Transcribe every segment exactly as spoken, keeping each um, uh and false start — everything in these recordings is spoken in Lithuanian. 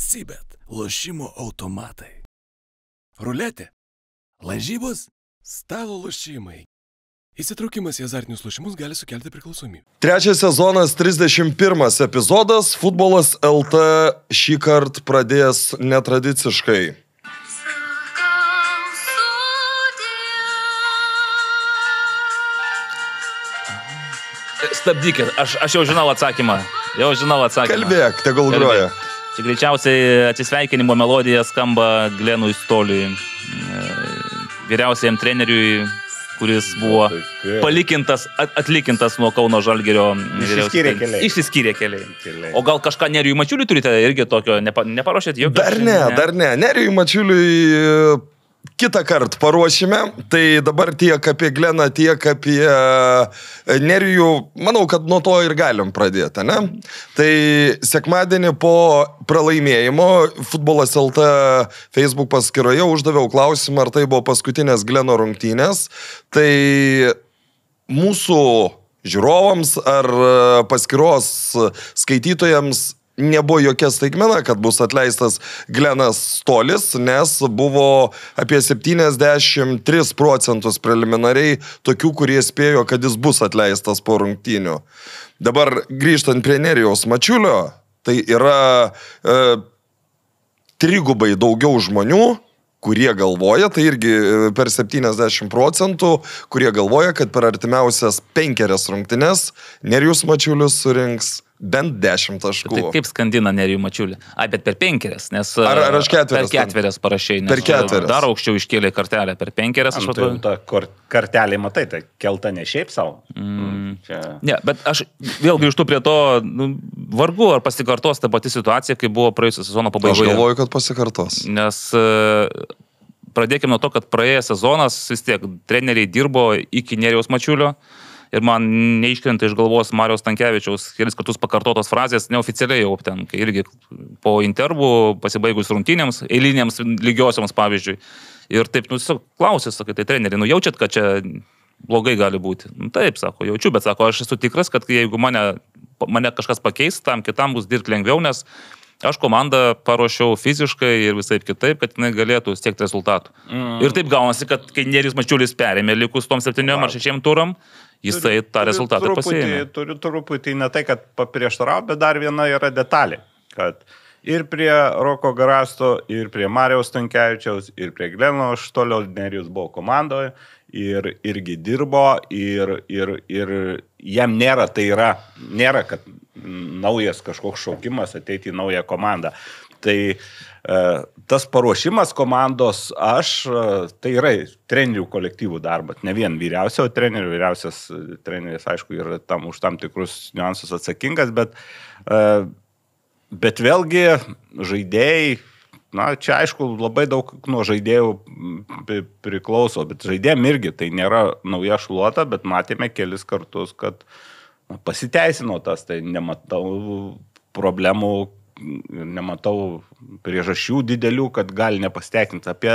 Sibet, lošimo automatai. Ruletė, lažybos, stalo lošimai. Įsitraukimas į azartinius lošimus gali sukelti priklausomybę. Trečias sezonas, trisdešimt pirmas epizodas. Futbolas L T šį kartą pradės netradiciškai. Stabdykit, aš, aš jau žinau atsakymą. Jau žinau atsakymą. Kalbėk, tegul groja. Čia greičiausiai atsisveikinimo melodija skamba Glenui Stoliui, vyriausiajam treneriui, kuris buvo palikintas, atlikintas nuo Kauno Žalgirio. Išsiskyrė keliai. Išsiskyrė keliai. keliai. O gal kažką Nerijui Mačiuliui turite irgi tokio, nepa, neparuošėt jokio? Dar ne, ne, dar ne. Nerijui Mačiuliui kitą kartą paruošime. Tai dabar tiek apie Gleną, tiek apie Nerijų. Manau, kad nuo to ir galim pradėti, ne? Tai sekmadienį po pralaimėjimo Futbolas L T Facebook paskyroje uždaviau klausimą, ar tai buvo paskutinės Gleno rungtynės. Tai mūsų žiūrovams ar paskyros skaitytojams nebuvo jokia staigmena, kad bus atleistas Glenas Stolis, nes buvo apie septyniasdešimt tris procentus preliminariai tokių, kurie spėjo, kad jis bus atleistas po rungtynių. Dabar grįžtant prie Nerijaus Mačiulio, tai yra e, trigubai daugiau žmonių, kurie galvoja, tai irgi per septyniasdešimt procentų, kurie galvoja, kad per artimiausias penkerias rungtynes Nerijus Mačiulis surinks bent dešimt taškų. Tai kaip skandina Nerijų Mačiulį? Ai, bet per penkerias, nes... Ar, ar aš ketverias? Per ketverias parašiai, nes per ketverias. Dar aukščiau iškėlė kartelę per penkerias. Aš tai tą kartelį matai, tai kelta ne šiaip savo. Mm. Čia... Ne, bet aš vėl grįžtu prie to, nu, vargu ar pasikartos ta pati situacija, kai buvo praėjusio sezono pabaigoje. Aš galvoju, kad pasikartos. Nes pradėkime nuo to, kad praėjęs sezonas vis tiek treneriai dirbo iki Nerijaus Mačiulio. Ir man neiškrenta iš galvos Mariaus Stankevičiaus kelis kartus pakartotos frazės, neoficialiai jau ten, kai irgi po intervų pasibaigus rungtynėms, eilinėms lygiosioms pavyzdžiui. Ir taip, nu, klausė, sakai, tai treneri, nu, jaučiat, kad čia blogai gali būti? Nu, taip, sako, jaučiu, bet sako, aš esu tikras, kad jeigu mane, mane kažkas pakeis, tam kitam bus dirbti lengviau, nes aš komandą paruošiau fiziškai ir visaip kitaip, kad jinai galėtų siekti rezultatų. Mm. Ir taip gaunasi, kad kai Nerijus Mačiulis perėmė likus tom septyniom ar šešiem turam, jisai turi, tą rezultatą pasiėmė. Turiu truputį ne tai, kad paprieštarau, bet dar viena yra detalė, kad ir prie Roko Garasto, ir prie Mariaus Stankevičiaus, ir prie Gleno Stolio Nerijus buvo komandoje, ir irgi dirbo, ir, ir, ir jam nėra, tai yra, nėra, kad naujas kažkoks šaukimas ateiti į naują komandą. Tai e, tas paruošimas komandos, aš, e, tai yra trenerių kolektyvų darbas, ne vien vyriausio trenerių, vyriausias treneris, aišku, yra tam, už tam tikrus niuansus atsakingas, bet, e, bet vėlgi žaidėjai, na, čia aišku, labai daug nuo žaidėjų priklauso, bet žaidėjim irgi tai nėra nauja šluota, bet matėme kelis kartus, kad na, pasiteisino tas, tai nematau problemų, nematau priežasčių didelių, kad gali nepasiteisinti. Apie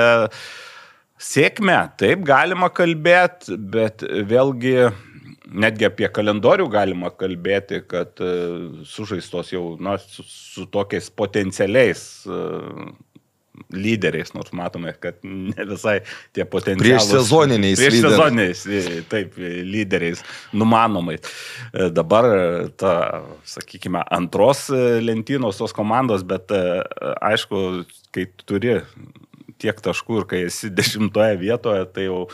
sėkmę taip galima kalbėti, bet vėlgi netgi apie kalendorių galima kalbėti, kad sužaistos jau na, su, su tokiais potencialiais lyderiais, nors matome, kad ne visai tie potencialūs... Prieš sezoniniais prieš sezoniniais, taip, lyderiais, numanomais. Dabar ta, sakykime, antros lentynos tos komandos, bet aišku, kai turi tiek taškų ir kai esi dešimtoje vietoje, tai jau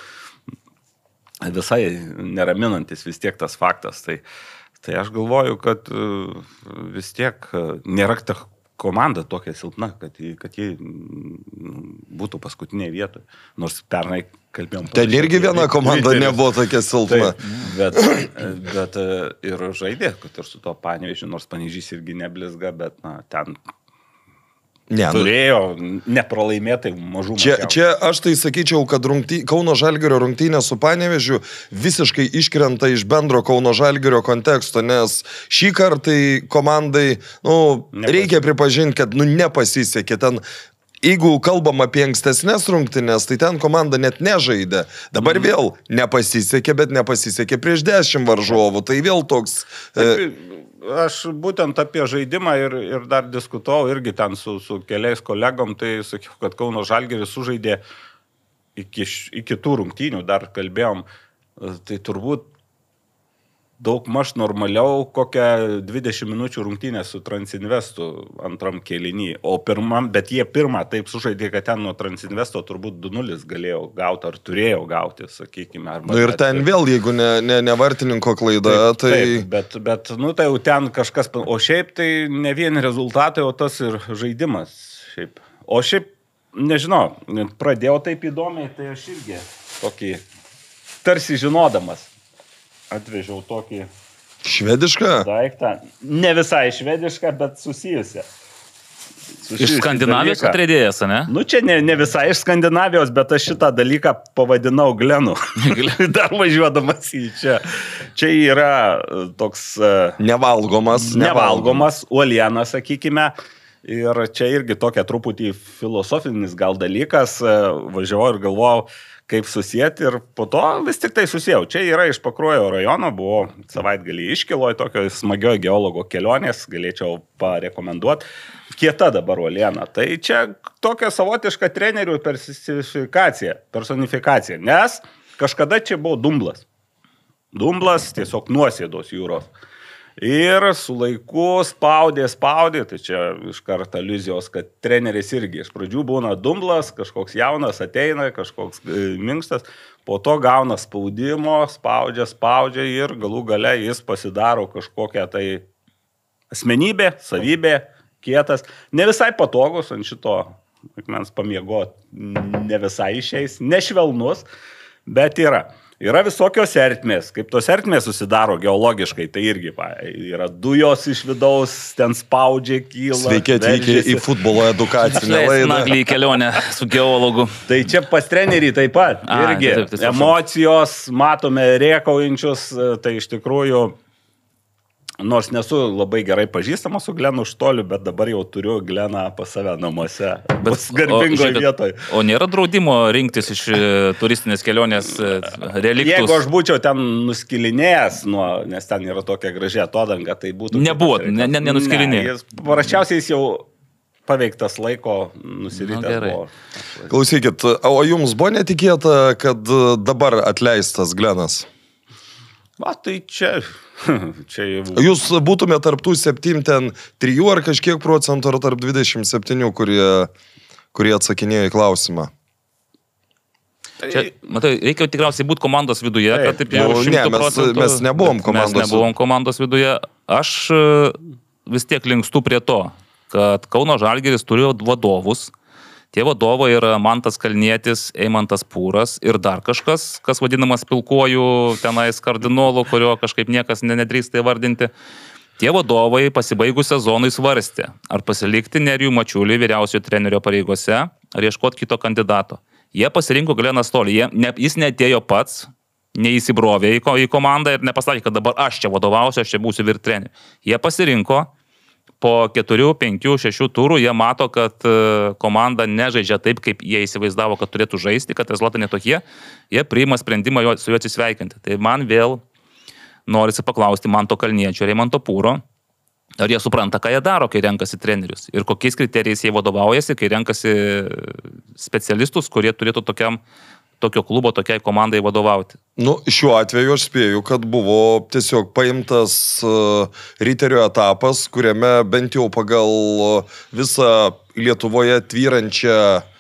visai neraminantis vis tiek tas faktas. Tai, tai aš galvoju, kad vis tiek nėra ta komanda tokia silpna, kad, kad ji būtų paskutinėje vietoje. Nors pernai kalbėjom... Ten irgi viena komanda ryteris nebuvo tokia silpna. Tai, bet, bet ir žaidė, kad ir su to Panevėžiu, nors Panevėžys irgi neblizga, bet na, ten... Ne, turėjo nepralaimėtai mažų čia, čia aš tai sakyčiau, kad rungty, Kauno Žalgirio rungtynė su Panevėžiu visiškai iškrenta iš bendro Kauno Žalgirio konteksto, nes šį kartą komandai, nu, reikia pripažinti, kad nu, nepasisekė ten. Jeigu kalbam apie ankstesnės rungtynės, tai ten komanda net nežaidė. Dabar mm. vėl nepasisekė, bet nepasisekė prieš dešimt varžovų. Tai vėl toks... E, aš būtent apie žaidimą ir, ir dar diskutavau irgi ten su, su keliais kolegom, tai sakiau, kad Kauno Žalgiris sužaidė iki, iki tų rungtynių, dar kalbėjom, tai turbūt daug maž normaliau kokią dvidešimt minučių rungtynę su Transinvestu antram kėlinį, o pirmam, bet jie pirmą taip sužaidė, kad ten nuo Transinvesto turbūt du nulis galėjo gauti ar turėjo gauti, sakykime. Nu ir ten bet, vėl, jeigu ne, ne, ne vartininko klaida, taip, tai... Taip, bet, bet, nu tai jau ten kažkas, o šiaip tai ne vien rezultatai, o tas ir žaidimas. Šiaip. O šiaip, nežinau, pradėjau taip įdomiai, tai aš irgi tokį, tarsi žinodamas. Atvežiau tokį švedišką daiktą. Ne visai švedišką, bet susijusią. Susijusi iš Skandinavijos atradėjas, ne? Nu, čia ne, ne visai iš Skandinavijos, bet aš šitą dalyką pavadinau Glenu. Dar važiuodamas į čia. Čia yra toks... Nevalgomas. Nevalgomas, uoliena, sakykime. Ir čia irgi tokia truputį filosofinis gal dalykas. Važiavau ir galvojau, kaip susijęti ir po to vis tik tai susijau. Čia yra iš Pakruojo rajono, buvo savaitgalį Iškiloj, tokio smagiojo geologo kelionės, galėčiau parekomenduoti. Kieta dabar uoliena. Tai čia tokia savotiška trenerių persifikacija, personifikacija, nes kažkada čia buvo dumblas. Dumblas tiesiog nuosėdos jūros. Ir su laiku spaudė, spaudė, tai čia iš karto aliuzijos, kad treneris irgi iš pradžių būna dumblas, kažkoks jaunas ateina, kažkoks minkštas, po to gauna spaudimo, spaudžia, spaudžia ir galų gale jis pasidaro kažkokią tai asmenybė, savybė, kietas, ne visai patogus ant šito, akmens pamiegot, ne visai išeis, nešvelnus, bet yra. Yra visokios ertmės, kaip tos ertmės susidaro geologiškai, tai irgi va, yra dujos iš vidaus, ten spaudžia, kyla. Sveiki atvykę į futbolo edukacinę laidą. Naglį į kelionę su geologu. Tai čia pas trenerį taip pat, A, irgi taip, taip, taip, emocijos, matome rėkaujančius, tai iš tikrųjų, nors nesu labai gerai pažįstamas su Glenu Štoliu, bet dabar jau turiu Gleną pas save namuose, bus garbingoje vietoje. O nėra draudimo rinktis iš turistinės kelionės reliktus? Jeigu aš būčiau ten nuskilinėjęs, nuo, nes ten yra tokia graži atodanga, tai būtų... Nebuvo, ne, ne, nenuskilinėjęs. Ne, paraščiausiai jis jau paveiktas laiko nusirytęs buvo. Klausykit, o jums buvo netikėta, kad dabar atleistas Glenas? Va, tai čia... čia jau... Jūs būtume tarp tų septynių ten trijų ar kažkiek procentų, ar tarp dvidešimt septynių, kurie, kurie atsakinėjo į klausimą? Čia, matai, reikia tikriausiai būti komandos viduje, taip, kad taip jau šimtų procentų. Mes nebuvom komandos, mes nebuvom komandos viduje. Aš vis tiek linkstu prie to, kad Kauno Žalgiris turėjo vadovus. Tie vadovai yra Mantas Kalnietis, Eimantas Pūras ir dar kažkas, kas vadinamas pilkuoju tenais kardinolu, kurio kažkaip niekas nedrįsta įvardinti. Tie vadovai pasibaigus sezonui svarstė, ar pasilikti Nerijų Mačiulį vyriausiojo trenerio pareigose, ar ieškoti kito kandidato. Jie pasirinko Gleną Stolį, Jie, ne, jis neatėjo pats, neįsibrovė į, į komandą ir nepasakė, kad dabar aš čia vadovausiu, aš čia būsiu vyr treneriu. Jie pasirinko. Po keturių, penkių, šešių turų jie mato, kad komanda nežaidžia taip, kaip jie įsivaizdavo, kad turėtų žaisti, kad rezultatai netokie, jie priima sprendimą su juo atsisveikinti. Tai man vėl norisi paklausti Manto Kalniečio ir Eimanto Pūro, ar jie supranta, ką jie daro, kai renkasi trenerius ir kokiais kriterijais jie vadovaujasi, kai renkasi specialistus, kurie turėtų tokiam tokio klubo, tokiai komandai vadovauti. Nu, šiuo atveju aš spėju, kad buvo tiesiog paimtas uh, Riterio etapas, kuriame bent jau pagal visą Lietuvoje tvyrančią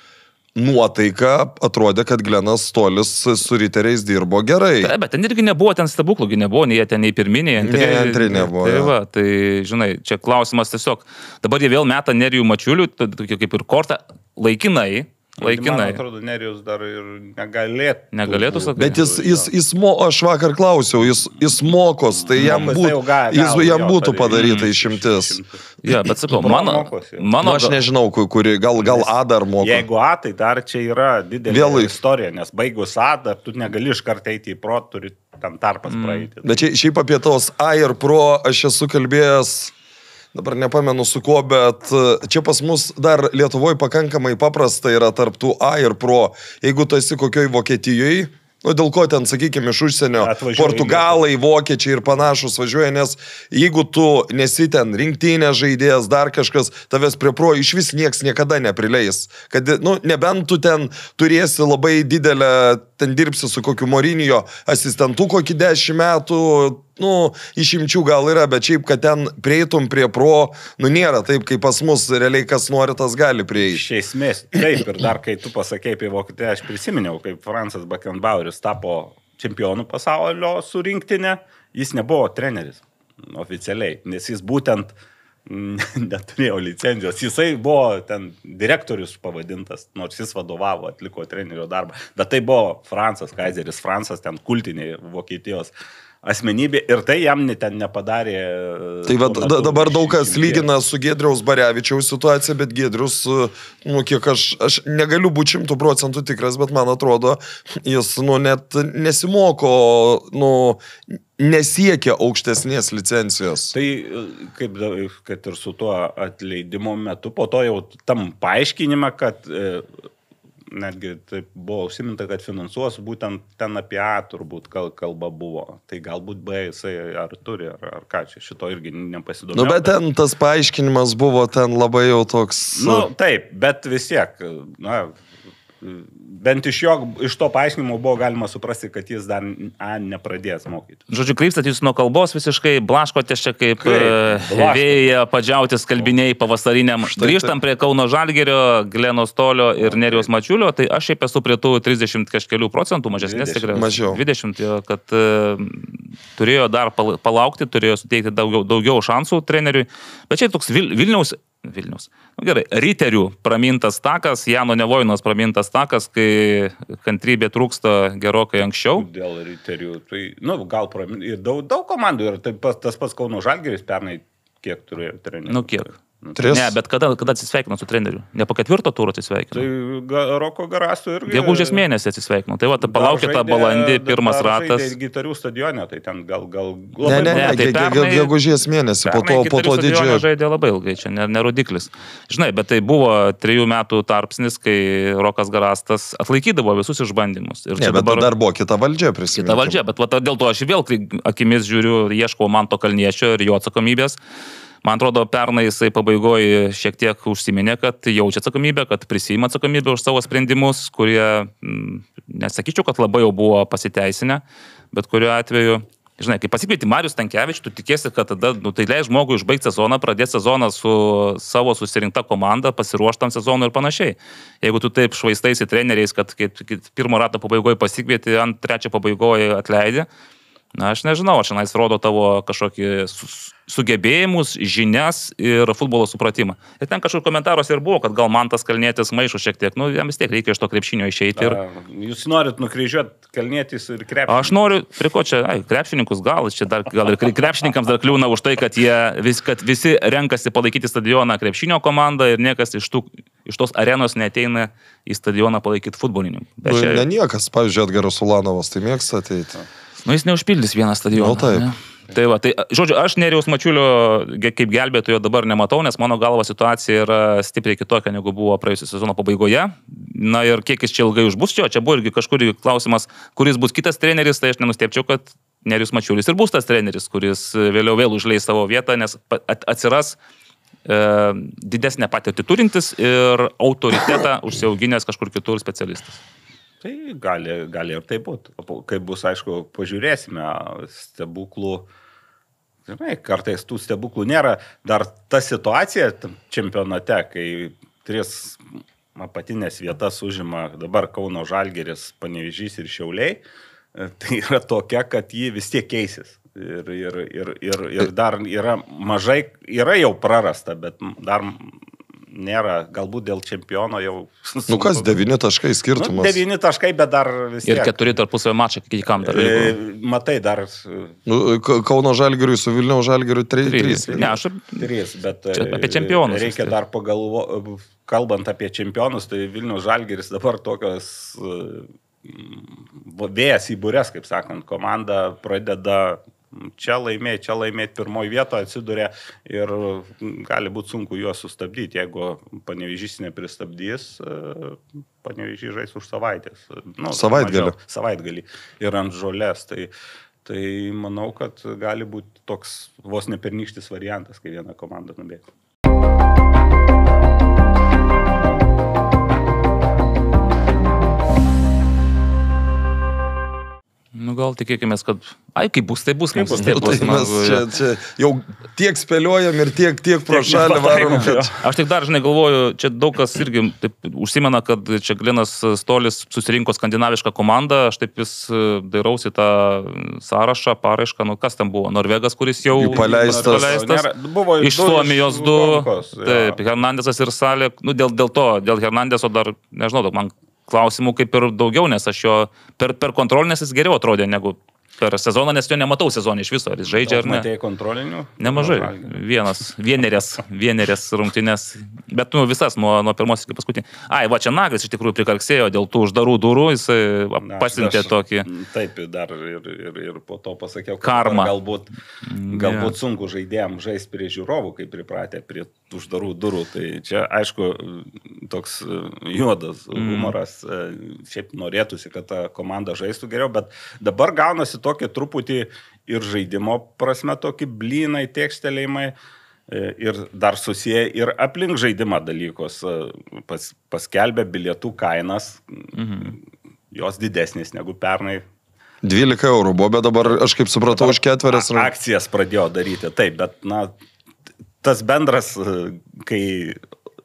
nuotaiką atrodė, kad Glenas Stolis su Riteriais dirbo gerai. Tai, bet ten irgi nebuvo, ten stebuklų, nebuvo, nei ten nei pirminiai, antri. Ne, antri nebuvo. Tai, va, tai, žinai, čia klausimas tiesiog. Dabar jie vėl meta Nerijų Mačiulių, kaip ir kortą, laikinai. Laikinai. Man atrodo, Nerijus dar ir negalėtų. Negalėtų, sakai. Bet jis, jis, jis mo, aš vakar klausiau, jis, jis mokos, tai jam, būt, tai gal, jis, jam jo, būtų padaryta išimtis. Ja, bet sakau, mano... mano nu, aš nežinau, kuri, gal, gal A dar moko. Jeigu A, tai dar čia yra didelė Vėl... istorija, nes baigus A, dar tu negali iš karto eiti į pro, turi tam tarpas mm. praeiti. Bet čia, šiaip apie tos A ir pro aš esu kalbėjęs... Dabar nepamenu su kuo, bet čia pas mus dar Lietuvoje pakankamai paprasta yra tarp tų A ir pro. Jeigu tu esi kokioj Vokietijoje, nu, dėl ko ten, sakykime, iš užsienio, Atvažiuoja portugalai, vokiečiai ir panašus važiuoja, nes jeigu tu nesi ten rinktinė žaidėjas, dar kažkas, tavęs prie pro iš vis nieks niekada neprileis. Kad, nu, nebent tu ten turėsi labai didelę, ten dirbsi su kokiu Morinio asistentu kokį dešimt metų, nu, išimčių gal yra, bet šiaip, kad ten prieitum prie pro, nu, nėra taip, kaip pas mus, realiai kas nori, tas gali prieiti. Iš esmės, taip, ir dar kai tu pasakei apie Vokietiją, aš prisiminiau, kaip Francas Beckenbaueris tapo čempionų pasaulio su rinktinė, jis nebuvo treneris oficialiai, nes jis būtent neturėjo licenzijos. Jisai buvo ten direktorius pavadintas, nors jis vadovavo, atliko trenerio darbą. Bet tai buvo Francas Kaiseris, Francas ten kultiniai Vokietijos asmenybė ir tai jam ten nepadarė. Tai va, da, dabar daug kas lygina su Giedriaus Barevičiaus situacija, bet Giedrius, nu, kiek aš, aš negaliu būti šimtų procentų tikras, bet man atrodo, jis, nu, net nesimoko, nu, nesiekia aukštesnės licencijos. Tai kaip, kad ir su tuo atleidimo metu, po to jau tam paaiškinimą, kad netgi taip buvo užsiminta, kad finansuos būtent ten apie A turbūt kalba buvo. Tai galbūt B jisai ar turi, ar, ar ką čia, šito irgi nepasidomėjau. Nu, bet ten tas paaiškinimas buvo ten labai jau toks... Nu, taip, bet vis tiek, na, bent iš jo, iš to paaiškinimo buvo galima suprasti, kad jis dar A nepradės mokyti. Žodžiu, krypstat jūs nuo kalbos visiškai, blaškotės čia kaip vėja padžiauti skalbiniai pavasariniam. Grįžtam prie Kauno Žalgirio, Gleno Stolio ir Nerijaus Mačiulio, tai aš šiaip esu prie tų trisdešimt kažkelių procentų, mažesnės tikrai. Mažiau. dvidešimt, kad uh, turėjo dar palaukti, turėjo suteikti daugiau, daugiau šansų treneriui. Bet čia toks Vil, Vilniaus Vilnius. Nu, gerai, Riterių pramintas takas, Jano Nevojinos pramintas takas, kai kantrybė trūksta gerokai anksčiau. Dėl Riterių, tai, nu, gal pramintas, ir daug, daug komandų, ir tai pas, tas pats Kauno Žalgiris pernai kiek turėjo trenerių. Nu, kiek? Tris. Ne, bet kada, kada atsisveikino su treneriu? Ne po ketvirto turo atsisveikino. Tai ga, Roko Garasto irgi... Gegužės mėnesį atsisveikino. Tai va, ta palaukė tą balandį, pirmas ratas. Tai Gitarių stadione, tai ten gal... gal ne, ne, ne, tai pernai, gegužės mėnesį, po to, po to didžiojo. Žaidė labai ilgai, čia nerodiklis. Ne Žinai, bet tai buvo trijų metų tarpsnis, kai Rokas Garastas atlaikydavo visus išbandymus. Ir ne, bet dabar... dar buvo kita valdžia prisimint. Kita valdžia, bet va, dėl to aš vėl akimis žiūriu, ieškau Manto Kalniečio ir jo atsakomybės. Man atrodo, pernai jisai pabaigoje šiek tiek užsiminė, kad jaučia atsakomybę, kad prisima atsakomybę už savo sprendimus, kurie, nesakyčiau, kad labai jau buvo pasiteisinę, bet kuriuo atveju, žinai, kai pasikvieti Marius Stankevičius, tu tikėsi, kad tada, nu, tai leis žmogui užbaigti sezoną, pradėti sezoną su savo susirinkta komanda, pasiruoštam sezonui ir panašiai. Jeigu tu taip švaistaisi treneriais, kad kai pirmo rato pabaigoje pasikvieti, ant trečio pabaigoje atleidi, na, aš nežinau, aš šiandien rodo tavo kažkokį sugebėjimus, žinias ir futbolo supratimą. Ir ten kažkur komentaruose ir buvo, kad gal Mantas Kalnietis maišo šiek tiek, nu, jam vis tiek reikia iš to krepšinio išeiti. Ir... Jūs norit nukryžiuoti Kalnietis ir krepšininkus? Aš noriu, prie ko čia, ai, krepšininkus gal, čia dar, gal ir krepšininkams dar kliūna už tai, kad, jie, vis, kad visi renkasi palaikyti stadioną krepšinio komandą ir niekas iš, tų, iš tos arenos neteina į stadioną palaikyti futbolininkų. Nu, čia... Ne niekas, pavyzdžiui, Edgaras Ulanovas, tai mėgsta ateiti. Nu, jis neužpildys vieną stadioną. Nu, taip. Ne? Tai va, tai, žodžiu, aš Nerijaus Mačiulio kaip gelbėtojo dabar nematau, nes mano galva situacija yra stipriai kitokia, negu buvo praėjusio sezono pabaigoje. Na ir kiek jis čia ilgai užbus čia, čia buvo irgi kažkur klausimas, kuris bus kitas treneris, tai aš nenustepčiau, kad Nerijus Mačiulis ir bus tas treneris, kuris vėliau vėl užleis savo vietą, nes atsiras e, didesnę patirtį turintis ir autoritetą užsiauginęs kažkur kitur specialistas. Tai gali, gali ir tai būti. Kaip bus, aišku, pažiūrėsime stebuklų. Žinai, kartais tų stebuklų nėra. Dar ta situacija čempionate, kai tris apatinės vietas užima dabar Kauno Žalgiris, Panevėžys ir Šiauliai, tai yra tokia, kad ji vis tiek keisis. Ir, ir, ir, ir, ir dar yra mažai, yra jau prarasta, bet dar... nėra, galbūt dėl čempiono jau... Nu kas, devyni taškai skirtumas. Nu, devyni taškai, bet dar vis tiek. Ir keturi tarpusavio mačai, kai kam dar liko. Matai, dar... Nu, Kauno Žalgiriui su Vilniaus Žalgiriu trys. Ne, aš... Trys, bet apie čempionus. Reikia dar pagalvo... Kalbant apie čempionus, tai Vilniaus Žalgiris dabar tokios vėjas į būres, kaip sakant, komanda pradeda čia laimėti, čia laimėti pirmoji vietoje atsiduria ir gali būti sunku juos sustabdyti, jeigu Panevėžys nepristabdys, Panevėžys žais už savaitės. Nu, Savaitgalį. Mažiau, savaitgalį ir ant žolės. Tai, tai manau, kad gali būti toks vos nepernykštis variantas, kai viena komanda nubėgs. Nu, gal tikėkime, kad... Ai, kaip bus, tai bus. Kaip bus, tai bus. Tai mes čia, čia jau tiek spėliojam ir tiek, tiek pro šalį varom. Kad... Aš tik dar, žinai, galvoju, čia daug kas irgi taip, užsimena, kad čia Glinas Stolis susirinko skandinavišką komandą, aš taip vis dairausi tą sąrašą, paraišką, nu kas ten buvo, Norvegas, kuris jau paleistas. paleistas. Buvo iš Suomijos du, du taip, Hernandesas ir Salė, nu dėl, dėl to, dėl Hernandeso dar, nežinau, man klausimų kaip ir daugiau, nes aš jo per, per kontrolinės jis geriau atrodė negu per sezoną, nes jo nematau sezonį iš viso, ar jis žaidžia ar ne. Matėjai kontrolinių? Nemažai, vienas, vienerės, vienerės rungtynės, bet nu, visas nuo, nuo pirmos iki paskutinį. Ai, va čia Naglis iš tikrųjų prikarksėjo dėl tų uždarų durų, jis Na, pasiuntė aš, tokį. Taip, dar ir, ir, ir po to pasakiau, kad karma. Galbūt, galbūt yeah. sunku žaidėjams žaisti prie žiūrovų, kaip pripratę prie uždarų durų. Tai čia, aišku, toks juodas humoras. Mm. Šiaip norėtųsi, kad ta komanda žaistų geriau, bet dabar gaunasi tokie truputį ir žaidimo prasme tokie blynai, tekstelėjimai ir dar susiję ir aplink žaidimą dalykus. Pas, paskelbė bilietų kainas, mhm. jos didesnės negu pernai. dvylika eurų buvo, bet dabar aš kaip supratau už ketverias. Akcijas pradėjo daryti, taip, bet na, tas bendras, kai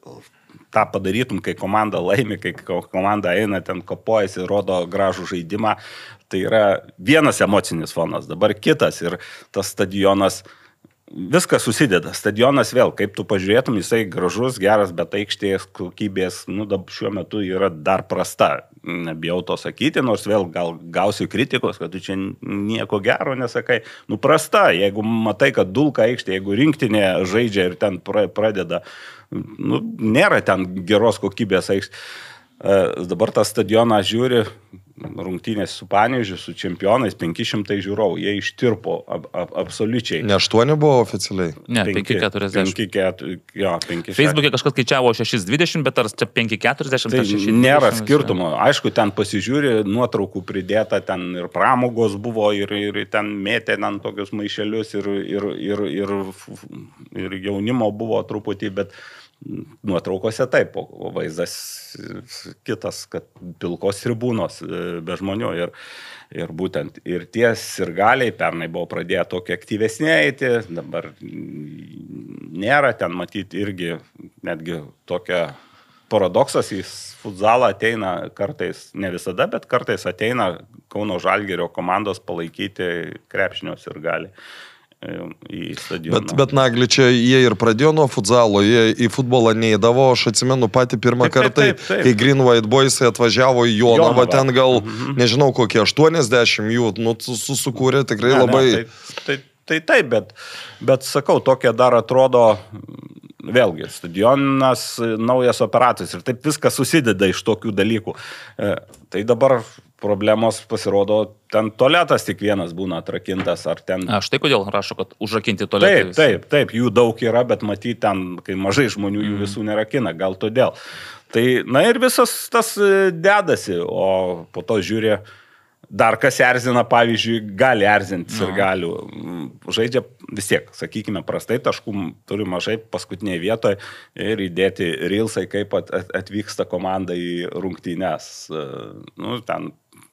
tą padarytum, kai komanda laimi, kai komanda eina, ten kopojasi, rodo gražų žaidimą, tai yra vienas emocinis fonas, dabar kitas ir tas stadionas, viskas susideda. Stadionas vėl, kaip tu pažiūrėtum, jisai gražus, geras, bet aikštės kokybės, nu, šiuo metu yra dar prasta. Nebijau to sakyti, nors vėl gal gausiu kritikos, kad tu čia nieko gero nesakai. Nu, prasta, jeigu matai, kad dulka aikštė, jeigu rinktinė žaidžia ir ten pradeda, nu, nėra ten geros kokybės aikštė. Dabar tą stadioną žiūri, rungtynės su Panevėžiu, su čempionais, penki šimtai žiūrovų, jie ištirpo ab, ab, absoliučiai. Ne aštuoni buvo oficialiai? Ne, penki keturiasdešimt. Facebook'e kažkas skaičiavo šeši dvidešimt, bet ar čia penki keturiasdešimt? Tai šeši dvidešimt, nėra skirtumo. Aišku, ten pasižiūri, nuotraukų pridėta, ten ir pramogos buvo, ir, ir ten mėtė ten tokius maišelius, ir, ir, ir, ir, ir jaunimo buvo truputį, bet nuotraukose taip, o vaizdas kitas, kad pilkos tribūnos be žmonių ir, ir būtent ir tie sirgaliai pernai buvo pradėję tokie aktyvesni eiti, dabar nėra ten matyti irgi netgi tokia paradoksas, jis futzalą ateina kartais, ne visada, bet kartais ateina Kauno Žalgirio komandos palaikyti krepšinio sirgaliai. Į stadioną. Bet, bet Nagli, čia jie ir pradėjo nuo futzalo, jie į futbolą neįdavo, aš atsimenu patį pirmą taip, kartą, taip, taip, taip. Kai Green White Boysai atvažiavo į Jonavą, ten gal, mhm. nežinau, kokie aštuoniasdešimt jų, nu, susukūrė tikrai ne, labai... Ne, tai, tai, tai taip, bet, bet sakau, tokie dar atrodo, vėlgi, stadionas, naujas operatorius ir taip viskas susideda iš tokių dalykų. E, tai dabar problemos pasirodo, ten tualetas tik vienas būna atrakintas, ar ten... A, štai kodėl rašo, kad užrakinti tualetai. Taip, taip, taip, jų daug yra, bet matyti ten, kai mažai žmonių jų visų nerakina, gal todėl. Tai, na ir visas tas dedasi, o po to žiūrė, dar kas erzina, pavyzdžiui, gali erzinti ir galių. Žaidžia vis tiek, sakykime, prastai taškų turi mažai paskutinėje vietoje ir įdėti reelsai, kaip atvyksta komanda į rungtynes. Nu, ten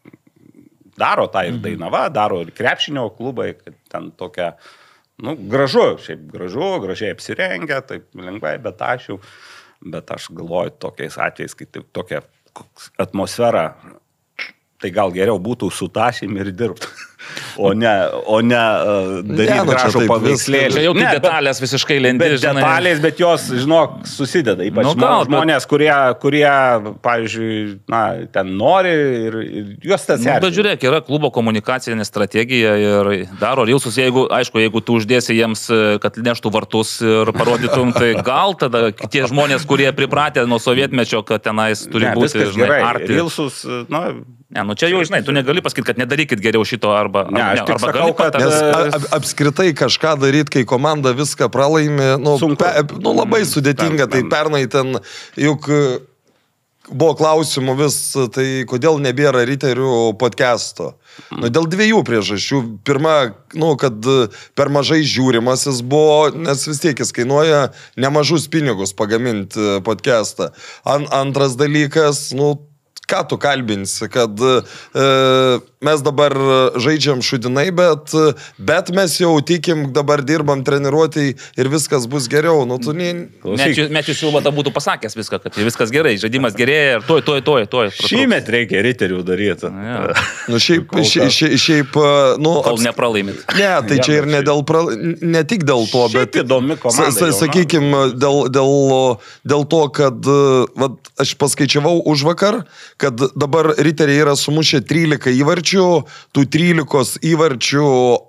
daro tą ir Dainava, daro ir krepšinio klubai, kad ten tokia, nu, gražu, šiaip gražu, gražiai apsirengia, taip lengvai, bet aš jau, bet aš galvoju tokiais atvejais, kai taip tokia atmosfera, tai gal geriau būtų su tašim ir dirbti, o ne, o ne uh, daryti ne, nu, gražų paveikslėlį. Čia jau ne, detalės bet, visiškai lendi, bet žinai. Detalės, bet jos, žinok, susideda. Ypač nu, gal, žmonės, bet... kurie, kurie, pavyzdžiui, na, ten nori ir, ir juos tas erzina. Nu, bet žiūrėk, yra klubo komunikacinė strategija ir daro reelsus, jeigu, aišku, jeigu tu uždėsi jiems, kad neštų vartus ir parodytum, tai gal tada tie žmonės, kurie pripratę nuo sovietmečio, kad tenais turi ne, būti, žinai, arti. Reelsus, na... Ne, nu čia jau, žinai, tu negali pasakyti, kad nedarykit geriau šito arba arba, Ne, aš ne, tik arba sakau, gali kad- patapti. Nes E, a- ap- apskritai kažką daryti, kai komanda viską pralaimi, nu, Sunku. pe, nu labai sudėtinga. Tai Ten- pernai ten juk e, buvo klausimų vis, tai kodėl nebėra riterių podcast'o. Nu, dėl dviejų priežasčių. Pirma, nu, kad e, per mažai žiūrimas jis buvo, nes vis tiek jis kainuoja nemažus pinigus pagaminti e, podcast'ą. An, antras dalykas, nu, ką tu kalbinsi, kad e, mes dabar žaidžiam šudinai, bet, bet mes jau tikim, dabar dirbam treniruotėjai ir viskas bus geriau. Nu, tu ne... Mečius Silvata būtų pasakęs viską, kad viskas gerai, žaidimas gerėja ir toj, toj, toj, toj. Šįmet reikia riterių daryti. Ja. Nu, šiaip, Kol kas. šiaip, šiaip, šiaip nu, Kol aps- nepralaimit. Ne, tai čia ir ne, dėl pra... ne tik dėl to, Šiaip bet... įdomi komanda sa- sa- jauna. Sakykime, dėl, dėl, dėl to, kad vat, aš paskaičiavau už vakar, kad dabar riteriai yra sumušę trylika įvarčių, tų trylikos įvarčių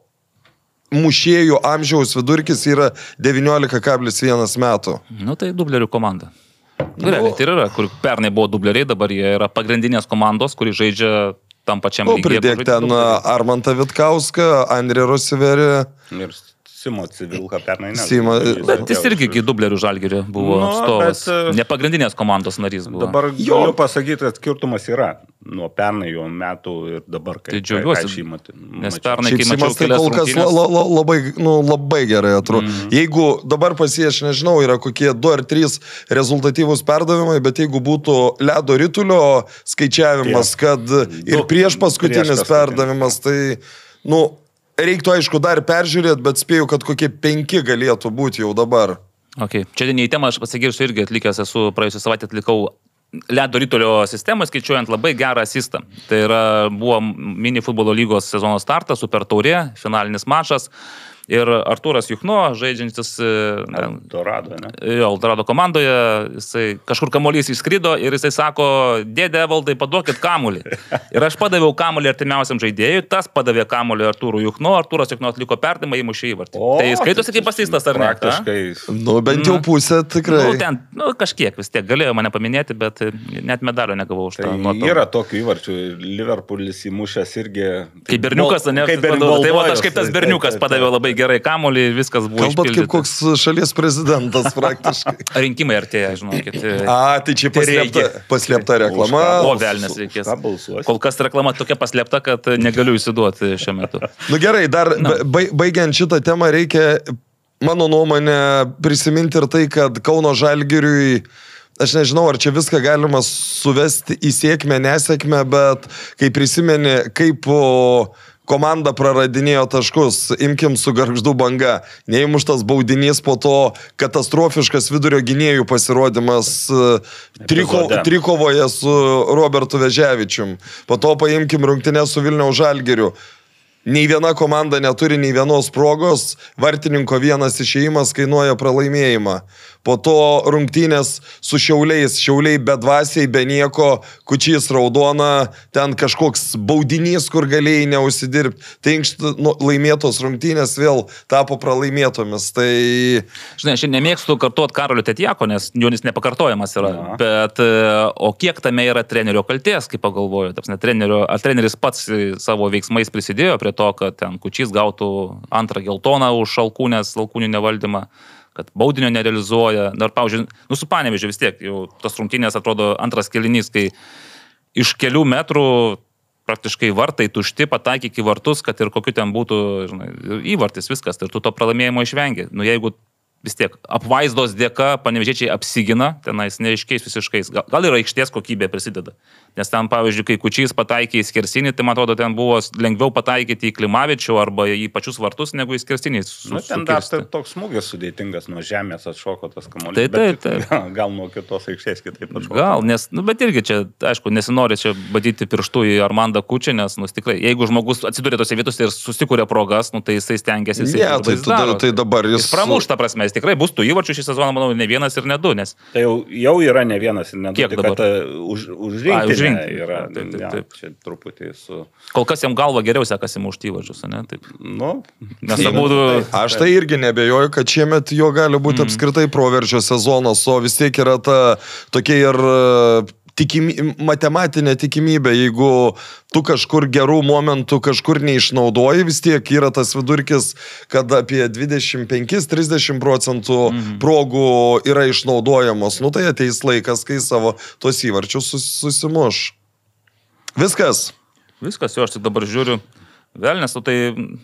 mušėjų amžiaus vidurkis yra devyniolika kablelis vienas metų. Nu tai dublerių komanda. Realiai tai ir yra, kur pernai buvo dubleriai, dabar jie yra pagrindinės komandos, kuri žaidžia tam pačiam Nu, lygyje. pridėk kur žaidžia ten dubleriai. Armantą Vitkauską, Andrį Rosiverį. Ir Simo Civilka pernai ne. Simo- Bet jis irgi iki dublerių Žalgirio buvo Nu, atstovas. bet, e, Ne pagrindinės komandos narys buvo. Dabar Jo. galiu pasakyti, kad skirtumas yra nuo pernai jo metų ir dabar, kai Tai džiaugiuosi, ką aš jį matė- nes mačiau. pernai, Šiaip kai mačiau Simas tai kelias kol kas la, rungtynes- la, la, labai, nu, labai gerai atrodo. Mhm. Mm. Jeigu dabar pas jį, aš nežinau, yra kokie du ar trys rezultatyvūs perdavimai, bet jeigu būtų ledo ritulio skaičiavimas, Tie. kad ir Du. prieš paskutinis Prieš paskutinis. perdavimas, tai, nu, reiktų aišku dar peržiūrėti, bet spėjau, kad kokie penki galėtų būti jau dabar. Okay. Čia ne į temą, aš pasigirsiu irgi atlikęs, esu praėjusią savaitę atlikau ledo rytulio sistemą, skaičiuojant labai gerą asistą. Tai yra, buvo mini futbolo lygos sezono startas, super taurė, finalinis mačas. Ir Artūras Juchno, žaidžiantis e, Dorado, ne? jo, Eldorado komandoje, jisai kažkur kamuolys išskrido ir jisai sako, dėdė Evaldai, paduokit kamuolį. Ir aš padaviau kamuolį artimiausiam žaidėjui, tas padavė kamuolį Artūrui Juchno, Artūras Juchno atliko perdimą, įmušė įvartį. O, Tai skaitosi kaip asistas, ar ne? Praktiškai. Nu, bent jau pusė tikrai. Nu, ten, nu, kažkiek vis tiek galėjo mane paminėti, bet net medalio negavau už Tai tą nuopelną. yra tokių įvarčių. Liverpoolis įmušęs irgi. Kaip berniukas, ne? Kaip Padavau. Tai va, aš kaip tas Taip, berniukas taip, taip. padaviau labai gerai kamuolį ir viskas buvo Kalbat kaip išpildyta. koks šalies prezidentas praktiškai. Rinkimai artėja, žinokit. A, tai čia paslėpta, reikia. paslėpta reklama. O, velnės reikės. Ką balsuosi? Kol kas reklama tokia paslėpta, kad negaliu įsiduoti šiuo metu. Nu gerai, dar ba- baigiant šitą temą reikia, mano nuomonė, prisiminti ir tai, kad Kauno Žalgiriui, aš nežinau, ar čia viską galima suvesti į sėkmę, nesėkmę, bet kai prisimeni, kaip o, komanda praradinėjo taškus, imkim su Gargždų Banga, neįmuštas baudinys, po to katastrofiškas vidurio gynėjų pasirodymas e, triko, Epizode. trikovoje su Robertu Veževičium, po to paimkim rungtynės su Vilniaus Žalgiriu. Nei viena komanda neturi nei vienos progos, vartininko vienas išėjimas kainuoja pralaimėjimą. Po to rungtynės su Šiauliais, Šiauliai be dvasiai, be nieko, Kučys raudona, ten kažkoks baudinys, kur galėjai neužsidirbti. Tai nu, laimėtos rungtynės vėl tapo pralaimėtomis. Tai... Žinai, aš nemėgstu kartuoti Karolio Tetjako, nes Jonis nepakartojamas yra. Na. Bet o kiek tame yra trenerio kaltės, kaip pagalvoju. Taps, ne, trenerio, ar treneris pats savo veiksmais prisidėjo prie to, kad ten Kučys gautų antrą geltoną už alkūnės, alkūnių nevaldymą, kad baudinio nerealizuoja. Dar, pavyzdžiui, nu su Panevėžiu vis tiek, jau tos rungtynės atrodo antras kėlinys, kai iš kelių metrų praktiškai vartai tušti, pataikyk į vartus, kad ir kokiu ten būtų, žinai, įvartis, viskas, ir tu to pralaimėjimo išvengi. Nu jeigu vis tiek apvaizdos dėka Panevėžiečiai apsigina, tenais neaiškiais visiškais, gal, gal ir aikštės kokybė prisideda. Nes ten, pavyzdžiui, kai Kučys pataikė į skersinį, tai man atrodo, ten buvo lengviau pataikyti į Klimavičių arba į pačius vartus, negu į skersinį. Su, Nu, ten dar sukirsti. tai toks smūgis sudėtingas, nuo žemės atšoko tas kamuolys. Taip, bet taip, taip. Gal nuo kitos aikštės kitaip atšoko. Gal, nes, nu, bet irgi čia, aišku, nesinori čia badyti pirštų į Armandą Kučį, nes, nu, tikrai, jeigu žmogus atsiduria tose vietose ir susikūrė progas, nu, tai jisai stengiasi. Jisai Ne, labai tai, jis tada, daro. tai dabar jis... Jis pramušta prasme, jis tikrai bus tų įvarčių šį sezoną, manau, ne vienas ir ne du, nes Tai jau, jau yra ne vienas ir ne du, Kiek tik dabar? kad uh, už, užrinkti. Ai, už rinktinę. Yra, Taip, taip, ja, taip. čia truputį su... kol kas jam galva geriau sekasi mušti įvarčius, ne? Taip. Nu, Nes abudu... Aš tai irgi nebejoju, kad šiemet jo gali būti mm. apskritai proveržio sezonas, o vis tiek yra ta tokia ir e, tikimy, matematinė tikimybė, jeigu tu kažkur gerų momentų kažkur neišnaudoji, vis tiek yra tas vidurkis, kad apie dvidešimt penki trisdešimt procentų mhm. progų yra išnaudojamos. Nu tai ateis laikas, kai savo tos įvarčius sus, susimuš. Viskas. Viskas, jo, aš tik dabar žiūriu. Velnes, nu tai...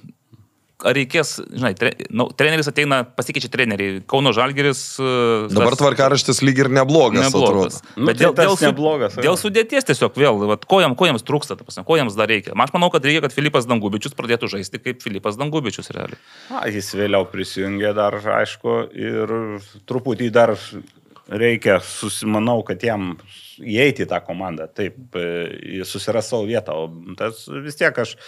Ar reikės, žinai, tre, nu, treneris ateina, pasikeičia treneriai. Kauno Žalgiris... Dabar tvarkaraštis lyg ir neblogas, neblogas. atrodo. Bet dėl, dėl, neblogas, dėl sudėties tiesiog vėl, vat, ko, jam, ko jiems trūksta, ta prasme, ko jiems dar reikia. Aš manau, kad reikia, kad Filipas Dangubičius pradėtų žaisti kaip Filipas Dangubičius realiai. A, jis vėliau prisijungė dar, aišku, ir truputį dar reikia, susimanau, kad jam įeiti į tą komandą. Taip, jis susiras savo vietą, o tas vis tiek aš...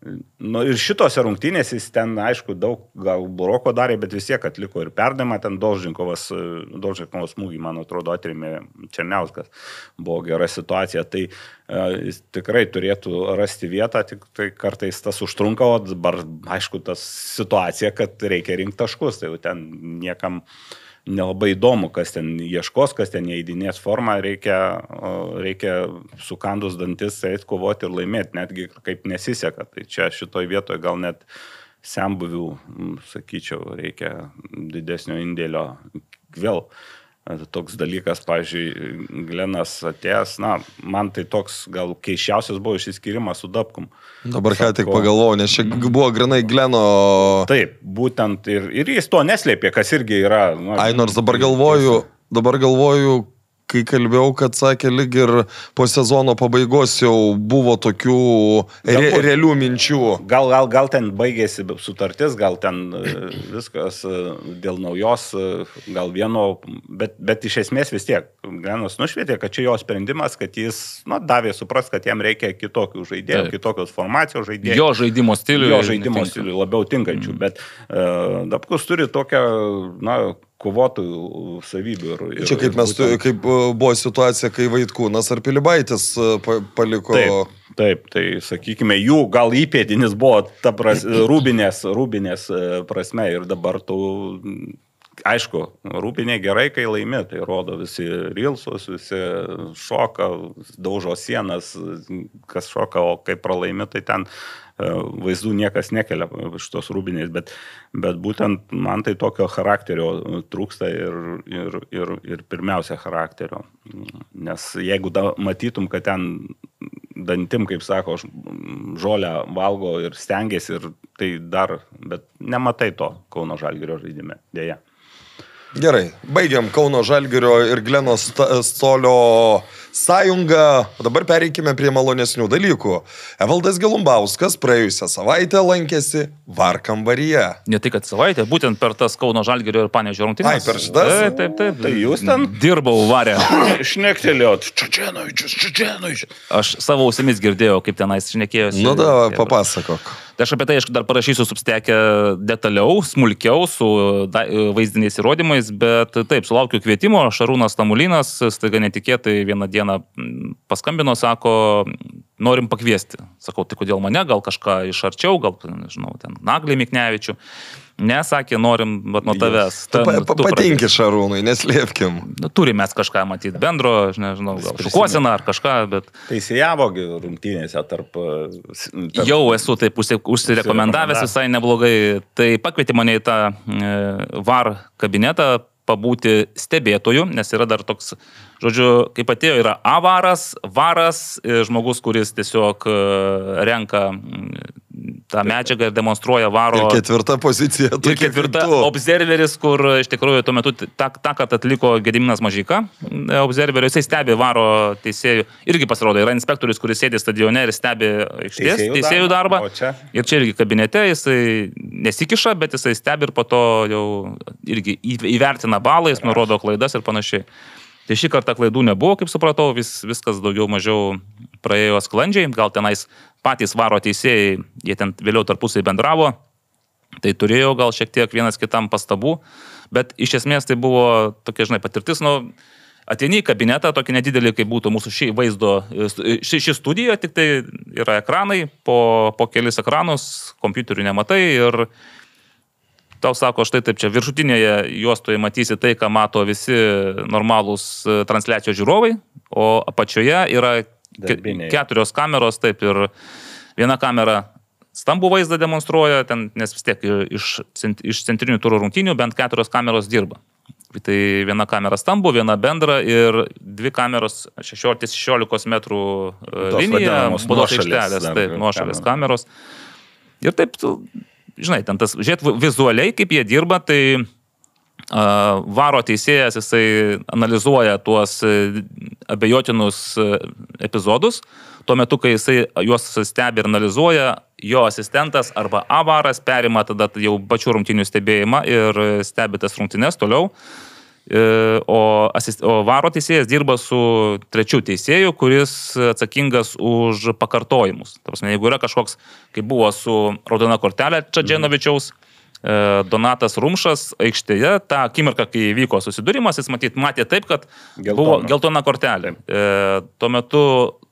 Nu, ir šitose rungtynės jis ten, aišku, daug gal buroko darė, bet vis tiek atliko ir perdavimą, ten Dolžinkovas, Dolžinkovas smūgį, man atrodo, atrėmė Černiauskas. Buvo gera situacija, tai uh, jis tikrai turėtų rasti vietą, tik tai kartais tas užtrunka, o dabar, aišku, tas situacija, kad reikia rinkti taškus, tai jau ten niekam nelabai įdomu, kas ten ieškos, kas ten neįdinės formą, reikia, reikia sukandus dantis, eit kovoti ir laimėti, netgi kaip nesiseka. Tai čia šitoj vietoje gal net senbuvių, sakyčiau, reikia didesnio indėlio. Vėl toks dalykas, pavyzdžiui, Glenas atėjęs, na, man tai toks gal keiščiausias buvo išsiskirimas su Dabkum. Dabar ką tik pagalvojau, nes čia buvo grinai Gleno... Taip, būtent ir, ir jis to neslėpė, kas irgi yra... Na, Ai, nors dabar galvoju, dabar galvoju, kai kalbėjau, kad sakė, lyg ir po sezono pabaigos jau buvo tokių re, realių minčių. Gal, gal, gal ten baigėsi sutartis, gal ten viskas dėl naujos, gal vieno, bet, bet iš esmės vis tiek Glenas nušvietė, kad čia jo sprendimas, kad jis nu, davė supras, kad jam reikia kitokių žaidėjų, Taip. kitokios formacijos žaidėjų. Jo žaidimo stilių. Jo žaidimo stilių labiau tinkančių, mm. bet uh, Dabkus turi tokią, na, kovotojų savybių. Ir, ir, čia kaip, mes, būtent... kaip buvo situacija, kai Vaitkūnas ar Pilibaitis paliko... Taip, taip, tai sakykime, jų gal įpėdinis buvo ta pras, rūbinės, rūbinės prasme ir dabar tu, aišku, rūbinė gerai, kai laimi, tai rodo visi rilsus, visi šoka, daužo sienas, kas šoka, o kai pralaimi, tai ten vaizdų niekas nekelia iš tos rūbinės, bet, bet būtent man tai tokio charakterio trūksta ir, ir, ir, ir pirmiausia charakterio. Nes jeigu da, matytum, kad ten dantim, kaip sako, žolę valgo ir stengiasi, ir tai dar, bet nematai to Kauno Žalgirio žaidime, dėja. Gerai, baigiam Kauno Žalgirio ir Gleno Stolio sąjungą. Dabar pereikime prie malonesnių dalykų. Evaldas Gelumbauskas praėjusią savaitę lankėsi VAR kambaryje. Ne tai, kad savaitę, būtent per tas Kauno Žalgirio ir Panevėžio rungtynes. Ai, per šitas? Taip, taip, taip. Tai jūs ten dirbau VARe. Šnektelėjot. Čečenovičius, Čečenovičius. Aš savo ausimis girdėjau, kaip tenais šnekėjosi. Nu da, papasakok. Tai aš apie tai, aišku, dar parašysiu substekę detaliau, smulkiau, su vaizdiniais įrodymais, bet taip, sulaukiu kvietimo, Šarūnas Tamulinas, staiga netikėtai vieną dieną paskambino, sako, norim pakviesti. Sakau, tai kodėl mane, gal kažką iš arčiau, gal, nežinau, ten Naglį Miknevičių. Nesakė, norim, bet nuo tavęs. Ten, pa, pa, patinki Šarūnui, neslėpkim. Nu, turim mes kažką matyti bendro, aš nežinau, gal šukuosena ar kažką, bet... Teisėjavo rungtynėse tarp, tarp... Jau esu taip užsirekomendavęs visai neblogai. Tai pakvietė mane į tą e, VAR kabinetą pabūti stebėtojų, nes yra dar toks, žodžiu, kaip atėjo, yra avaras, varas, žmogus, kuris tiesiog renka tą medžiagą ir demonstruoja varo. Ir ketvirta pozicija. Ir ketvirta observeris, kur iš tikrųjų tuo metu tą, tą kartą atliko Gediminas Mažeika. Observerio, jisai stebi varo teisėjų. Irgi pasirodo, yra inspektorius, kuris sėdi stadione ir stebi aikštės teisėjų, teisėjų darbą. darbą. Čia? Ir čia irgi kabinete jisai nesikiša, bet jisai stebi ir po to jau irgi įvertina balais, nurodo klaidas ir panašiai. Tai šį kartą klaidų nebuvo, kaip supratau, vis, viskas daugiau mažiau praėjo sklandžiai, gal tenais patys varo teisėjai, jie ten vėliau tarpusai bendravo, tai turėjo gal šiek tiek vienas kitam pastabų, bet iš esmės tai buvo tokia, žinai, patirtis, nu, ateini į kabinetą, tokį nedidelį, kaip būtų mūsų šį vaizdo, ši, ši studija, tik tai yra ekranai, po, po kelis ekranus, kompiuterių nematai ir tau sako, štai taip, čia viršutinėje juostoje matysi tai, ką mato visi normalūs transliacijos žiūrovai, o apačioje yra Darbiniai. keturios kameros, taip, ir viena kamera stambų vaizdą demonstruoja, ten, nes vis tiek iš, iš centrinių turų rungtynių bent keturios kameros dirba. Tai viena kamera stambų, viena bendra ir dvi kameros šešiolika šešiolikos metrų linija, baudos aikštelės, taip, nuošalės kameros. Ir taip, tu, žinai, ten tas, žiūrėt vizualiai, kaip jie dirba, tai uh, varo teisėjas, jisai analizuoja tuos abejotinus epizodus. Tuo metu, kai jisai juos stebi ir analizuoja, jo asistentas arba avaras perima tada jau pačių rungtynių stebėjimą ir stebi tas rungtynes toliau. O, asist, o varo teisėjas dirba su trečiu teisėju, kuris atsakingas už pakartojimus. Ta prasme, jeigu yra kažkoks, kaip buvo su raudona kortelė Čadženovičiaus, Donatas Rumšas aikštėje, tą akimirką, kai vyko susidūrimas, jis matyt, matė taip, kad geltona. Buvo geltona kortelė. Tuo metu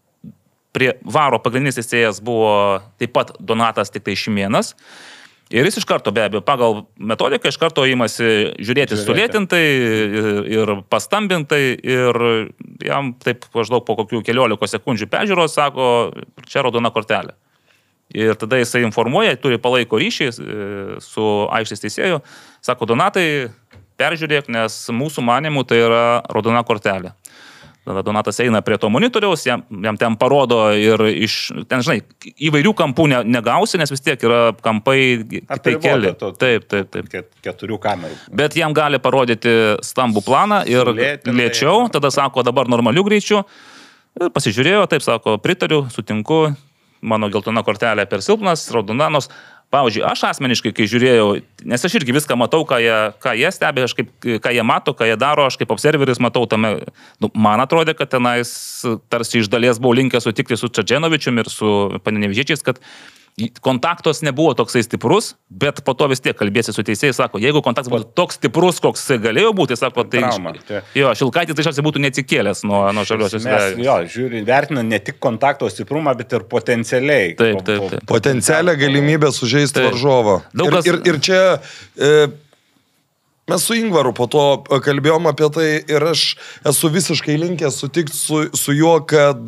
prie varo pagrindinis teisėjas buvo taip pat Donatas tik tai Šimėnas. Ir jis iš karto, be abejo, pagal metodiką iš karto įmasi žiūrėti Žiūrėti. sulėtintai ir, ir pastambintai ir jam taip maždaug po kokių keliolikos sekundžių peržiūros sako, čia raudona kortelė. Ir tada jisai informuoja, turi palaiko ryšį su aikštės teisėju, sako, Donatai, peržiūrėk, nes mūsų manimų tai yra raudona kortelė. Tada Donatas eina prie to monitoriaus, jam, jam ten parodo ir iš, ten, žinai, įvairių kampų ne, negausi, nes vis tiek yra kampai tai keli. To, taip, taip, taip. Keturių kamerų. Bet jam gali parodyti stambų planą ir Lėtinai. lėčiau, tada sako, dabar normalių greičių. Ir pasižiūrėjo, taip sako, pritariu, sutinku, mano geltona kortelė per silpnas, raudona, nors pavyzdžiui, aš asmeniškai, kai žiūrėjau, nes aš irgi viską matau, ką jie, ką jie stebi, aš kaip, ką jie mato, ką jie daro, aš kaip observeris matau tame, nu, man atrodė, kad tenais tarsi iš dalies buvau linkęs sutikti su Čadženovičiumi ir su Panevėžiečiais, kad kontaktos nebuvo toksai stiprus, bet po to vis tiek kalbėsi su teisėjai, sako, jeigu kontaktas būtų toks stiprus, koks galėjo būti, sako, tai Trauma, tai... jo, Šilkaitis tai šiandien būtų neatsikėlęs nuo, nuo žaliosios vėjos. Jo, žiūri, vertina ne tik kontakto stiprumą, bet ir potencialiai. Taip, taip, taip. Potencialią galimybę sužeisti varžovą. Daugas... Ir, ir, ir čia... E, Mes su Ingvaru po to kalbėjom apie tai ir aš esu visiškai linkęs sutikti su, su juo, kad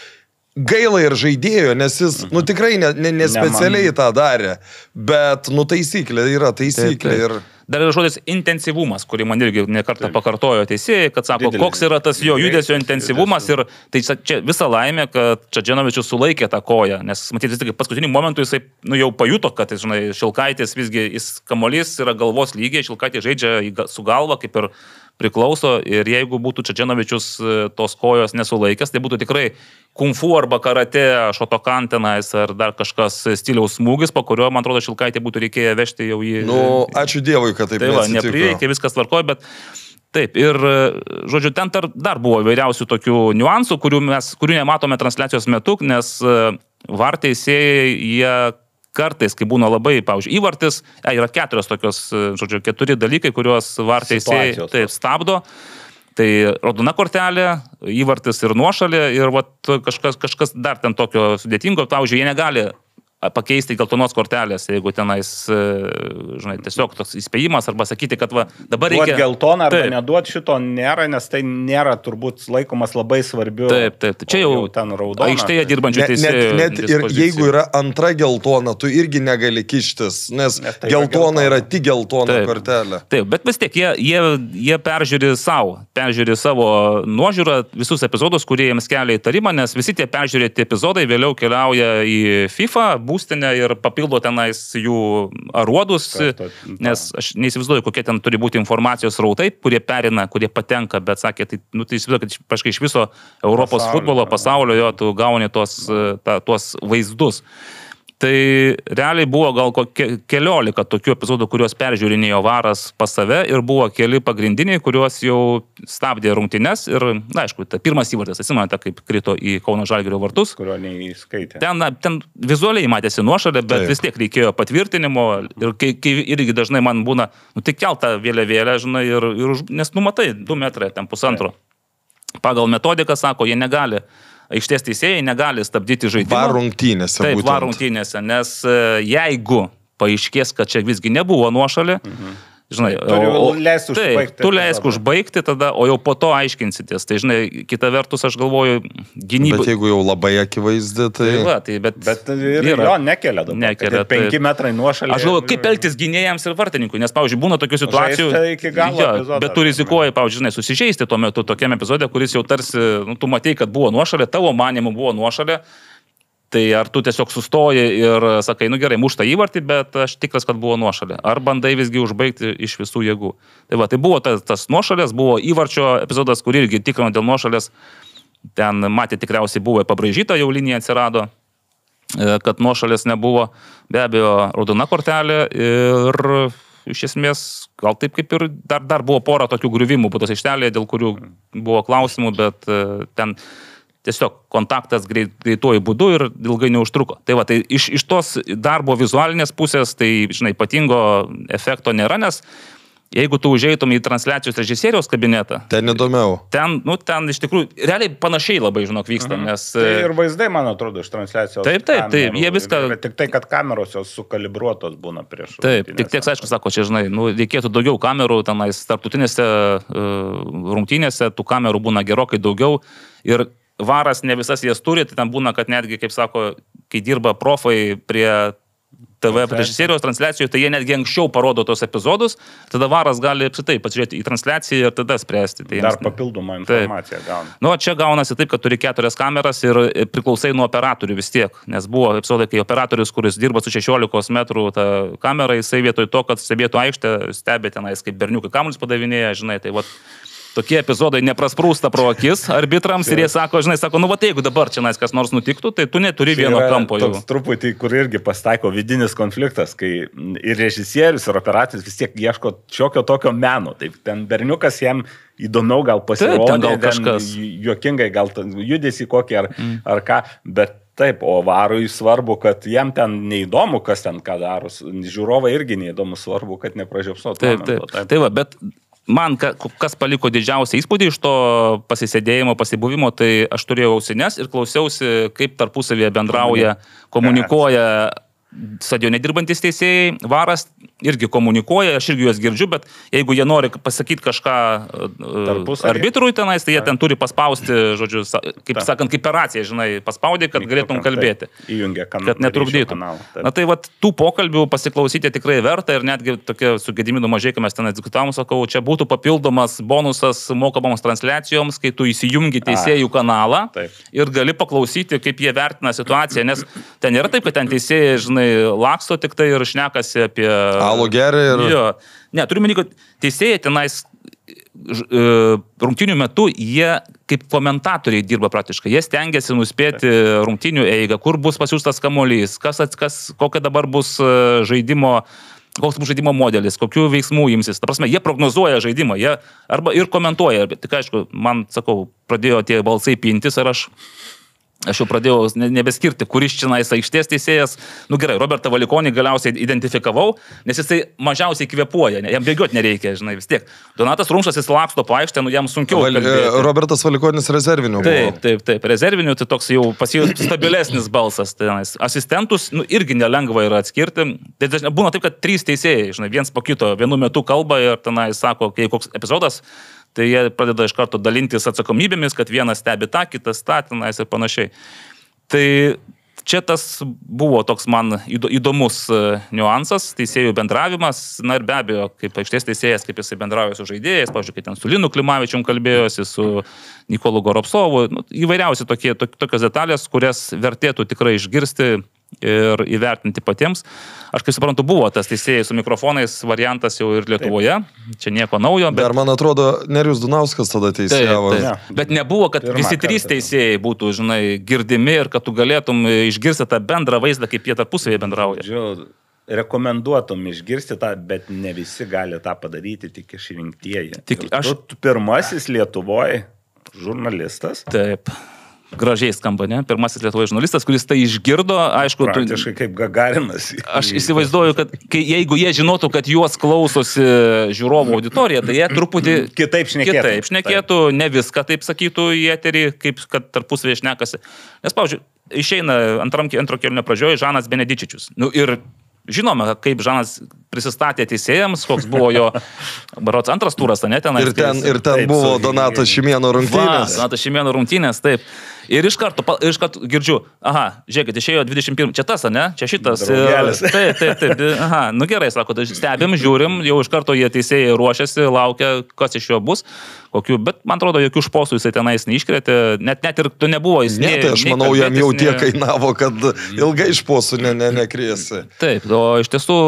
gaila ir žaidėjo, nes jis, nu tikrai ne, ne, ne specialiai tą darė, bet, nu taisyklė yra taisyklė. Taip, taip. Ir... Dar yra žodis intensyvumas, kurį man irgi nekartą pakartojo teisėjai, kad sako, Didelis. koks yra tas jo judesio intensyvumas ir tai čia visa laimė, kad Čadženovičius sulaikė tą koją, nes matyti vis tik paskutiniu momentu jisai nu, jau pajuto, kad žinai, Šilkaitis visgi, jis kamuolys yra galvos lygiai, Šilkaitis žaidžia su galva kaip ir priklauso ir jeigu būtų Čadženovičius tos kojos nesulaikęs, tai būtų tikrai kungfu arba karate, šotokan tenais ar dar kažkas stiliaus smūgis, po kurio, man atrodo, Šilkaitį būtų reikėję vežti jau į... Nu, ačiū Dievui, kad taip tai va, neprireikė, viskas tvarkoja, bet taip, ir, žodžiu, ten dar, dar buvo įvairiausių tokių niuansų, kurių mes, kurių nematome transliacijos metu, nes var teisėjai, jie kartais, kai būna labai, pavyzdžiui, įvartis, e, yra keturios tokios, žodžiu, keturi dalykai, kuriuos var teisėjai taip stabdo. Tai raudona kortelė, įvartis ir nuošalė ir vat, kažkas, kažkas dar ten tokio sudėtingo, pavyzdžiui, jie negali pakeisti geltonos kortelės, jeigu tenais, žinai, tiesiog toks įspėjimas arba sakyti, kad va, dabar reikia... Duot geltoną arba taip. neduot šito nėra, nes tai nėra turbūt laikomas labai svarbiu. Taip, taip. Čia jau, jau ten raudona. Aikštėje dirbančių teisėjų. Net, net ir jeigu yra antra geltona, tu irgi negali kištis, nes, nes tai geltona yra, yra tik geltona taip. kortelė. Taip, bet vis tiek jie, jie, jie peržiūri savo, peržiūri savo nuožiūrą visus epizodus, kurie jiems kelia įtarimą, nes visi tie peržiūrėti epizodai vėliau keliauja į FIFA būstinę ir papildo tenais jų aruodus, nes aš neįsivaizduoju, kokie ten turi būti informacijos rautai, kurie perina, kurie patenka, bet sakė, tai, nu, tai įsivaizduoju, kad praškai iš viso Europos pasaulio, futbolo, pasaulio, jo, tu gauni tuos, ta, tuos vaizdus. Tai realiai buvo gal kokie keliolika tokių epizodų, kuriuos peržiūrinėjo varas pas save ir buvo keli pagrindiniai, kuriuos jau stabdė rungtynes ir, na, aišku, ta pirmas įvartis, atsimenate, kaip krito į Kauno Žalgirio vartus. Kurio neįskaitė. Ten, na, ten vizualiai matėsi nuošalė, bet Taip. vis tiek reikėjo patvirtinimo ir kai, kai irgi dažnai man būna, nu, tik keltą vėliavėlę, žinai, ir, ir, nes numatai, du metrai, ten pusantro. Taip. Pagal metodiką, sako, jie negali. Aikštės teisėjai negali stabdyti žaidimą. Var rungtynėse. Taip, var rungtynėse, nes jeigu paaiškės, kad čia visgi nebuvo nuošalė. Mhm. Žinai, Turiu leisti užbaigti. Tu leisk užbaigti tada, o jau po to aiškinsitės. Tai, žinai, kita vertus, aš galvoju, gynyba. Bet jeigu jau labai akivaizdi, tai... Tai va, tai bet... Bet ir yra. Jo nekelia dabar. Nekelia. Penki tai... metrai nuošalė. Aš galvoju, kaip elgtis gynėjams ir vartininkui, nes, pavyzdžiui, būna tokių situacijų... Iki galo ja, epizodą, bet tu rizikuoji, pavyzdžiui, žinai, susižeisti tuo metu tokiam epizode, kuris jau tarsi, nu, tu matei, kad buvo nuošalė, tavo manimu buvo nuošalė. Tai ar tu tiesiog sustoji ir sakai, nu gerai, mušta įvartį, bet aš tikras, kad buvo nuošalė. Ar bandai visgi užbaigti iš visų jėgų. Tai va, tai buvo tas, tas nuošalės, buvo įvarčio epizodas, kur irgi tikrino dėl nuošalės. Ten matė tikriausiai buvo pabraižyta, jau linija atsirado, kad nuošalės nebuvo. Be abejo, raudona kortelė ir iš esmės gal taip kaip ir dar, dar buvo pora tokių griuvimų būtos aikštelėje, dėl kurių buvo klausimų, bet ten... Tiesiog kontaktas greit, greituoju būdu ir ilgai neužtruko. Tai va, tai iš, iš tos darbo vizualinės pusės, tai, žinai, ypatingo efekto nėra, nes jeigu tu užeitum į transliacijos režisieriaus kabinetą... Ten įdomiau. Ten, nu, ten iš tikrųjų, realiai panašiai labai, žinok, vyksta, mhm. nes... Tai ir vaizdai, man atrodo, iš transliacijos. Taip, taip, taip, jie viską... Tik tai, kad kameros jos sukalibruotos būna prieš... Taip, tik tiek, aišku, sako, čia, žinai, nu, reikėtų daugiau kamerų, tenais tarptautinėse uh, rungtynėse, tų kamerų būna gerokai daugiau ir varas ne visas jas turi, tai ten būna, kad netgi, kaip sako, kai dirba profai prie T V režisieriaus transliacijų, tai jie netgi anksčiau parodo tos epizodus, tada varas gali apsitai pasižiūrėti į transliaciją ir tada spręsti. Tai dar papildomą informaciją gauna. Nu, čia gaunasi taip, kad turi keturias kameras ir priklausai nuo operatorių vis tiek, nes buvo epizodai, kai operatorius, kuris dirba su šešiolikos metrų tą kamerą, jisai vietoj to, kad stebėtų aikštę, stebė tenais, kaip berniukai kamuolius padavinėja, žinai, tai vat, tokie epizodai neprasprūsta pro akis arbitrams ir jie sako, žinai, sako, nu, va, jeigu dabar čia nais kas nors nutiktų, tai tu neturi čia vieno kampo jau. Toks truputį, kur irgi pasitaiko vidinis konfliktas, kai ir režisierius, ir operatorius vis tiek ieško šiokio tokio meno. Taip, ten berniukas jam įdomiau gal pasirodė, taip, ten gal kažkas juokingai, gal judesi kokį ar, mm. ar ką, bet taip, o varui svarbu, kad jam ten neįdomu, kas ten ką daro. Žiūrovai irgi neįdomu, svarbu, kad nepražiopsotų. Taip, taip, taip, taip, va, bet man, kas paliko didžiausią įspūdį iš to pasisėdėjimo, pasibuvimo, tai aš turėjau ausines ir klausiausi, kaip tarpusavėje bendrauja, komunikuoja stadione dirbantis teisėjai, varas irgi komunikuoja, aš irgi juos girdžiu, bet jeigu jie nori pasakyti kažką Tarpusavį. Arbitrui tenais, tai jie ten turi paspausti, žodžiu, kaip sakant, kaip operacija, žinai, paspaudė, kad galėtum kalbėti. Įjungia kanalą. Kad netrukdytų. Na tai vat, tų pokalbių pasiklausyti tikrai verta ir netgi tokia su Gediminu Mažeikiu mes ten diskutavom, sakau, čia būtų papildomas bonusas mokamoms transliacijoms, kai tu įsijungi teisėjų kanalą Taip. Ir gali paklausyti, kaip jie vertina situaciją, nes ten nėra taip, kad ten teisėjai, žinai, laksto tik tai ir šnekasi apie... Alų gerį ir... Jo. Ne, turiu manyti, kad teisėjai tenais rungtynių metu jie kaip komentatoriai dirba praktiškai. Jie stengiasi nuspėti rungtynių eigą, kur bus pasiūstas kamuolys, kas, kas, kokia dabar bus žaidimo, koks bus žaidimo modelis, kokių veiksmų imsis. Ta prasme, jie prognozuoja žaidimą, jie arba ir komentuoja. Tik aišku, man, sakau, pradėjo tie balsai pintis ir aš... Aš jau pradėjau nebeskirti, kuris čia nais aikštės teisėjas. Nu gerai, Robertą Valikonį galiausiai identifikavau, nes jisai mažiausiai kvėpuoja, jam bėgioti nereikia, žinai, vis tiek. Donatas Rumšas jis laksto po aikštę, nu jam sunkiau Val, kalbėti. Robertas Valikonis rezervinių buvo. Taip, taip, taip, rezervinių, tai toks jau pasijus stabilesnis balsas. Tai, asistentus, nu irgi nelengva yra atskirti. Tai dažnai būna taip, kad trys teisėjai, žinai, viens po kito vienu metu kalba ir tenai sako, kai koks epizodas, tai jie pradeda iš karto dalintis atsakomybėmis, kad vienas stebi tą, kitas tą, tenais ir panašiai. Tai čia tas buvo toks man įdomus niuansas, teisėjų bendravimas, na ir be abejo, kaip aikštės teisėjas, kaip jisai bendrauja su žaidėjais, pavyzdžiui, kai ten su Linu Klimavičium kalbėjosi, su Nikolu Goropsovu, nu, įvairiausi tokie, tokios detalės, kurias vertėtų tikrai išgirsti ir įvertinti patiems. Aš kaip suprantu, buvo tas teisėjai su mikrofonais variantas jau ir Lietuvoje, Taip. Čia nieko naujo. Bet... Dar, man atrodo, Nerijus Dunauskas tada teisėjavo. Taip, taip. Bet nebuvo, kad Pirma visi trys teisėjai būtų, žinai, girdimi ir kad tu galėtum išgirsti tą bendrą vaizdą, kaip jie tarpusavėje bendrauja. Žiūrėjau, rekomenduotum išgirsti tą, bet ne visi gali tą padaryti, tik išrinktieji. Tik aš... Tu pirmasis Lietuvoje žurnalistas. Taip. Gražiai skamba, ne? Pirmasis Lietuvoje žurnalistas, kuris tai išgirdo, aišku... Praktiškai kaip Gagarinas. Aš įsivaizduoju, kad kai, jeigu jie žinotų, kad juos klausosi žiūrovų auditorija, tai jie truputį... Kitaip šnekėtų. Kitaip šnekėtų, taip. Ne viską taip sakytų į eterį, kaip kad tarpusavėje šnekasi. Nes, pavyzdžiui, išeina antram, antro kėlinio pradžioje Žanas Benedičičius. Nu ir žinome, kaip Žanas prisistatė teisėjams, koks buvo jo, barots antras turas, ne ten. Ir ten, ir ten taip, buvo Donato Šimėno rungtynės. Va, Donato Šimėno rungtynės, taip. Ir iš karto, iš karto girdžiu, aha, žiūrėkit, išėjo dvidešimt pirmas, čia tas, ne? Čia šitas. Draugelis. Taip, taip, taip. Aha, nu gerai, sako, tai stebim, žiūrim, jau iš karto jie teisėjai ruošiasi, laukia, kas iš jo bus, kokių, bet man atrodo, jokių šposų jisai tenais neiškrėtė, net, net ir tu nebuvo, jis ne. Tai aš nei, manau, nei jam jau tiek kainavo, kad ilgai šposų ne, ne, nekrėsi. Taip, o iš tiesų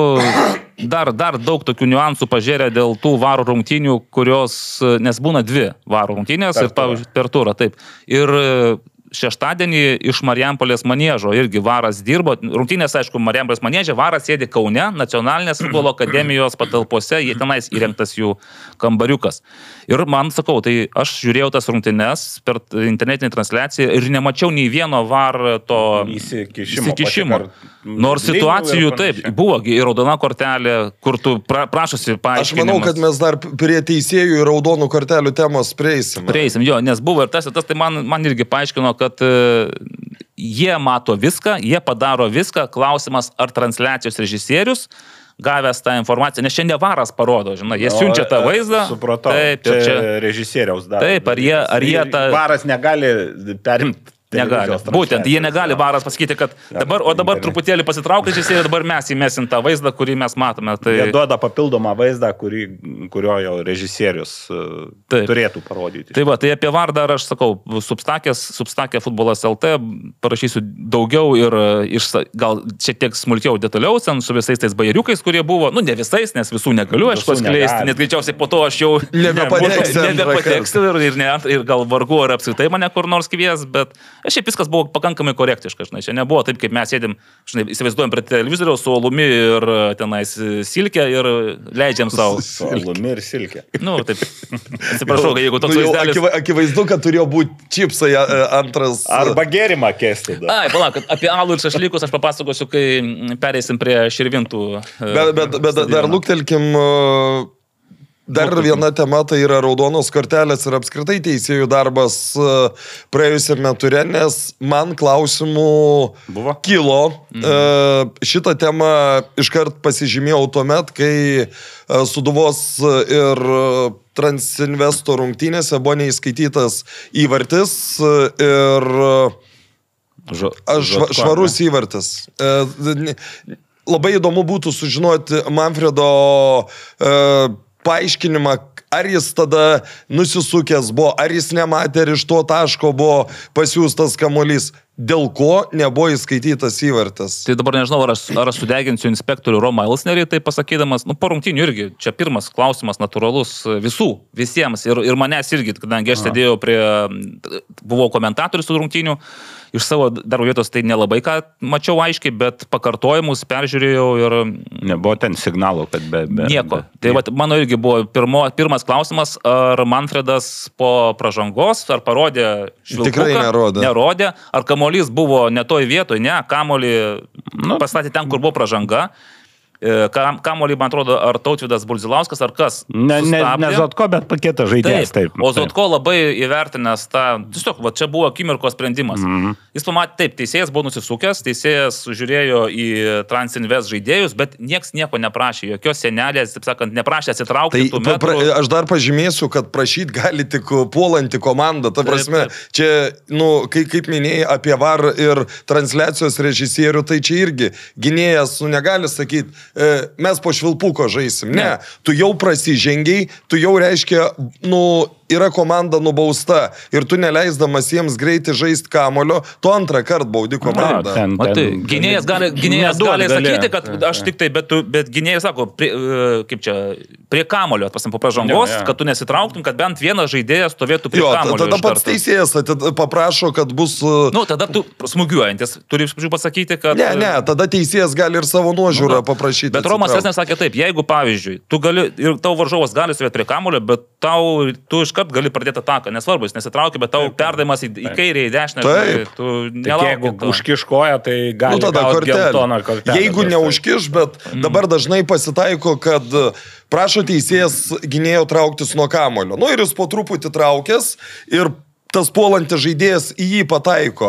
dar, dar daug tokių niuansų pažiūrė dėl tų varo rungtynių, kurios, nes būna dvi varo rungtynės per ir pavyzdžiui, per turą, taip. Ir šeštadienį iš Marijampolės maniežo irgi varas dirbo. Rungtynės, aišku, Marijampolės maniežė, varas sėdi Kaune, Nacionalinės futbolo akademijos patalpose, jie tenais įrengtas jų kambariukas. Ir man, sakau, tai aš žiūrėjau tas rungtynes per internetinį transliaciją ir nemačiau nei vieno var to įsikišimo. įsikišimo. Nors situacijų taip, buvo ir raudona kortelė, kur tu pra, prašosi paaiškinimas. Aš manau, kad mes dar prie teisėjų ir raudonų kortelių temos prieisim. Prieisim, jo, nes buvo ir tas, ir tas, tai man, man irgi paaiškino, kad uh, jie mato viską, jie padaro viską, klausimas, ar transliacijos režisierius gavęs tą informaciją, nes čia ne varas parodo, žinai, jie siunčia tą vaizdą. Supratau, taip, čia, čia režisieriaus darbas. Taip, ar jie, ar jie tą... Varas negali perimti. Negali. Būtent, jie negali varas pasakyti, kad dabar, o dabar truputėlį pasitraukite ir dabar mes įmesim tą vaizdą, kurį mes matome. Tai... Jie duoda papildomą vaizdą, kurį, kurio jau režisierius taip turėtų parodyti. Tai va, tai apie varą dar aš sakau, substakės, substakė futbolas L T, parašysiu daugiau ir iš, gal šiek tiek smulkiau detaliau, ten su visais tais bajeriukais, kurie buvo, nu ne visais, nes visų negaliu, aš paskleisti, net greičiausiai po to aš jau nebepateksiu, nebepateksiu ir, ir, ne, ir gal vargu ar apskritai mane kur nors kvies, bet šiaip viskas buvo pakankamai korektiška, žinai, čia nebuvo taip, kaip mes sėdim, žinai, įsivaizduojam prie televizoriaus su alumi ir tenais silkę ir leidžiam savo. Su alumi ir silkę. Nu, taip, atsiprašau, jeigu toks nu, vaizdelis... Akiva, akivaizdu, kad turėjo būti čipsai antras... Arba gėrimą kesti. Ai, palauk, apie alų ir šašlykus aš papasakosiu, kai pereisim prie širvintų. Bet, bet, bet dar luktelkim... Dar viena tema tai yra raudonos kortelės ir apskritai teisėjų darbas praėjusiame ture, nes man klausimų buvo? Kilo. Mhm. Šitą temą iškart pasižymėjau tuomet, kai Sūduvos ir Transinvesto rungtynėse buvo neįskaitytas įvartis ir Žva, švarus įvartis. Labai įdomu būtų sužinoti Manfredo paaiškinimą, ar jis tada nusisukęs buvo, ar jis nematė, ar iš to taško buvo pasiūstas kamuolys, dėl ko nebuvo įskaitytas įvartis. Tai dabar nežinau, ar aš, ar aš sudeginsiu inspektorių Romą Ilsnerį, tai pasakydamas, nu, po rungtynių irgi, čia pirmas klausimas natūralus visų, visiems, ir, ir manęs irgi, kadangi aš sėdėjau prie, buvau komentatorius su rungtynių, iš savo darbo vietos tai nelabai ką mačiau aiškiai, bet pakartojimus peržiūrėjau ir... Nebuvo ten signalo, kad be... be nieko. Be, tai va, mano irgi buvo pirmo, pirmas klausimas, ar Manfredas po pražangos, ar parodė švilpuką? Tikrai nerodė. Nerodė. Ar kamuolys buvo ne toj vietoj, ne, kamuolį nu, pastatė ten, kur buvo pražanga. Kamuolį, man atrodo, ar Tautvydas Bulzilauskas, ar kas? Ne, ne, ne Zotko, bet paketas žaidėjas. Taip, taip. O Zotko taip. Labai įvertinęs tą, tiesiog, va, čia buvo akimirkos sprendimas. Mm-hmm. Jis pamatė, taip, teisėjas buvo nusisukęs, teisėjas žiūrėjo į Transinvest žaidėjus, bet nieks nieko neprašė, jokios senelės, taip sakant, neprašė atsitraukti. Tai pra, aš dar pažymėsiu, kad prašyti gali tik puolanti komanda. Ta prasme, taip, taip. Čia, nu, kai, kaip minėjai apie var ir transliacijos režisierių, tai čia irgi gynėjas, nu, negali sakyti, mes po švilpuko žaisim. Ne, ne. Tu jau prasižengiai, tu jau reiškia, nu, yra komanda nubausta ir tu neleisdamas jiems greitai žaisti kamulio, tu antrą kartą baudi komandą. Ten, ten, Matai, gynėjas gali, gynėjas gali sakyti, kad aš tik tai, bet, tu, bet gynėjas sako, prie, kaip čia, prie kamulio, pasim, po pažangos, ja, ja. Kad tu nesitrauktum, kad bent vienas žaidėjas stovėtų prie jo, kamulio. Tada pats teisėjas paprašo, kad bus... Nu, tada tu smūgiuojantis, turi pasakyti, kad... Ne, ne, tada teisėjas gali ir savo nuožiūrą nu, paprašyti. Bet Romas Vesnes sakė taip, jeigu, pavyzdžiui, tu gali, ir tavo varžovas gali stovėti prie kamulio, bet tau, tu iš gali pradėti ataką, nesvarbu, jis nesitraukia, bet tau perdavimas į, į kairę, į dešinę, tai tu nelauki. Jeigu užkiškoja, tai gali nu, gauti geltoną kortelę. Jeigu neužkiš, bet mm. dabar dažnai pasitaiko, kad prašo teisėjas gynėjo trauktis nuo kamulio. Nu ir jis po truputį traukęs ir tas puolantis žaidėjas į jį pataiko.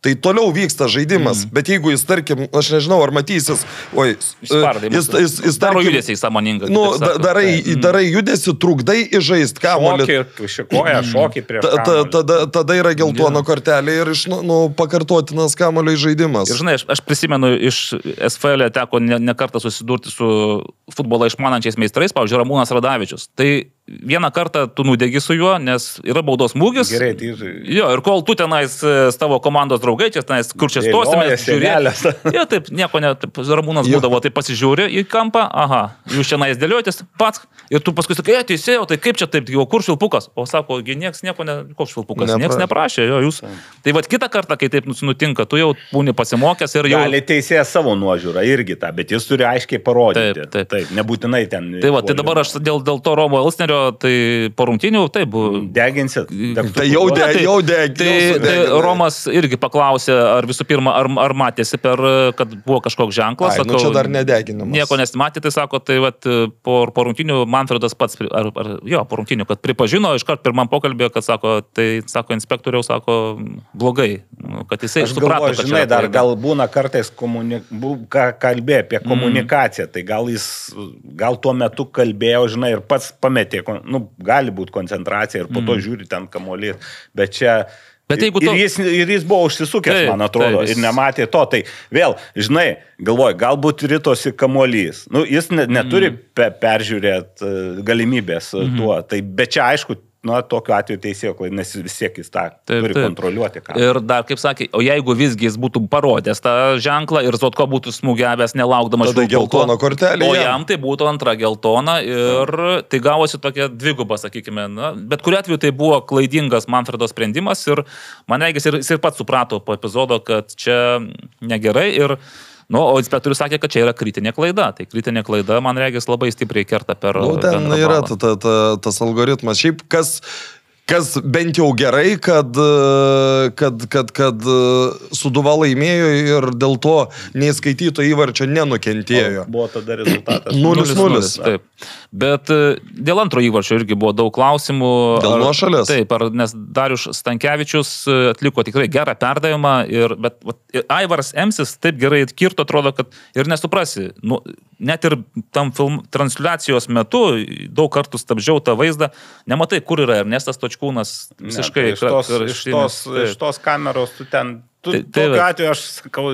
tai toliau vyksta žaidimas. Mm. Bet jeigu jis, tarkim, aš nežinau, ar matysis, oi, Spardai, jis, jis, jis daro tarkim, judesiai sąmoningai. Nu, da, darai, mm. darai judesi, trukdai įžaist kamuolį. Šokį, šikoja, šokį prieš ta, ta, tada, tada yra geltona yeah. kortelė ir iš, nu, nu, pakartotinas kamuolio žaidimas. Ir žinai, aš, aš prisimenu, iš S F L teko ne, ne kartą susidurti su futbolą išmanančiais meistrais, pavyzdžiui, Ramūnas Radavičius. Tai vieną kartą tu nudegi su juo, nes yra baudos smūgis. Gerai, tai žai. Jo, ir kol tu tenais tavo komandos draugai, čia tenais, kur čia stosime, žiūrėlės. Jo, taip, nieko ne, taip, Ramūnas būdavo, tai pasižiūrė į kampą, aha, jūs čia nais dėliojotės, pats, ir tu paskui sakai, teisėjau, tai kaip čia taip, o kur švilpukas? O sako, nieks nieko, ne, koks švilpukas, Nepra... nieks neprašė, jo, jūs. Tai vad kitą kartą, kai taip nutinka, tu jau būni pasimokęs ir jau... Gali teisėjas savo nuožiūrą irgi tą, bet jis turi aiškiai parodyti. Taip, taip. taip nebūtinai ten... Tai va, tai dabar aš dėl, dėl to Romo Elsnerio, tai po rungtynių, taip. Deginsit. Tai jau deg, tai, jau deg. Tai, tai Romas irgi paklausė, ar visų pirma, ar, ar matėsi per, kad buvo kažkoks ženklas. Ai, sakau, nu čia dar nedeginamas. Nieko nesimatė, tai sako, tai vat, po, po rungtynių Manfredas pats, ar, ar, jo, po rungtynių, kad pripažino, iškart pirmam pokalbė, kad sako, tai, sako, inspektoriau, sako, blogai, kad jisai aš suprato, galvoju, žinai, dar gal būna kartais komuni... kalbė apie komunikaciją, mm. tai gal jis, gal tuo metu kalbėjo, žinai, ir pats pametė, nu, gali būti koncentracija ir po to mm. žiūri ten kamuolys, bet čia... Bet to... ir, jis, ir jis buvo užsisukęs, taip, man atrodo, taip, jis... ir nematė to, tai vėl, žinai, galvoju, galbūt ritosi kamuolys, nu, jis ne, neturi mm. pe, peržiūrėti galimybės mm. tuo, tai, bet čia aišku, nu, tokiu atveju teisėjo klaida, nes vis tiek jis tą taip, turi taip. kontroliuoti. Ką. Ir dar, kaip sakė, o jeigu visgi jis būtų parodęs tą ženklą ir Zotko būtų smūgiavęs nelaukdamas tada geltoną kortelę. O jam tai būtų antra geltona ir tai gavosi tokia dviguba, sakykime. Na, bet kuriuo atveju tai buvo klaidingas Manfredo sprendimas ir man regis ir, jis ir pats suprato po epizodo, kad čia negerai ir nu, o inspektorius sakė, kad čia yra kritinė klaida. Tai kritinė klaida, man regis, labai stipriai kerta per... Nu, ten yra ta, ta, ta, tas algoritmas. Šiaip kas... Kas bent jau gerai, kad, kad, kad, kad Sūduva laimėjo ir dėl to neįskaityto įvarčio nenukentėjo. O, buvo tada rezultatas nulis nulis. Taip. Bet dėl antro įvarčio irgi buvo daug klausimų. Dėl ar, nuošalės? Taip, ar, nes Darius Stankevičius atliko tikrai gerą perdavimą, ir, bet ir Aivaras Emsis taip gerai kirto, atrodo, kad ir nesuprasi. Nu, net ir tam film, transliacijos metu daug kartų stabdžiau tą vaizdą, nematai, kur yra Ernestas Točkūnas. Visiškai. Ne, tai iš, tos, iš, tos, iš tos kameros tu ten, tu, tai, tai, tokiu atveju aš sakau,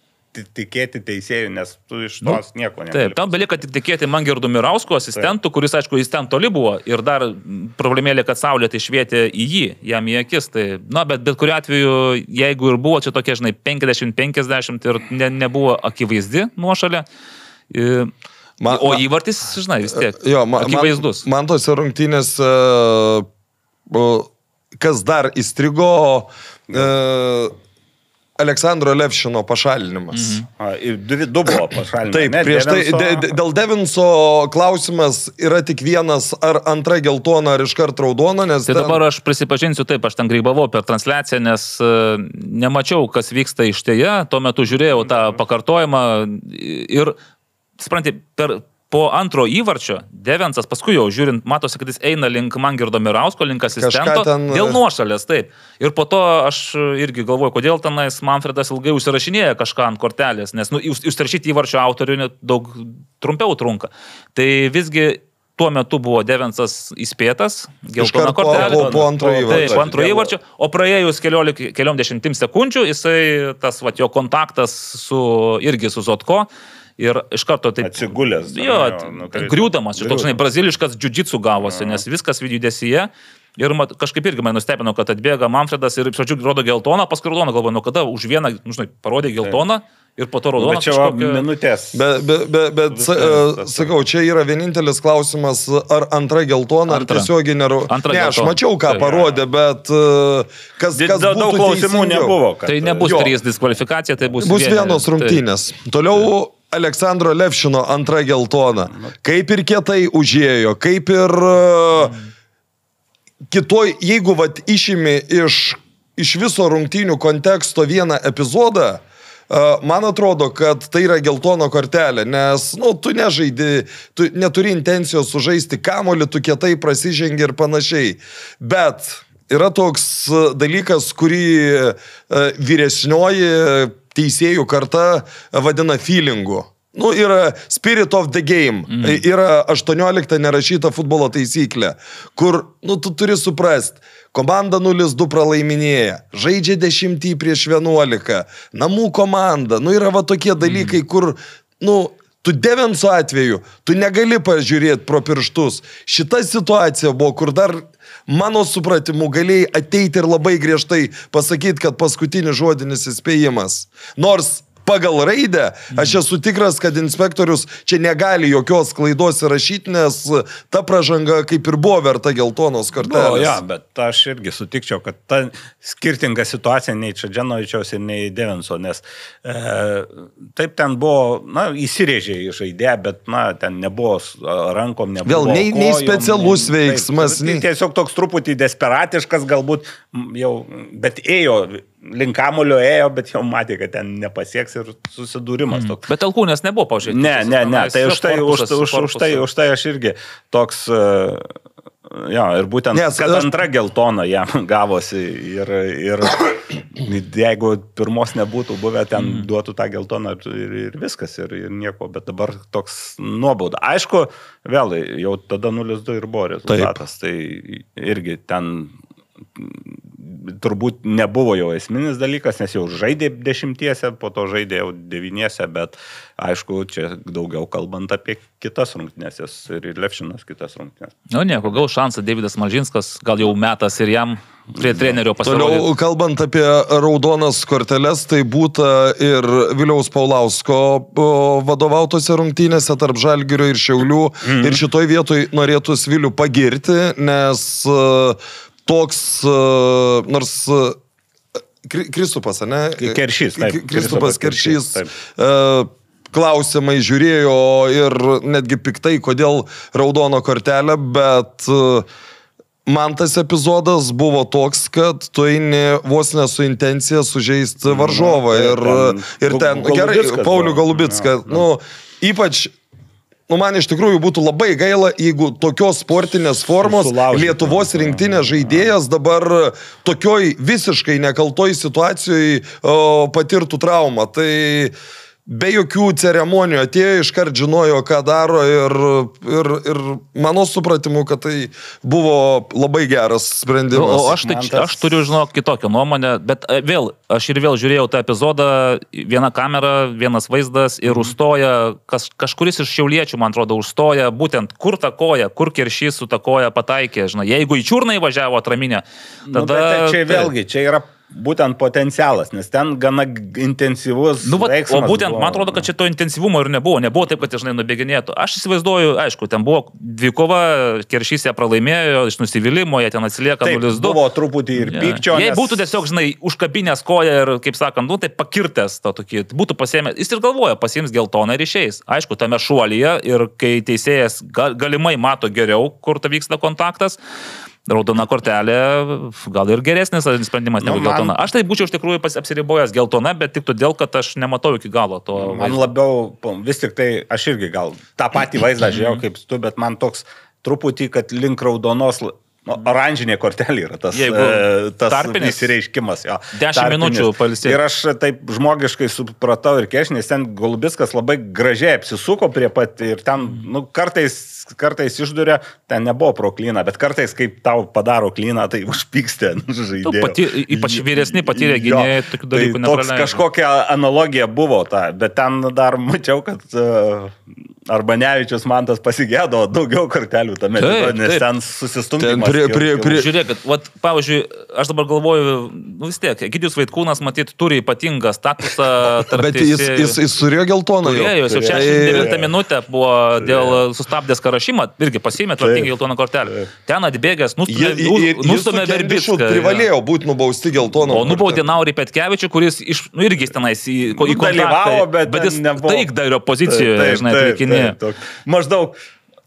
tikėti teisėjų, nes tu iš tos nu, nieko negali. Taip, tam belieka tik tikėti Mangirdu Mirausko asistentų, taip. Kuris, aišku, jis ten toli buvo ir dar problemėlė, kad saulė tai švietė į jį, jam į akis. Tai, na, bet bet kuriuo atveju, jeigu ir buvo čia tokie, žinai, penkiasdešimt penkiasdešimt ir ne, nebuvo akivaizdi nuošalė, man, o įvartis, žinai, vis tiek jo, man, akivaizdus. Man, man tose rungtynės, kas dar įstrigo, Aleksandro Levšino pašalinimas. Mhm. A, ir du, du buvo pašalinimas. Taip, ne, prieš Devinso... tai de, dėl Devinso klausimas yra tik vienas, ar antra geltona, ar iškart raudona, nes... Tai ten... dabar aš prisipažinsiu, taip, aš ten grybavau per transliaciją, nes uh, nemačiau, kas vyksta ištėje, tuo metu žiūrėjau tą pakartojimą ir, supranti, per... Po antro įvarčio Devinsas paskui jau žiūrint, matosi, kad jis eina link Mangirdo Mirausko, link asistento, ten... dėl nuošalės, taip. Ir po to aš irgi galvoju, kodėl tenais Manfredas ilgai užsirašinėja kažką ant kortelės, nes nu, užsirašyti įvarčio autorių daug trumpiau trunka. Tai visgi tuo metu buvo Devinsas įspėtas, geltona kortelė. Po, po antro įvarčio. Taip, po antro įvarčio, o praėjus keliolik, keliom dešimtim sekundžių, jisai, tas vat, jo kontaktas su, irgi su Zotko, ir iš karto taip... Atsigulęs. Jo, nu, griūdamas, šitoks, žinai, braziliškas džiudžitsu gavosi, nes viskas judesyje. Ir mat, kažkaip irgi mane nustebino, kad atbėga Manfredas ir, pradžiu, rodo geltoną, paskui raudoną, galvoju, nu kada už vieną, nu, žinai, parodė geltoną ir po to raudoną. Bet čia kažkokia... minutės. Bet, bet, bet, bet sa, sakau, čia yra vienintelis klausimas, ar antra geltona, ar tiesiogiai nėra... Ne, aš mačiau, ką parodė, bet kas, kas būtų daug klausimų nebuvo. Kad... Tai nebus trys diskvalifikacija, tai bus... Bus vienos rungtynės. Toliau... Aleksandro Levšino antra geltona. Kaip ir kietai užėjo, kaip ir uh, kitoj, jeigu vat išimi iš, iš viso rungtynių konteksto vieną epizodą, uh, man atrodo, kad tai yra geltono kortelė, nes, nu, tu nežaidi, tu neturi intencijos sužaisti kamuolį, tu kietai prasižengi ir panašiai. Bet yra toks dalykas, kurį vyresnioji teisėjų karta vadina feelingu. Nu, yra spirit of the game. Mm. Yra aštuoniolikta nerašyta futbolo taisyklė, kur, nu, tu turi suprast, komanda nulis du pralaiminėja, žaidžia dešimtį prieš vienuolika, namų komanda, nu, yra va tokie dalykai, mm. kur, nu, tu Devenso atveju, tu negali pažiūrėti pro pirštus. Šita situacija buvo, kur dar mano supratimu galėjai ateiti ir labai griežtai pasakyti, kad paskutinis žodinis įspėjimas. Nors pagal raidę, aš esu tikras, kad inspektorius čia negali jokios klaidos įrašyti, nes ta pražanga kaip ir buvo verta geltonos kortelės. Buvo, ja, bet aš irgi sutikčiau, kad ta skirtinga situacija nei Čadženovičiaus ir nei Devenso, nes e, taip ten buvo, na, įsirėžė į žaidėją, bet, na, ten nebuvo rankom, nebuvo Vėl, nei, kojom, nei specialus nei, veiksmas. Taip, nei... Tiesiog toks truputį desperatiškas galbūt jau, bet ėjo link kamulio ėjo, bet jau matė, kad ten nepasieks ir susidūrimas toks. Mm. Bet alkūnės nebuvo pažiūrėti. Ne, ne, ne, tai už tai, už, už, už, tai, už tai aš irgi toks, jo, ir būtent, Nes, kad aš... antra geltona jam gavosi ir, ir jeigu pirmos nebūtų buvę, ten mm. duotų tą geltoną ir, ir viskas, ir, ir nieko, bet dabar toks nuobauda. Aišku, vėl, jau tada nulis du ir buvo rezultatas, Taip. Tai irgi ten turbūt nebuvo jau esminis dalykas, nes jau žaidė dešimtiese, po to žaidė jau devyniese, bet aišku, čia daugiau kalbant apie kitas rungtynės ir Levšinas kitas rungtynės. Nu nieko, gal šansą Deividas Malžinskas, gal jau metas ir jam prie trenerio pasirodyti. Toliau, kalbant apie raudonas korteles, tai būta ir Viliaus Paulausko vadovautose rungtynėse tarp Žalgirio ir Šiaulių. Mm. Ir šitoj vietoj norėtųs Vilių pagirti, nes toks, uh, nors uh, Kristupas, ne? Keršys, taip. Kristupas Keršys uh, klausimai žiūrėjo ir netgi piktai, kodėl raudono kortelė, bet uh, man tas epizodas buvo toks, kad tu eini vos ne su intencija sužeisti varžovą. Ir, ir ten, gerai, Paulių Golubicką, nu, ypač Nu, man iš tikrųjų būtų labai gaila, jeigu tokios sportinės formos Lietuvos rinktinės žaidėjas dabar tokioj visiškai nekaltoj situacijoje patirtų traumą. Tai be jokių ceremonijų atėjo, iškart žinojo, ką daro ir, ir, ir mano supratimu, kad tai buvo labai geras sprendimas. O aš, tai, aš turiu, žinok, kitokią nuomonę, bet vėl, aš ir vėl žiūrėjau tą epizodą, viena kamera, vienas vaizdas ir užstoja, kas, kažkuris iš šiauliečių, man atrodo, užstoja būtent kur ta koja, kur Keršys su ta koja pataikė. Žinai, jeigu į čiurną įvažiavo atraminę, tada... Nu, bet čia vėlgi, čia yra būtent potencialas, nes ten gana intensyvus nu, veiksmas. O būtent, buvo. Man atrodo, kad šito intensyvumo ir nebuvo. Nebuvo taip, kad, žinai, nubėginėtų. Aš įsivaizduoju, aišku, ten buvo dvikova, Keršys ją pralaimėjo, iš nusivylimo, jie ten atsilieka nulis du. Buvo truputį ir pykčio. Jei nes... būtų tiesiog, žinai, užkabinės koją ir, kaip sakant, nu, tai pakirtęs to tokį, būtų pasiėmęs, jis ir galvoja, pasiims geltoną ir išeis. Aišku, tame šuolyje ir kai teisėjas gal, galimai mato geriau, kur ta vyksta kontaktas, raudona kortelė, gal ir geresnis sprendimas negu nu, geltona. Aš tai būčiau iš tikrųjų apsiribojęs geltona, bet tik todėl, kad aš nematau iki galo to. Man vaizdo. Labiau, vis tik tai, aš irgi gal tą patį vaizdą žiūrėjau kaip tu, bet man toks truputį, kad link raudonos, nu, oranžinė kortelė yra tas, e, tas įsireiškimas. Jo, dešimt minučių pailsėti. Ir aš taip žmogiškai supratau ir Keršys, nes ten Golubickas labai gražiai apsisuko prie pat ir ten, nu, kartais kartais išduria, ten nebuvo pro klyną, bet kartais, kaip tau padaro klyną, tai užpykstė žaidėjų. Pati, ypač vyresni patyrė gynėjai, tokių dalykų tai nepraleidžia. Kažkokia analogija buvo ta, bet ten dar mačiau, kad uh, Arbanevičius Mantas pasigėdo daugiau kortelių tame, taip, nes taip. Ten susistumdymas. Prie, prie, prie. Žiūrėkit, vat, pavyzdžiui, aš dabar galvoju, nu vis tiek, Egidijus Vaitkūnas, matyt, turi ypatingą statusą tarp bet jis, jis, jis turėjo geltoną jau. Turėjo, jau šešiasdešimt devintą minutę buvo dėl sustabdęs rašymą, irgi pasiėmė tvarkingai geltoną kortelę. Ten atbėgęs, nustumė Verbicką. Privalėjo būti nubausti geltoną. O nubaudė Naurį Petkevičių, kuris iš, nu, irgi tenais į, į kontaktą, bet, bet jis nebuvo. taikdario pozicijoje, žinai, atlikinė. Maždaug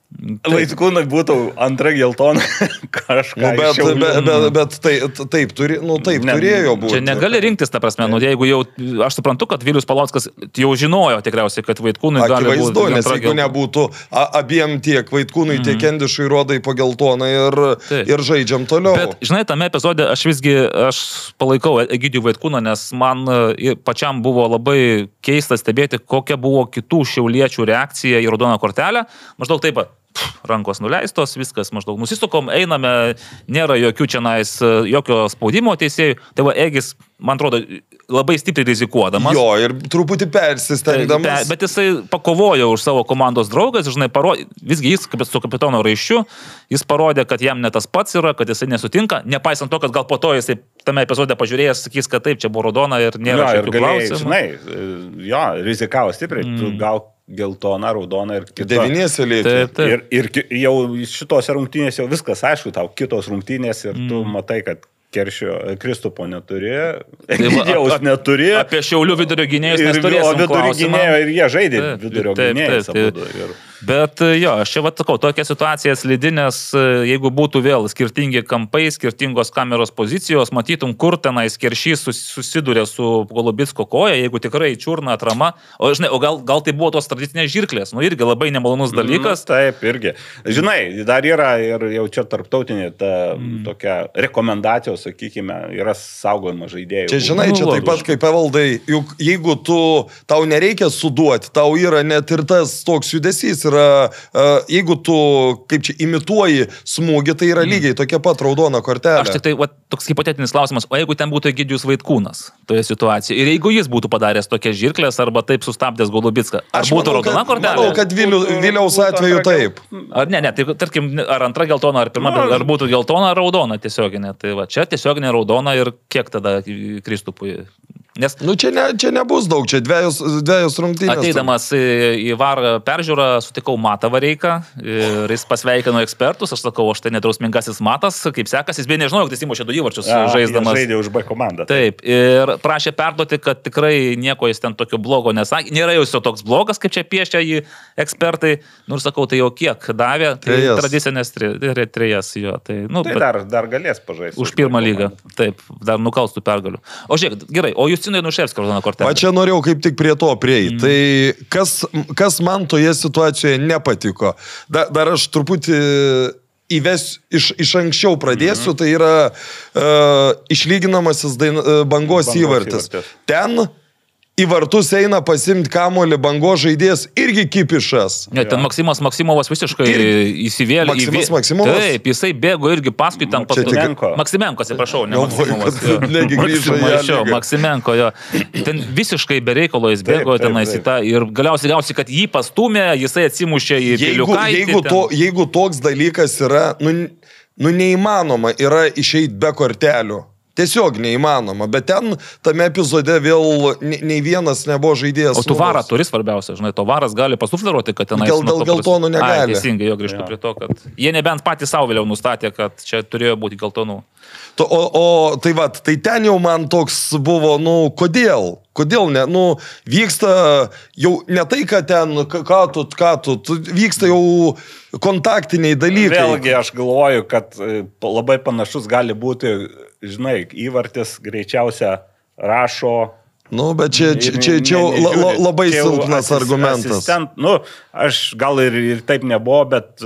Vaitkūnai būtų antra geltona kažką. Nu, bet, bet, bet, bet tai, taip, turi, nu, taip ne, turėjo būti. Čia negali rinktis, ta prasme, nu, jeigu jau, aš suprantu, kad Vilius Palauskas jau žinojo tikriausiai, kad Vaitkūnui gali būti. Akivaizdu, nes jeigu nebūtų a, abiem tiek Vaitkūnui, mm. tiek Kendišui rodai po geltoną ir, ir žaidžiam toliau. Bet, žinai, tame epizode aš visgi, aš palaikau Egidijų Vaitkūną, nes man pačiam buvo labai keista stebėti, kokia buvo kitų šiauliečių reakcija į raudoną kortelę. Maždaug taip pat. Rankos nuleistos, viskas maždaug nusisukom, einame, nėra jokių čianais, jokio spaudimo teisėjų. Tai va, Egis, man atrodo, labai stipriai rizikuodamas. Jo, ir truputį persistengdamas. Be, bet jisai pakovojo už savo komandos draugas, žinai, parodė, visgi jis su kapitono Raiščiu, jis parodė, kad jam ne tas pats yra, kad jisai nesutinka, nepaisant to, kad gal po to jisai tame epizode pažiūrėjęs, sakys, kad taip, čia buvo raudona ir nėra jo, jokių ir galėjai, klausimų. Žinai, jo, rizikavo stipriai, mm. tu gal geltona, raudona ir kita. Devynėse lėtė. Ir, ir jau šitose rungtynėse jau viskas aišku, tau kitos rungtynės ir mm. tu matai, kad Keršio, Kristupo neturi, Egidijaus neturi. Apie Šiaulių vidurio gynėjus mes turėsim klausimą. O vidurio gynėjo ir jie žaidė taip, vidurio taip, gynėjus. Taip, taip, taip. Bet jo, aš čia vat sakau, tokia situacija slidi, nes jeigu būtų vėl skirtingi kampai, skirtingos kameros pozicijos, matytum, kur tenais Keršys susiduria su Golubicko koja, jeigu tikrai čiurna atrama, o žinai, o gal, gal tai buvo tos tradicinės žirklės, nu irgi labai nemalonus dalykas. Nu, taip, irgi. Žinai, dar yra ir jau čia tarptautinė ta mm. tokia rekomendacijos, sakykime, yra saugojama žaidėjų. Čia žinai, čia taip pat kaip evaldai, juk jeigu tu, tau nereikia suduoti, tau yra net ir tas toks judesys, yra, jeigu tu, kaip čia, imituoji smūgį, tai yra lygiai tokia pat raudona kortelė. Aš tik tai, va, toks hipotetinis klausimas, o jeigu ten būtų Egidijus Vaitkūnas toje situacijoje, ir jeigu jis būtų padaręs tokias žirklės arba taip sustabdęs Golubicką, ar aš būtų manau, raudona kad, kortelė? Manau, kad Viliu, Viliaus atveju taip. Ar ne, ne, tai tarkim, ar antra geltona, ar pirma, ar būtų geltona, ar raudona tiesioginė. Tai va, čia tiesioginė raudona ir kiek tada Kristupui? Nes, nu, čia, ne, čia nebus daug, čia dviejus, dviejus rungtynės. Ateidamas į, į VAR peržiūrą sutikau Matą Vareiką ir jis pasveikino ekspertus, aš sakau, aš tai nedrausmingasis Matas, kaip sekasi, jis beje nežinojau, kad jis įmušė du įvarčius žaisdamas. Jis žaidė už B komandą. Taip, ir prašė perduoti, kad tikrai nieko jis ten tokio blogo nesakė, nėra jau jis toks blogas, kaip čia piešia jį ekspertai, nu ir sakau, tai jau kiek davė, tai trejas. Tradicinės tre, trejas jo. Tai, nu, tai dar, dar galės pažaisti. Už pirmą lygą, taip, dar nukalstų pergalių. O žiūrėk, gerai, o jūs Nuševskio raudona kortelė. Va čia norėjau kaip tik prie to prieiti. Mm. Tai kas, kas man toje situacijoje nepatiko? Da, dar aš truputį įves, iš, iš anksčiau pradėsiu, mm. tai yra uh, išlyginamasis dain, uh, bangos, bangos įvartis. įvartis. Ten į vartus eina pasimti kamuolį Bangos žaidėjas irgi kipišas. Ne, ten Maksimas Maksimovas visiškai ir įsivėlė. Maksimas įvė... Maksimovas? Taip, jisai bėgo irgi paskui ten paskui. Maksimenko. Maksimenko, atsiprašau, ne Maksimovas. Negi grįžo į ją. Maksimenko, jo. Ten visiškai be reikalo jis bėgo tenais į tą ir galiausiai gausi, kad jį pastumė, jisai atsimušė į piliukaitį. Jeigu, to, jeigu toks dalykas yra, nu, nu neįmanoma yra išeiti be kortelių. Tiesiog neįmanoma, bet ten tame epizode vėl nei vienas nebuvo žaidėjas. O tu varą turi svarbiausia, žinai, to varas gali pasufleruoti, kad tenais... Dėl, dėl geltonų negali. Ai, teisingai, jo grįžtu ja. Prie to, kad jie nebent patys savo vėliau nustatė, kad čia turėjo būti geltonų. To, o, o tai va, tai ten jau man toks buvo, nu, kodėl? Kodėl ne? Nu, vyksta jau ne tai, kad ten, ką tu, ką tu, tu vyksta jau kontaktiniai dalykai. Vėlgi aš galvoju, kad labai panašus gali būti, žinai, įvartis greičiausia rašo. Nu, bet čia, čia, čia, čia ne, ne, la, labai čia silpnas asist, argumentas. Asistent, nu, aš gal ir, ir taip nebuvo, bet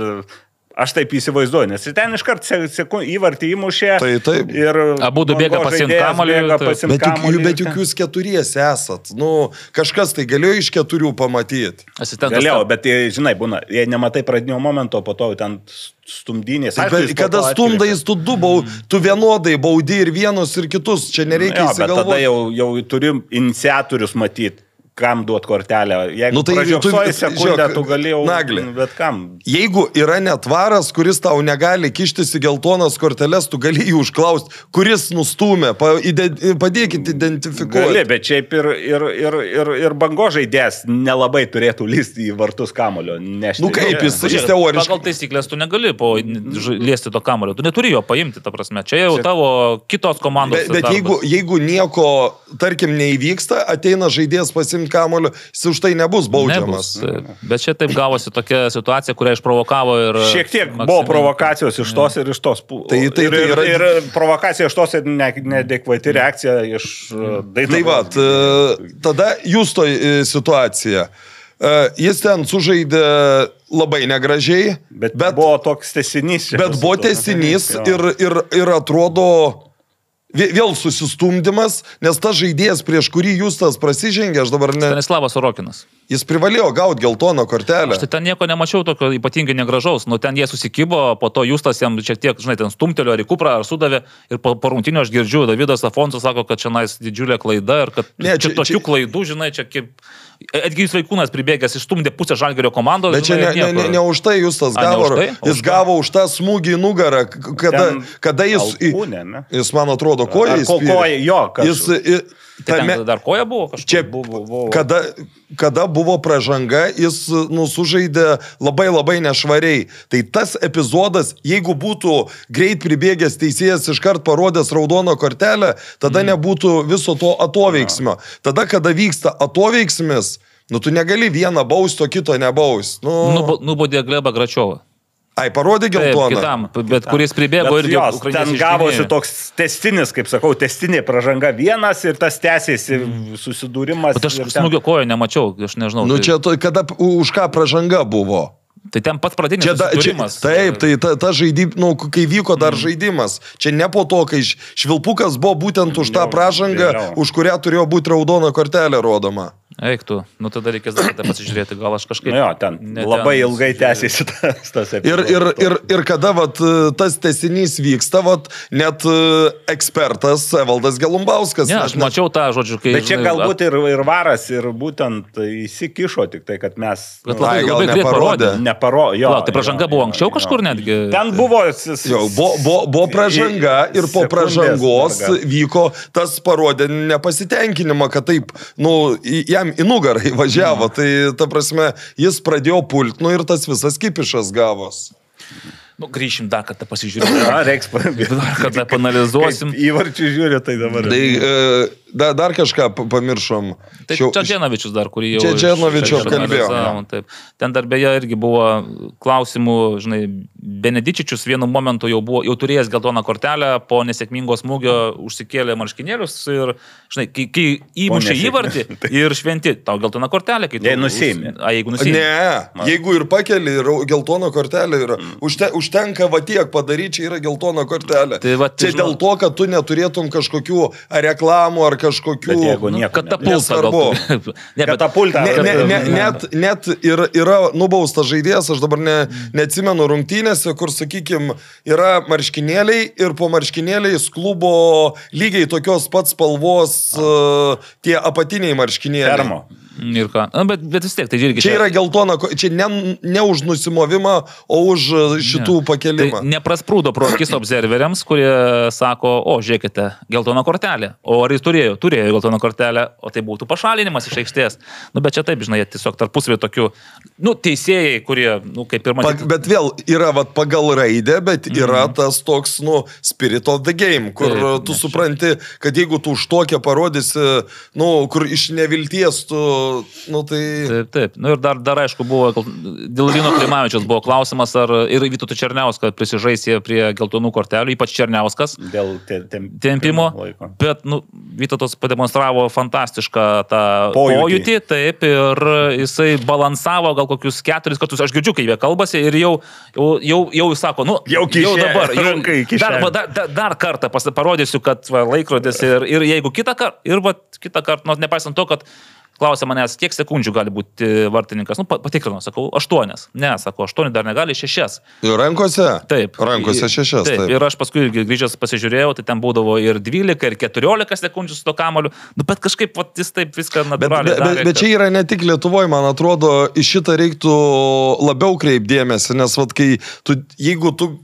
aš taip įsivaizduoju, nes ten iškart įvartį įmušė. Tai taip. Ir abudu bėga pasiimti kamuolį. Bet, juk, bet juk jūs keturiesi esat. Nu, kažkas tai galėjo iš keturių pamatyti. Galėjau, bet, žinai, būna, jei nematai pradinio momento, po to ten stumdynės. Bet, kada stumdais, tu du, bau, tu vienodai baudi ir vienus ir kitus, čia nereikia įsigalvoti. Bet tada jau, jau turim iniciatorius matyti. Kam duot kortelę. Jeigu nu, tai, pražiopsoji sekundę, tu galėjau, Nagli, bet kam. Jeigu yra net varas, kuris tau negali kištis į geltonas korteles, tu gali jų užklausti, kuris nustūmė, padėkit identifikuoti. Gali, bet šiaip ir, ir, ir, ir, ir Bangos žaidėjas nelabai turėtų lysti į vartus kamulio. Nešti. Nu kaip jis, jis teoriškai. Pagal taisyklės tu negali po liesti to kamulio, tu neturi jo paimti, ta prasme. Čia jau tavo kitos komandos. Bet, bet jeigu, jeigu nieko, tarkim, neįvyksta, ateina žaidėjas pasimti pasiimti kamulio, jis už tai nebus baudžiamas. Nebus. Bet čia taip gavosi tokia situacija, kurią išprovokavo ir... Šiek tiek Maksimin... buvo provokacijos iš tos ir iš tos. Tai, tai, ir, tai yra... ir, ir provokacija iš tos ir neadekvati reakcija iš Dainavos. Tai va, tada Justo situacija. Jis ten sužaidė labai negražiai. Bet, bet buvo toks tesinys. Bet buvo tesinys ir, ir, ir atrodo vėl susistumdymas, nes tas žaidėjas, prieš kurį Justas prasižengė, aš dabar ne... Stanislavas Sorokinas. Jis privalėjo gauti geltoną kortelę. Aš tai ten nieko nemačiau tokio ypatingai negražaus. Nu, ten jie susikybo, po to Justas jam šiek tiek, žinai, ten stumtelio ar į kuprą, ar sudavė. Ir po, po rungtynio aš girdžiu, Davidas Afonsas sako, kad čia nais didžiulė klaida ir kad ne, čia, čia tokių čia... klaidų, žinai, čia kaip... Edgijus Vaikūnas pribėgęs išstumdė pusę Žalgirio komandos. Bet čia ne, ne, ne, ne už tai Justas gavo. A, tai? Jis gavo už tą smūgį į nugarą, kada, kada jis... Alkūnė, ne? Jis, man atrodo, koja įspyrė. Koja, jo, kažkas. Jis... Tame, dar koja buvo kažkaip. Čia, buvo, buvo. Kada, kada buvo pražanga, jis nusužaidė labai labai nešvariai. Tai tas epizodas, jeigu būtų greit pribėgęs teisėjas iškart parodęs raudoną kortelę, tada mm. nebūtų viso to atoveiksmio. Tada, kada vyksta atoveiksmis, nu tu negali vieną bausti, o kito nebausti. Nu... Nubodė Glebą Gračiovą. Ai, parodė geltoną. Taip, kitam, bet kuris pribėgo irgi. Jos, ten gavosi toks testinis, kaip sakau, testinė pražanga vienas ir tas tęsėsi mm. susidūrimas. Bet aš ten... smūgio kojo nemačiau, aš nežinau. Nu tai... čia, to, kada, už ką pražanga buvo? Tai ten pats pradinis čia, susidūrimas. Čia, taip, tai ta, ta žaidim, nu, kai vyko dar mm. žaidimas. Čia ne po to, kai Švilpukas buvo būtent už tą pražangą, vėliau. Už kurią turėjo būti raudona kortelė rodoma. Eik tu, nu tada reikės dar tai pasižiūrėti, gal aš kažkaip... Nu jo, ten labai ten ilgai tęsiasi tas, tas epizodas. Ir, ir, ir, ir kada vat, tas tesinys vyksta, vat, net ekspertas Evaldas Gelumbauskas. Ne, aš mačiau tą žodžiu, kai... Bet čia žinai, galbūt ir, ir varas, ir būtent įsikišo tik tai, kad mes... Bet labai, ai, labai greit parodė. Neparodė. Jo, Plau, tai pražanga jo, buvo anksčiau jo, kažkur jo. Netgi. Ten buvo... Jo, buvo, buvo, buvo pražanga ir po pražangos darga. Vyko tas parodė nepasitenkinimą, kad taip, nu, jam į nugarą įvažiavo, mm. tai ta prasme, jis pradėjo pult, nu ir tas visas kipišas gavos. Nu, grįšim dar kartą pasižiūrėti. Na, reiks pamirti. Dar kartą panalizuosim. Įvarčių žiūrė, tai dabar. Tai e, da, dar kažką pamiršom. Tai Šiau, Čadženovičius dar, kurį jau... Čadženovičius kalbėjo. Taip. Ten dar beje irgi buvo klausimų, žinai, Benedičičius vienu momentu jau, buvo, jau turėjęs geltoną kortelę, po nesėkmingo smūgio užsikėlė marškinėlius ir, žinai, kai, kai įmušė įvartį ir šventi, tau geltoną kortelę, kai tu... Jei nusėmė. A, jeigu nusėmė. Ne, Man. Jeigu ir pakeli, geltoną kortelę yra. Mm. Užte, užtenka va tiek padaryti, čia yra geltona kortelė. Tai va, čia žinau, dėl to, kad tu neturėtum kažkokių reklamų ar kažkokių... Bet jeigu nieko... Katapultą. Ne, Katapultą. Ne, ne, ne, net, net ir, yra nubaustas žaidėjas, aš dabar ne, neatsimenu rungtynėse, kur, sakykime, yra marškinėliai ir po marškinėliais klubo lygiai tokios pats spalvos uh, tie apatiniai marškinėliai. Termo. Ir ką? Na, bet, bet vis tiek, tai irgi... Čia yra geltona, čia ne, ne už nusimovimą, o už šitų ne. Pakelimą. Tai neprasprūdo pro akis observeriams, kurie sako, o, žiūrėkite, geltona kortelė. O ar jis turėjo? Turėjo geltoną kortelę, o tai būtų pašalinimas iš aikštės. Nu, bet čia taip, žinai, tiesiog tarpusavį tokių, nu, teisėjai, kurie, nu, kaip ir matyti... Bet vėl yra, vat, pagal raidę, bet yra mm. tas toks, nu, spirit of the game, kur taip, tu supranti, kad jeigu tu už tokią parodysi, nu, kur iš nevilties tu... Nu, tai... Taip, taip. Nu ir dar, dar aišku buvo, dėl Lino Klimavičiaus buvo klausimas, ar ir Vytauto Černiauską prisižaisė prie geltonų kortelių, ypač Černiauskas. Dėl te, tem, tempimo. Laiko. Bet, nu, Vytautas pademonstravo fantastišką tą pojūtį. pojūtį, taip, ir jisai balansavo gal kokius keturis kartus. Aš girdžiu, kai jie kalbasi ir jau, jau, jau, jau jis sako, nu, jau, kišė, jau dabar, jau, dar, dar, dar, dar kartą parodysiu, kad va, laikrodis ir, ir jeigu kitą kartą, ir va, kitą kartą, nu, nepaisant to, kad klausė manęs, kiek sekundžių gali būti vartininkas. Nu, patikrinu, sakau, aštuonias. Ne, sakau, aštuoni dar negali, šešias. Ir rankose? Taip. Rankose šešias, taip. taip. Ir aš paskui grįžęs pasižiūrėjau, tai ten būdavo ir dvylika, ir keturiolika sekundžių su to kamoliu. Nu, bet kažkaip vat, jis taip viską natūraliai bet, bet, darė. Bet čia yra ne tik Lietuvoje, man atrodo, iš šitą reiktų labiau kreipdėmėsi, nes vat, kai tu, jeigu tu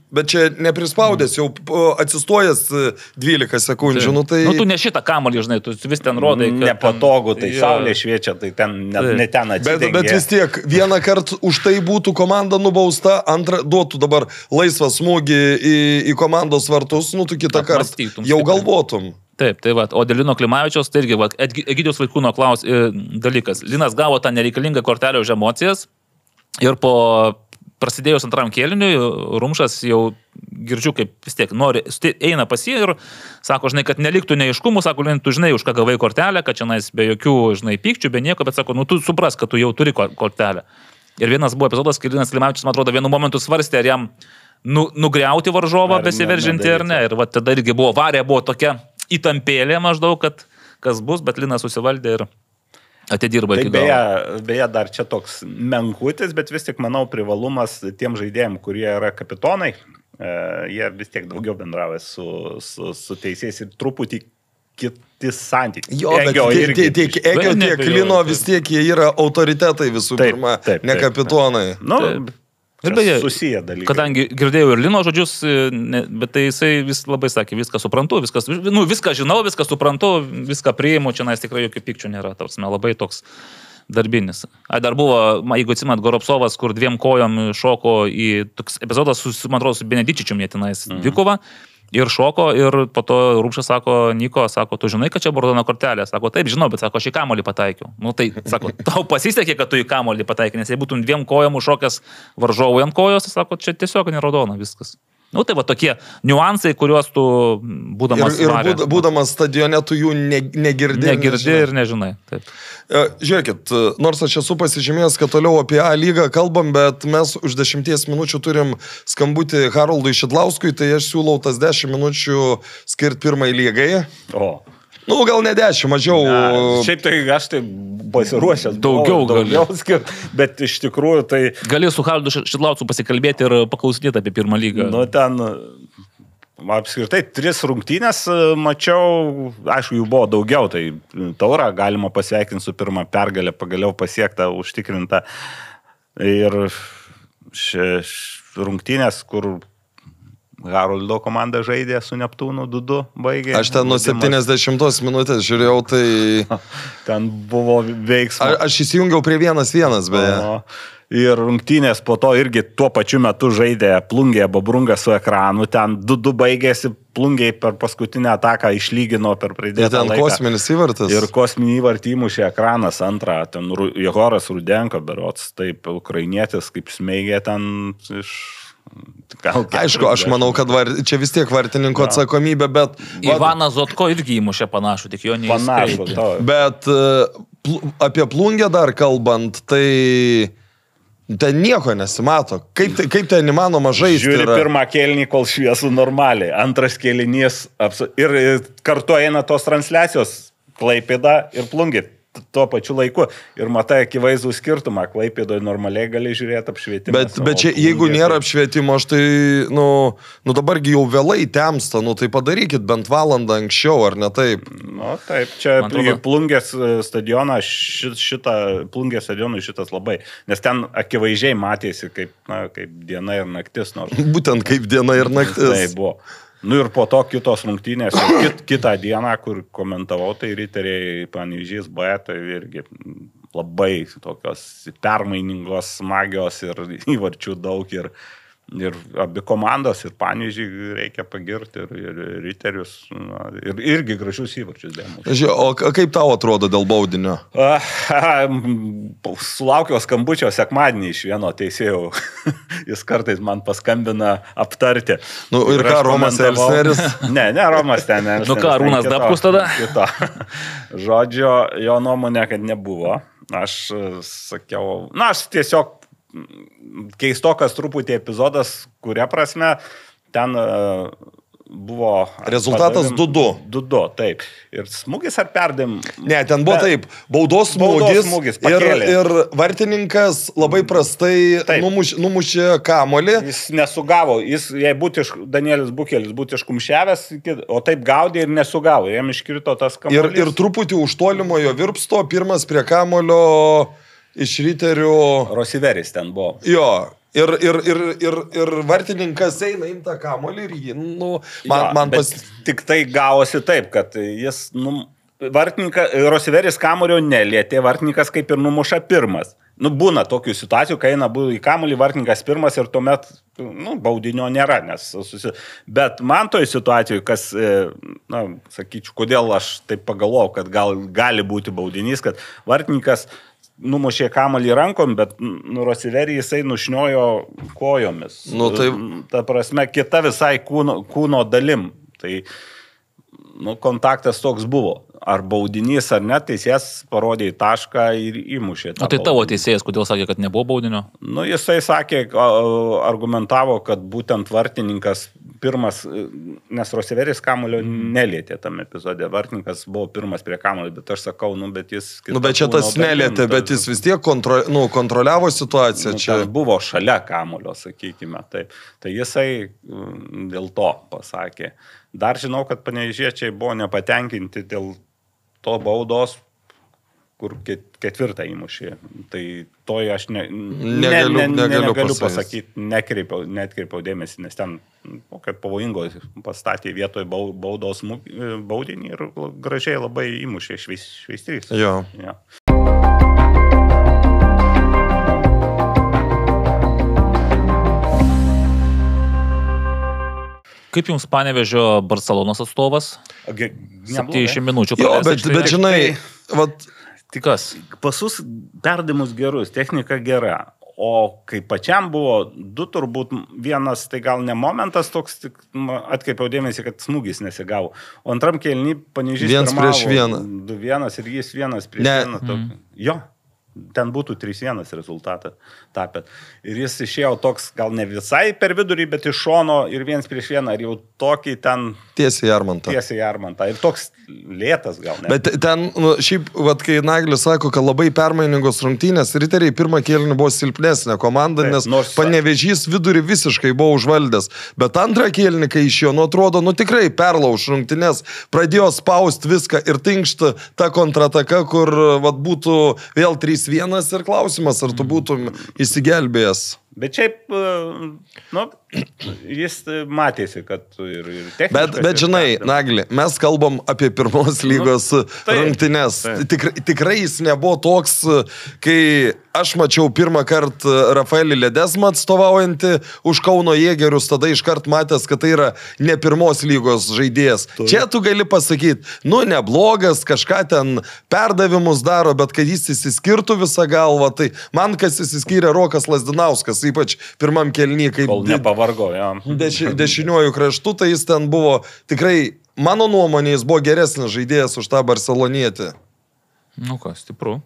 Bet čia neprispaudęs, jau atsistojęs dvylika sekundžių. Nu, tai... nu, tu ne šitą kamuolį, žinai, tu vis ten rodai. Nepatogu, tai ja. Saulė šviečia, tai ten ne, ne ten atsidengia. Bet, bet vis tiek, vieną kartą už tai būtų komanda nubausta, antrą duotų dabar laisvą smūgį į, į komandos vartus, nu tu kitą kartą jau galvotum. Taip, tai va, o dėl Lino Klimavičiaus, tai irgi, va, Egidijaus Vaikūno klaus e, dalykas. Linas gavo tą nereikalingą kortelę už emocijas ir po... Prasidėjus antram kėliniui, Rumšas jau girdžiu, kaip vis tiek nori, eina pas jį ir sako, žinai, kad neliktų neiškumų, sako, Lin, tu žinai, už ką gavai kortelę, kad čia nais be jokių, žinai, pykčių, be nieko, bet sako, nu tu supras, kad tu jau turi kortelę. Ir vienas buvo epizodas, kai Linas Klimavičius, man atrodo, vienu momentu svarstė, ar jam nu, nugriauti varžovą, besiveržinti ar ne. Ir va, tada irgi buvo, varė buvo tokia įtampėlė maždaug, kad kas bus, bet Linas susivaldė ir... atidirba tai iki beje, galo. Beje, dar čia toks menkutis, bet vis tik, manau, privalumas tiem žaidėjim, kurie yra kapitonai, e, jie vis tiek daugiau bendrauja su, su, su teisėjais ir truputį kiti santykiai. Jo, bet Egio tiek, irgi. tiek, tiek Egio, tiek Lino vis tiek jie yra autoritetai visų taip, pirma, taip, ne taip, kapitonai. Taip. Nu, taip. Ir beje, susiję dalykai. Kadangi girdėjau ir Lino žodžius, ne, bet tai jisai vis labai sakė, viską suprantu, viskas, nu, viską žinau, viską suprantu, viską priimu, čia nais tikrai jokių pykčių nėra, tarsime, labai toks darbinis. Ai, dar buvo, jeigu atsimat, Goropsovas, kur dviem kojom šoko į toks epizodas, su, man atrodo, su Benedičičium jie tenais mhm. dvikova. Ir šoko, ir po to Rūpšas sako, Niko, sako, tu žinai, kad čia bordona kortelė? Sako, taip, žinau, bet sako, aš į kamuolį pataikiau. Nu tai, sako, tau pasisekė, kad tu į kamuolį pataikai, nes jei būtum dviem kojom užšokęs varžovui ant kojos, sako, čia tiesiog nerodona viskas. Nu tai va tokie niuansai, kuriuos tu būdamas... Ir, ir būd, būdamas stadione tu jų ne, negirdi. Negirdi ir nežinai. Taip. Žiūrėkit, nors aš esu pasižymėjęs, kad toliau apie A lygą kalbam, bet mes už dešimties minučių turim skambutį Haroldui Šidlauskui, tai aš siūlau tas dešimt minučių skirti pirmai lygai. O. Nu, gal ne dešimt, mažiau. Na, šiaip tai aš tai pasiruošęs. Daugiau, daugiau skirt, bet iš tikrųjų tai... Gali su Haroldu Šidlaucu pasikalbėti ir paklausinėti apie pirmą lygą. Nu, ten... Apskritai, tris rungtynės mačiau, aišku, jų buvo daugiau, tai taurą galima pasveikinti su pirmą pergalę, pagaliau pasiektą, užtikrintą. Ir ši, ši rungtynės, kur Haroldo komanda žaidė su Neptūnu du du baigė. Aš ten nuo septyniasdešimtos minutės žiūrėjau, tai... Ten buvo veiksmas. A, aš įsijungiau prie vienas vienas, beje. O, ir rungtynės po to irgi tuo pačiu metu žaidė Plungė Bobrunga su ekranu. Ten du du baigėsi, Plungiai per paskutinę ataką išlygino per pridėtą laiką. Ten kosminis įvartas. Ir kosminį įvartį įmušė ekranas antrą. Ten Jehoras Rudenko berods, taip, ukrainietis, kaip smeigė ten iš... Gal, aišku, aš manau, kad var, čia vis tiek vartininko atsakomybė, bet... Ivanas Zotko irgi įmušė panašų, tik jo neįskaitė. Bet pl apie Plungę dar kalbant, tai ten nieko nesimato. Kaip, tai, kaip ten įmanoma žaisti? Žiūri yra? Pirmą kėlinį, kol šviesų normaliai. Antras kėlinys ir kartu eina tos transliacijos Klaipėda ir Plungė. Tuo pačiu laiku ir matai akivaizdų skirtumą, Klaipėdoje normaliai gali žiūrėti apšvietimą. Bet, bet čia, jeigu nėra apšvietimo, aš tai, nu, nu dabargi jau vėlai temsta, nu tai padarykit bent valandą anksčiau, ar ne taip? Nu, taip, čia atrodo... Plungės stadioną, šitą, Plungės stadionui šitas labai, nes ten akivaizdžiai matėsi kaip, na, kaip diena ir naktis. Nors... Būtent kaip diena ir naktis. Tai buvo. Nu ir po to kitos rungtynės, kit, kitą dieną, kur komentavau, tai riteriai Panevėžys B, tai irgi labai tokios permainingos, smagios ir įvarčių daug ir, ir abi komandos, ir Panevėžį reikia pagirti, ir, ir riterius, na, ir irgi gražius įvarčius dėmus. O kaip tau atrodo dėl baudinio? Sulaukiau skambučio sekmadienį iš vieno teisėjų. Jis kartais man paskambina aptarti. Nu ir, ir ką, Romas Elsneris? Ne, ne, Romas ten. Nu ką, Arūnas Dapkus tada? Kito. Žodžio, jo nuomonė, kad nebuvo. Aš sakiau, na, aš tiesiog keistokas truputį epizodas, kuria prasme ten uh, buvo... Rezultatas du du. du du, taip. Ir smūgis ar perdėm? Ne, ten buvo taip. Baudos smūgis, baudos smūgis ir, ir vartininkas labai prastai numuš, numušė kamolį. Jis nesugavo. Jis, jei būtų iš Danielis Bukelis, būtų iškumščiavęs, o taip gaudė ir nesugavo. Jam iškrito tas kamuolys. Ir, ir truputį už tolimojo virpsto, pirmas prie kamolio iš riterių... Rosiveris ten buvo. Jo. Ir, ir, ir, ir, ir vartininkas eina imta kamolį ir jį, nu, man, jo, man pas... Tik tai gavosi taip, kad jis, nu, vartininkas, Rosiveris kamulio nelietė, vartininkas kaip ir numuša pirmas. Nu, būna tokių situacijų, kai eina į kamulį, vartininkas pirmas ir tuomet, nu, baudinio nėra, nes susi... Bet man toj situacijoj, kas, na, sakyčiau, kodėl aš taip pagalvojau, kad gal gali būti baudinys, kad vartininkas numušė kamuolį rankom, bet nu, Rosiverį jisai nušniojo kojomis. Nu, tai... Ta prasme, kita visai kūno, kūno dalim. Tai nu, kontaktas toks buvo. Ar baudinys, ar ne, teisėjas parodė į tašką ir įmušė. O tai tavo teisėjas, kodėl sakė, kad nebuvo baudinio? Nu, jisai sakė, argumentavo, kad būtent vartininkas pirmas, nes Rosiveris kamulio nelietė tam epizode. Vartininkas buvo pirmas prie kamulio, bet aš sakau, nu, bet jis... Nu, bet čia tas nelietė, bet jis vis tiek kontro, nu, kontroliavo situaciją. Nu, čia buvo šalia kamulio, sakykime. Taip. Tai jisai dėl to pasakė. Dar žinau, kad panevėžiečiai buvo nepatenkinti dėl to baudos, kur ketvirtą įmušė. Tai to aš ne, negaliu, ne, ne, negaliu, negaliu pasakyti, nekreipiau, netkreipiau dėmesį, nes ten kaip pavojingo pastatė vietoje baudos baudinį ir gražiai labai įmušė šveistrys. Jo. Ja. Kaip jums Panevėžio Barcelonos atstovas? septyniasdešimt minučių. Jo, bet, bet žinai, vat... Tik kas? Pasus perdavimus gerus, technika gera. O kai pačiam buvo du, turbūt vienas, tai gal ne momentas toks, tik atkreipiau dėmesį, kad smūgis nesigavo. O antram kėlinį Panevėžys Viens prieš vieną. Du vienas ir jis vienas prieš ne. vieną. Mm. Jo. Ten būtų trys vienas rezultatą tapęs. Ir jis išėjo toks, gal ne visai per vidurį, bet iš šono ir viens prieš vieną, ir jau tokį ten... Tiesiai Armantą. Tiesiai Armantą. Ir toks lėtas gal ne. Bet ten, nu, šiaip, vat, kai Naglis sako, kad labai permainingos rungtynės, Riteriai pirmą kėlinį buvo silpnesnė komanda, taip, nes nors... Panevėžys vidurį visiškai buvo užvaldęs. Bet antrą kėlinį, kai išėjo, nu, atrodo, nu, tikrai perlauž rungtynės, pradėjo spaust viską ir tinkšta ta kontrataka, kur, vat, būtų vėl trys vienas ir klausimas, ar tu būtum įsigelbėjęs. Bet šiaip, nu, jis matėsi, kad ir, ir techniškai... Bet, bet žinai, Nagli, mes kalbam apie pirmos lygos nu, taip, rungtynes. taip. Tikrai, tikrai jis nebuvo toks, kai aš mačiau pirmą kartą Rafaelį Ledesmą atstovaujantį už Kauno Jėgerius, tada iškart matęs, kad tai yra ne pirmos lygos žaidėjas. Tu. Čia tu gali pasakyti, nu, neblogas, kažką ten perdavimus daro, bet kad jis įsiskirtų visą galvą, tai man kas įsiskyrė Rokas Lazdinauskas, ypač pirmam kėlinį, kaip kol nepavargo, ja. deši, dešiniuoju kraštu, tai jis ten buvo tikrai, mano nuomonė, jis buvo geresnis žaidėjas už tą barcelonietį. Nu ką, stipru.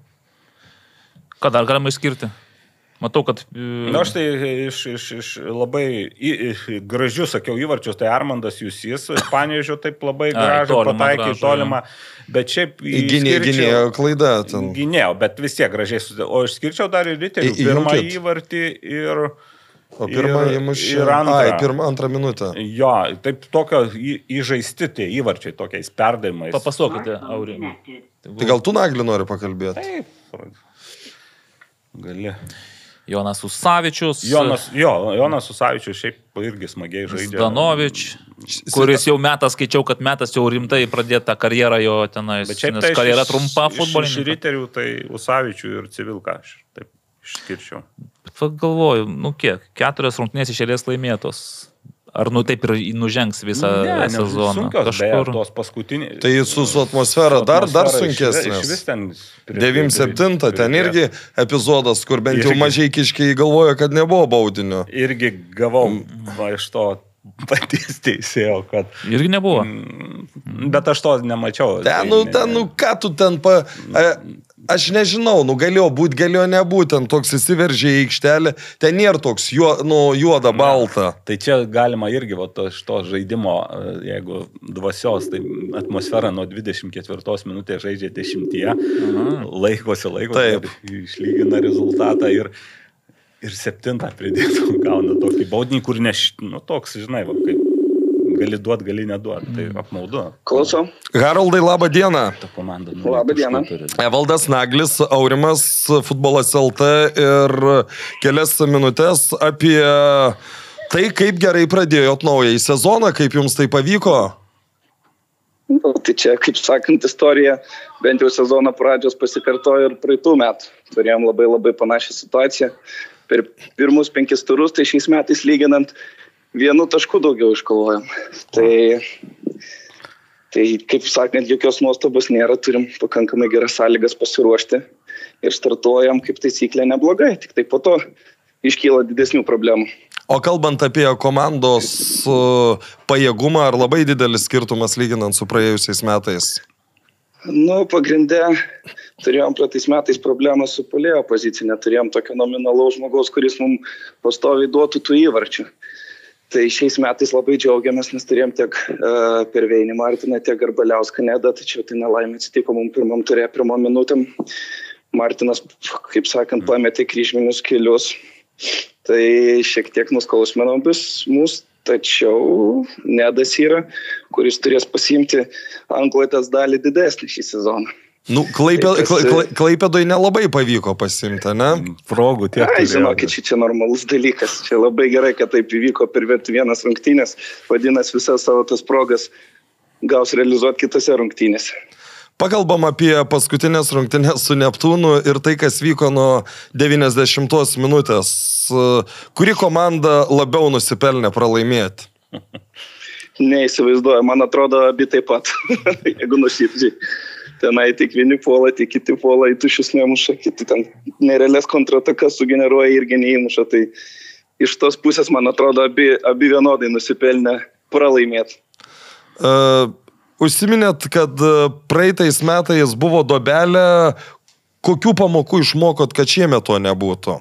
Ką dar galima išskirti? Matau, kad... Na, aš tai iš, iš, iš labai į, iš, gražių, sakiau, įvarčius, tai Armandas Jusys, Panevėžio taip labai gražų pataikė, tolimą, bet šiaip... Gynėjo klaida ten. Gynėjo, bet vis tiek gražiai, o išskirčiau dar ir Riterių pirmą įvartį ir... O pirmą įmušė... Ir antrą. Ai, pirmą, antrą minutę. Jo, taip tokio į, įžaisti tie įvarčiai, tokiais perdavimais. Papasokite, Aurimai. Tai gal tu, Nagli, nori pakalbėti? Taip, gali... Jonas Usavičius. Jonas, jo, Jonas Usavičius šiaip irgi smagiai žaidė. Zdanovič, kuris jau metas, skaičiau, kad metas jau rimtai pradėta karjerą jo tenais. Bet šiaip tai karjera trumpa futbolininkų. Iš Riterių tai Usavičių ir Civilką aš taip išskirčiau. Bet galvoju, nu kiek, keturios rungtynės iš eilės laimėtos. Ar nu taip ir nužengs visą ne, sezoną? Sunkios, kažkur. Beje, tos paskutinės. Tai su, su atmosfera su dar, dar atmosfera sunkesnės. devyniasdešimt septinta ten irgi epizodas, kur bent jau irgi, mažai kiškiai galvoja, kad nebuvo baudinio. Irgi gavau va, iš to patys teisėjo, kad... Irgi nebuvo. Bet aš to nemačiau. Ten, tai, nu, ne, ten, nu, ką tu ten pa... A, aš nežinau, nu, galėjo būti, galėjo nebūti, ten toks įsiveržė į aikštelę, ten nėra toks juo, nu, juoda, balta. Ne, tai čia galima irgi, va, to, to žaidimo, jeigu dvasios, tai atmosfera nuo dvidešimt ketvirtos minutės žaidžia dešimtyje, laikosi, laikosi, išlygina rezultatą ir, ir septintą pridėtų, gauna tokį baudinį, kur ne, nu, toks, žinai, va, kaip gali duoti, gali neduoti. Tai apmaudu. Klausau. Haroldai, labą dieną. Ta komanda. Nu, Labą dieną. Evaldas Naglis, Aurimas, Futbolas L T ir kelias minutės apie tai, kaip gerai pradėjot naująjį sezoną, kaip jums tai pavyko. Nu, tai čia, kaip sakant, istorija, bent jau sezono pradžios pasikartojo ir praeitų metų. Turėjom labai labai panašią situaciją. Per pirmus penkis turus, tai šiais metais lyginant, vienu tašku daugiau iškovojom. Tai, tai, kaip sakant, jokios nuostabos nėra, turim pakankamai geras sąlygas pasiruošti ir startuojam kaip taisyklė neblogai, tik tai po to iškyla didesnių problemų. O kalbant apie komandos uh, pajėgumą, ar labai didelis skirtumas lyginant su praėjusiais metais? Nu, pagrindė, turėjom praeitais metais problemą su puolėjo pozicija, neturėjom tokio nominalaus žmogaus, kuris mums pastoviai duotų tų įvarčių. Tai šiais metais labai džiaugiamės, nes turėjom tiek uh, Perveinį Martiną, tiek Garbaliauską Nedą, tačiau tai nelaimė atsitiko mums pirmam turė, pirmom minutėm. Martinas, kaip sakant, pametė kryžminius kelius. Tai šiek tiek nuskausmino vis mūsų. Tačiau Nedas yra, kuris turės pasiimti antklodės dalį didesnį šį sezoną. Nu, Klaipė, tai kas... Kla, Klaipėdoj nelabai pavyko pasiimti, ne? Progų tiek. Ai, žinokit, čia normalus dalykas. Čia labai gerai, kad taip įvyko per vienas rungtynės. Vadinasi, visas savo tas progas gaus realizuoti kitose rungtynėse. Pakalbam apie paskutinės rungtynės su Neptūnu ir tai, kas vyko nuo devyniasdešimtos minutės. Kuri komanda labiau nusipelnė pralaimėti? Neįsivaizduoju, man atrodo, abi taip pat, jeigu nuširdžiai. Tenai tik vieni puola, tik kiti puola, į tušius nemuša, kiti ten nerealias kontratakas sugeneruoja irgi neįmuša. Tai iš tos pusės, man atrodo, abi, abi vienodai nusipelnė pralaimėti. Uh... Užsiminėt, kad praeitais metais buvo dobelė. Kokių pamokų išmokot, kad šiemet to nebūtų?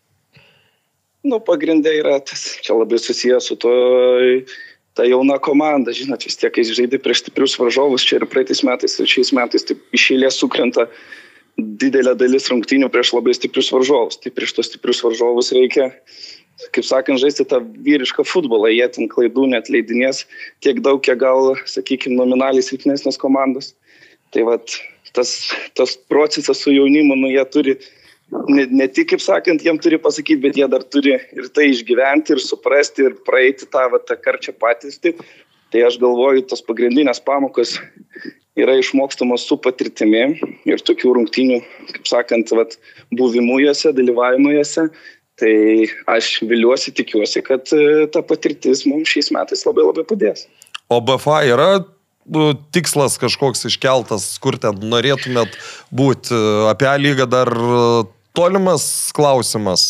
Nu, pagrindė yra, tas, čia labai susijęs su to, ta jauna komanda. Žinot, vis tiek, kai žaidži prieš stiprius varžovus, čia ir praeitais metais, ir šiais metais, taip iš eilės sukrenta didelė dalis rungtynių prieš labai stiprius varžovus. Tai prieš tos stiprius varžovus reikia, kaip sakant, žaisti tą vyrišką futbolą. Jie ten klaidų net leidinės tiek daug, kiek gal, sakykime, nominaliai silpnesnės komandos. Tai vat, tas, tas procesas su jaunimu, nu, jie turi, ne, ne tik, kaip sakant, jiem turi pasakyti, bet jie dar turi ir tai išgyventi, ir suprasti, ir praeiti tą, vat, tą karčią patirtį. Tai aš galvoju, tos pagrindinės pamokos yra išmokstamos su patirtimi ir tokių rungtynių, kaip sakant, vat, buvimu juose, dalyvavimu juose. Tai aš viliuosi, tikiuosi, kad ta patirtis mums šiais metais labai labai padės. O B F A yra tikslas kažkoks iškeltas, kur ten norėtumėt būti? Apie A lygą dar tolimas klausimas?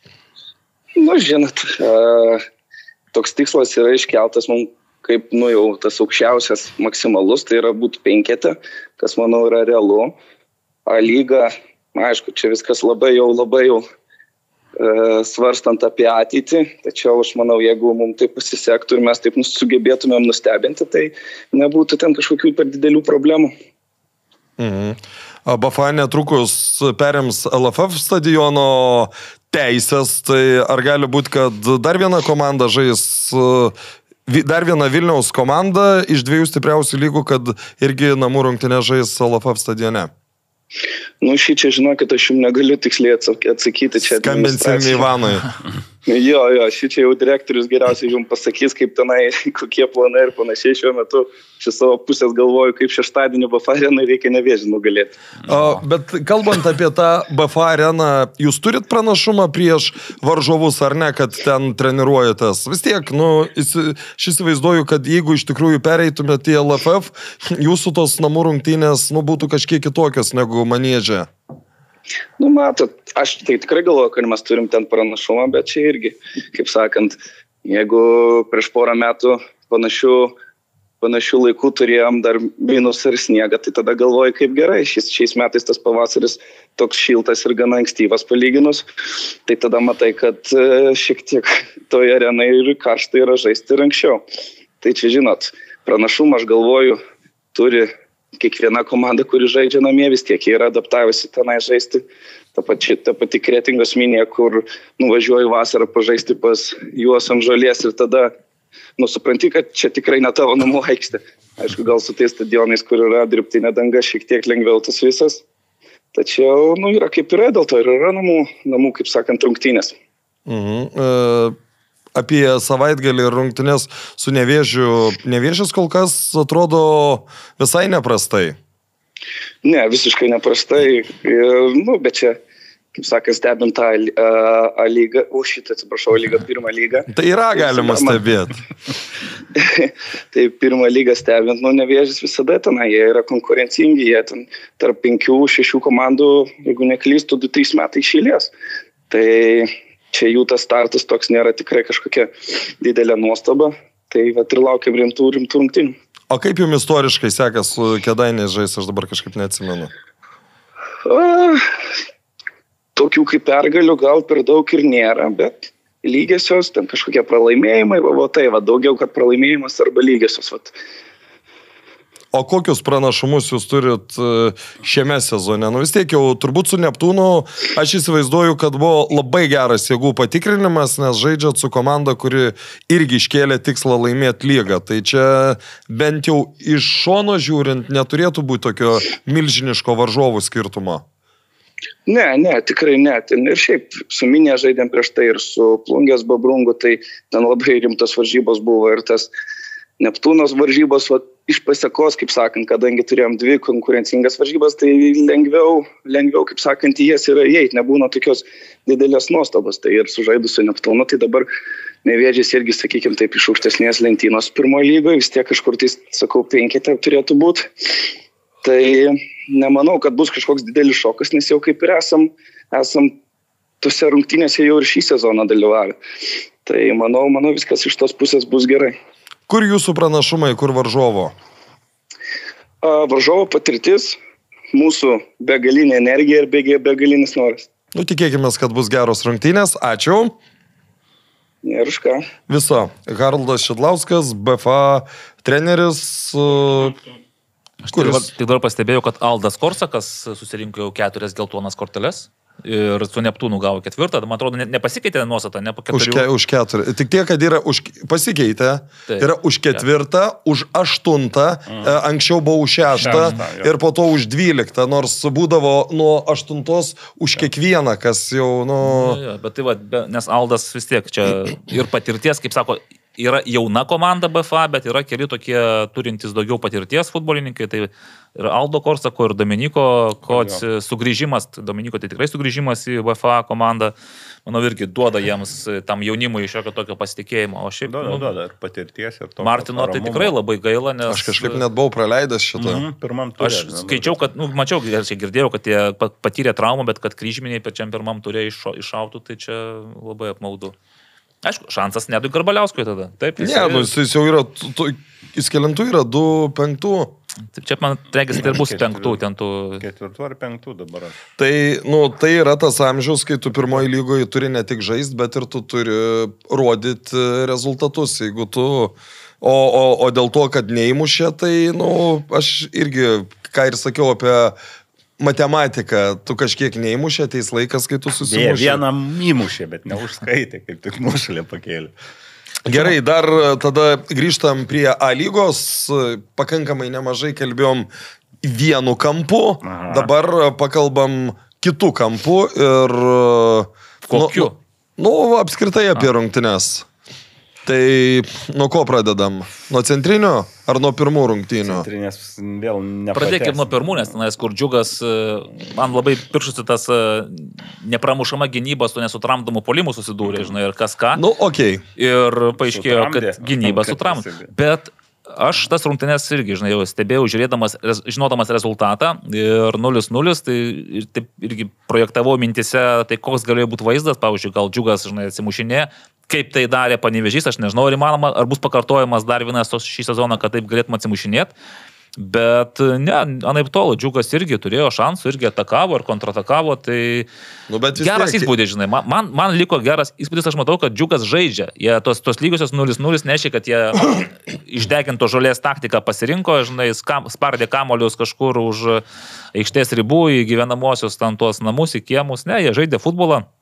Nu, žinot, toks tikslas yra iškeltas mums kaip, nu, jau tas aukščiausias maksimalus, tai yra būti penkete, kas, manau, yra realu. A lyga, aišku, čia viskas labai jau, labai jau svarstant apie ateitį, tačiau aš manau, jeigu mums tai pasisektų ir mes taip sugebėtumėm nustebinti, tai nebūtų ten kažkokių per didelių problemų. Mhm. B F A netrukus perims L F F stadiono teisės, tai ar gali būti, kad dar viena komanda žais, dar viena Vilniaus komanda iš dviejų stipriausių lygų, kad irgi namų rungtynės žais L F F stadione? Nu, šį čia, žinokit, aš jums negaliu tiksliai atsakyti. Skambinsim Ivanui. Jo, jo, šį čia jau direktorius geriausiai jums pasakys, kaip tenai, kokie planai ir panašiai. Šiuo metu iš savo pusės galvoju, kaip šeštadienį B F A arenai reikia Nevėžį nugalėti. O, bet kalbant apie tą B F A areną, jūs turit pranašumą prieš varžovus ar ne, kad ten treniruojatės? Vis tiek, nu, aš įsivaizduoju, kad jeigu iš tikrųjų pereitumėte į L F F, jūsų tos namų rungtynės, nu, būtų kažkiek kitokios negu Manėžė. Nu, matot, aš tai tikrai galvoju, kad mes turim ten pranašumą, bet čia irgi, kaip sakant, jeigu prieš porą metų panašių, panašių laikų turėjom dar minusą ir sniegą, tai tada galvoju, kaip gerai. Šiais, šiais metais tas pavasaris toks šiltas ir gana ankstyvas palyginus, tai tada matai, kad šiek tiek toje arenai ir karštai yra žaisti ir anksčiau. Tai čia, žinot, pranašumą, aš galvoju, turi kiekviena komanda, kuri žaidžia namie, vis tiek jie yra adaptavusi tenai žaisti. Ta pati, ta pati Kretingos Minė, kur nuvažiuoju vasarą pažaisti pas juos ant žolės ir tada nu, supranti, kad čia tikrai ne tavo namų aikštė. Aišku, gal su tais stadionais, kur yra dirbtinė danga, šiek tiek lengviau tas visas. Tačiau, nu, yra kaip yra, dėl to ir yra namų, namų kaip sakant, rungtynės. Mhm. E, apie savaitgalį rungtynės su Nevėžiu. Nevėžis kol kas atrodo visai neprastai. Ne, visiškai neprastai. Ir, nu, bet čia, kaip sakant, stebint tą A lygą, o šitą, atsiprašau, lygą, pirmą lygą. Tai yra galima stebėti. Tai pirmą lygą stebint, nu, Nevėžis visada ten, jie yra konkurencingi, jie ten tarp penkių, šešių komandų, jeigu neklystu, du, trys metai išėlės. Tai čia jų tas startas toks nėra tikrai kažkokia didelė nuostaba. Tai vat ir laukiam rimtų, rimtų rungtynių. O kaip jums istoriškai sekas su Kėdainiais žais, aš dabar kažkaip neatsimenu. A, tokių kaip pergalių gal per daug ir nėra, bet lygiosios, ten kažkokie pralaimėjimai, va, va tai, va, daugiau, kad pralaimėjimas arba lygiosios. Va. O kokius pranašumus jūs turit šiame sezone? Nu vis tiek jau turbūt su Neptūnu aš įsivaizduoju, kad buvo labai geras jėgų patikrinimas, nes žaidžiat su komanda, kuri irgi iškėlė tikslą laimėti lygą. Tai čia bent jau iš šono žiūrint neturėtų būti tokio milžiniško varžovų skirtumo. Ne, ne, tikrai ne. Ten ir šiaip su Minė žaidėm prieš tai ir su Plungės Babrungu, tai ten labai rimtos varžybos buvo ir tas Neptūnos varžybos, va, iš pasiekos, kaip sakant, kadangi turėjom dvi konkurencingas varžybas, tai lengviau, lengviau kaip sakant, į jas yra įeiti, nebūna tokios didelės nuostabos. Tai ir sužaidus su Neptūnu, tai dabar Nevėžis irgi, sakykime, taip iš aukštesnės lentynos pirmoje lygoje, vis tiek kažkur tai, sakau, penkete turėtų būti. Tai nemanau, kad bus kažkoks didelis šokas, nes jau kaip ir esam, esam tose rungtynėse jau ir šį sezoną dalyvavę. Tai manau, manau, viskas iš tos pusės bus gerai. Kur jūsų pranašumai, kur varžovo? A, varžovo patirtis, mūsų begalinė energija ir begalinis noras. Nu, tikėkime, kad bus geros rungtynės. Ačiū. Ir už ką. Viso. Haroldas Šidlauskas, B F A treneris. Aš kuris... tik dar pastebėjau, kad Aldas Korsakas susirinko jau keturias geltonas korteles. Ir su Neptūnu gavo ketvirtą, man atrodo, nepasikeitė nuostata, ne po keturių. Už, ke, už keturių. Tik tiek, kad yra už, pasikeitė, Taip, yra už ketvirtą, ketvirtą. Už aštuntą, mm. anksčiau buvo už šeštą Šeštą, ir po to už dvyliktą, nors būdavo nuo aštuntos už kiekvieną, kas jau, nu... Ja, ja, bet tai va, be, nes Aldas vis tiek čia ir patirties, kaip sako, yra jauna komanda B F A, bet yra keli tokie turintys daugiau patirties futbolininkai, tai ir Aldo Korsako, ir Dominiko Koc sugrįžimas, Dominiko tai tikrai sugrįžimas į B F A komandą, manau, irgi duoda jiems tam jaunimui iš jokio tokio pasitikėjimo. O šiaip, duoda, nu, duoda ir patirties, ir to. Martino tai tikrai labai gaila, nes... Aš kažkaip net buvau praleidęs šitą. Mm-hmm, pirmam turė. Aš skaičiau, kad, nu, mačiau, čia girdėjau, kad jie patyrė traumą, bet kad kryžminiai pačiam pirmam turė iššautų, tai čia labai apmaudu. Aišku, šansas nedui Garbaliauskui tada. Taip, jis, ne, nu, jis jau yra, jis kelintų yra, du penktų. Taip, čia man regis, tai bus penktų, ten tų... Ketvirtų ar penktų dabar. Tai, nu, tai yra tas amžius, kai tu pirmoji lygoje turi ne tik žaisti, bet ir tu turi rodyti rezultatus. Jeigu tu... O, o, o dėl to, kad neįmušė, tai, nu, aš irgi, ką ir sakiau apie... Matematika, tu kažkiek neįmušė, ateis laikas, kai tu susimušė. Vienam įmušė, bet neužskaitė, kaip tik nušalė pakėlė. Gerai, dar tada grįžtam prie A lygos, pakankamai nemažai kalbėjom vienu kampu, Aha. dabar pakalbam kitų kampų ir... Kokiu? Nu, nu, apskritai apie rungtynes. Tai nuo ko pradedam? Nuo centrinio ar nuo pirmų rungtynių? Centrinės vėl nepratęs. Pradėkime nuo pirmų, nes tenais, kur Džiugas, man labai piršusi tas nepramušama gynyba su nesutramdomu polimu susidūrė, žinai, ir kas ką. Nu, okei. Okay. Ir paaiškėjo, Sutramdė. Kad gynyba sutramdė. Bet aš tas rungtynes irgi, žinai, jau stebėjau, žiūrėdamas, žinodamas rezultatą ir nulis nulis, tai ir taip irgi projektavau mintise, tai koks galėjo būti vaizdas, pavyzdžiui, gal Džiugas, žinai, atsimušinė. Kaip tai darė Panevėžys, aš nežinau, ar įmanoma, ar bus pakartojamas dar vienas šį sezoną, kad taip galėtum atsimušinėti. Bet ne, anaip tolo, Džiugas irgi turėjo šansų, irgi atakavo ir kontratakavo, tai nu, geras tiek... įspūdis, žinai. Man, man, man liko geras įspūdis, aš matau, kad Džiugas žaidžia. Jie tos, tos lygiosios nulis nulis nešė, kad jie išdeginto žolės taktiką pasirinko, žinai, skam, spardė kamolius kažkur už aikštės ribų į gyvenamosius ten tuos namus, į kiemus. Ne, jie žaidė futbolą.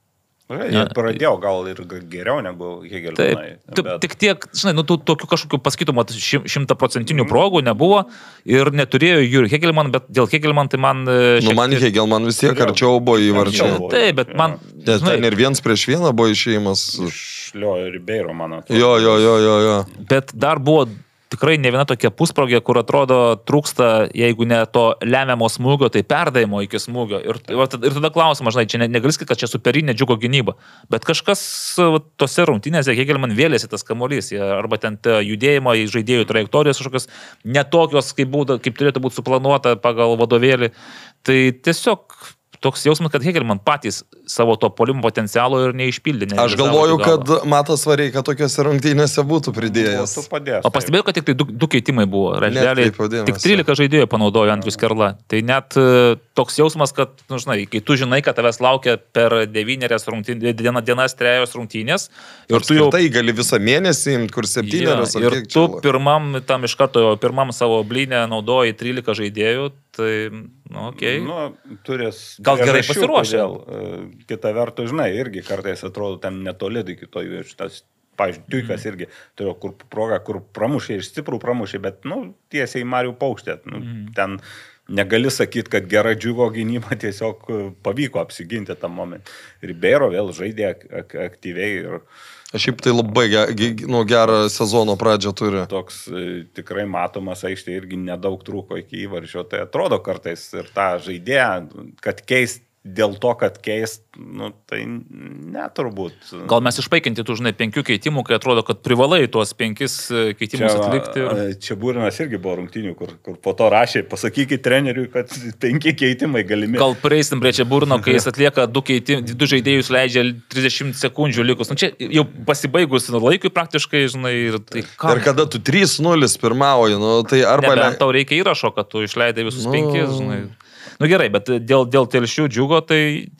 Jie pradėjo gal ir geriau negu Hegelmanai. Taip, bet... tik tiek, žinai, nu, tų tokių kažkokių pasakytų, mat, šimtaprocentinių progų nebuvo ir neturėjo jų ir Hegelman, bet dėl Hegelman tai man... Nu, man tiek... Hegelman vis tiek arčiau buvo įvarčiai. Taip, bet man... Ja. Žinai, ten ir viens prieš vieną buvo išėjimas. Šlio ir Beiro, mano. Jo, jo, jo, jo, jo. Bet dar buvo... Tikrai ne viena tokia pusprogė, kur atrodo trūksta, jeigu ne to lemiamo smūgio, tai perdavimo iki smūgio. Ir, ir tada klausimas, žinai, čia negali sakyti, kad čia superinė Džiugo gynyba. Bet kažkas tose rungtynėse, Hegelman vėlėsi tas kamuolys, arba ten judėjimo į žaidėjų trajektorijos kažkokios netokios, kaip, būda, kaip turėtų būti suplanuota pagal vadovėlį. Tai tiesiog... Toks jausmas, kad Hegelman patys savo to puolimo potencialo ir neišpildė. Aš galvoju, kad Matas Vareika tokiose rungtynėse būtų pridėjęs. O pastebėjau, kad tik tai du, du keitimai buvo. Realiai, tik trylika žaidėjų panaudojo Andrius Kerla. Tai net toks jausmas, kad, nu, žinai, kai tu žinai, kad tavęs laukia per devynerias rungtynės, diena, dienas trejos rungtynės. Ir tu jau tai gali visą mėnesį, kur septynerios. Ja, ir tu pirmam, tam iš karto, pirmam savo blynę naudoji trylika žaidėjų. Tai, nu, okei. Okay. Nu, turės gal gerai pasiruošę. Kita vertus, žinai, irgi kartais atrodo tam netoli iki to įvėčių. Tas, pavyzdžiui, Tuikas mm. irgi turėjo kur progą, kur pramušė ir stiprų pramušė, bet, nu, tiesiai Marių paukštė. Nu, mm. Ten negali sakyti, kad gera Džiugo gynyba tiesiog pavyko apsiginti tam momentą. Ir Beiro vėl žaidė ak aktyviai ir... Šiaip tai labai nu, gerą sezono pradžią turi. Toks tikrai matomas aikštė irgi nedaug trūko iki įvarčio. Tai atrodo kartais ir tą žaidėją, kad keist dėl to, kad keist, nu, tai neturbūt. Gal mes išpaikinti tų, žinai, penkių keitimų, kai atrodo, kad privalai tuos penkis keitimus čia, atlikti. Ir... Čia Būrinas irgi buvo rungtynių, kur, kur po to rašė, pasakykit treneriui, kad penki keitimai galimi. Gal prieisim prie čia Būrino, kai jis atlieka du, keitim, du žaidėjus, leidžia trisdešimt sekundžių likus. Nu, čia jau pasibaigus laikui praktiškai, žinai, ir tai ką. Ir kada tu trys nulis pirmauji, nu, tai arba... Nebent tau reikia įrašo, kad tu išleidai visus nu... penkis, žinai. Nu gerai, bet dėl, dėl Telšių Džiugo, tai...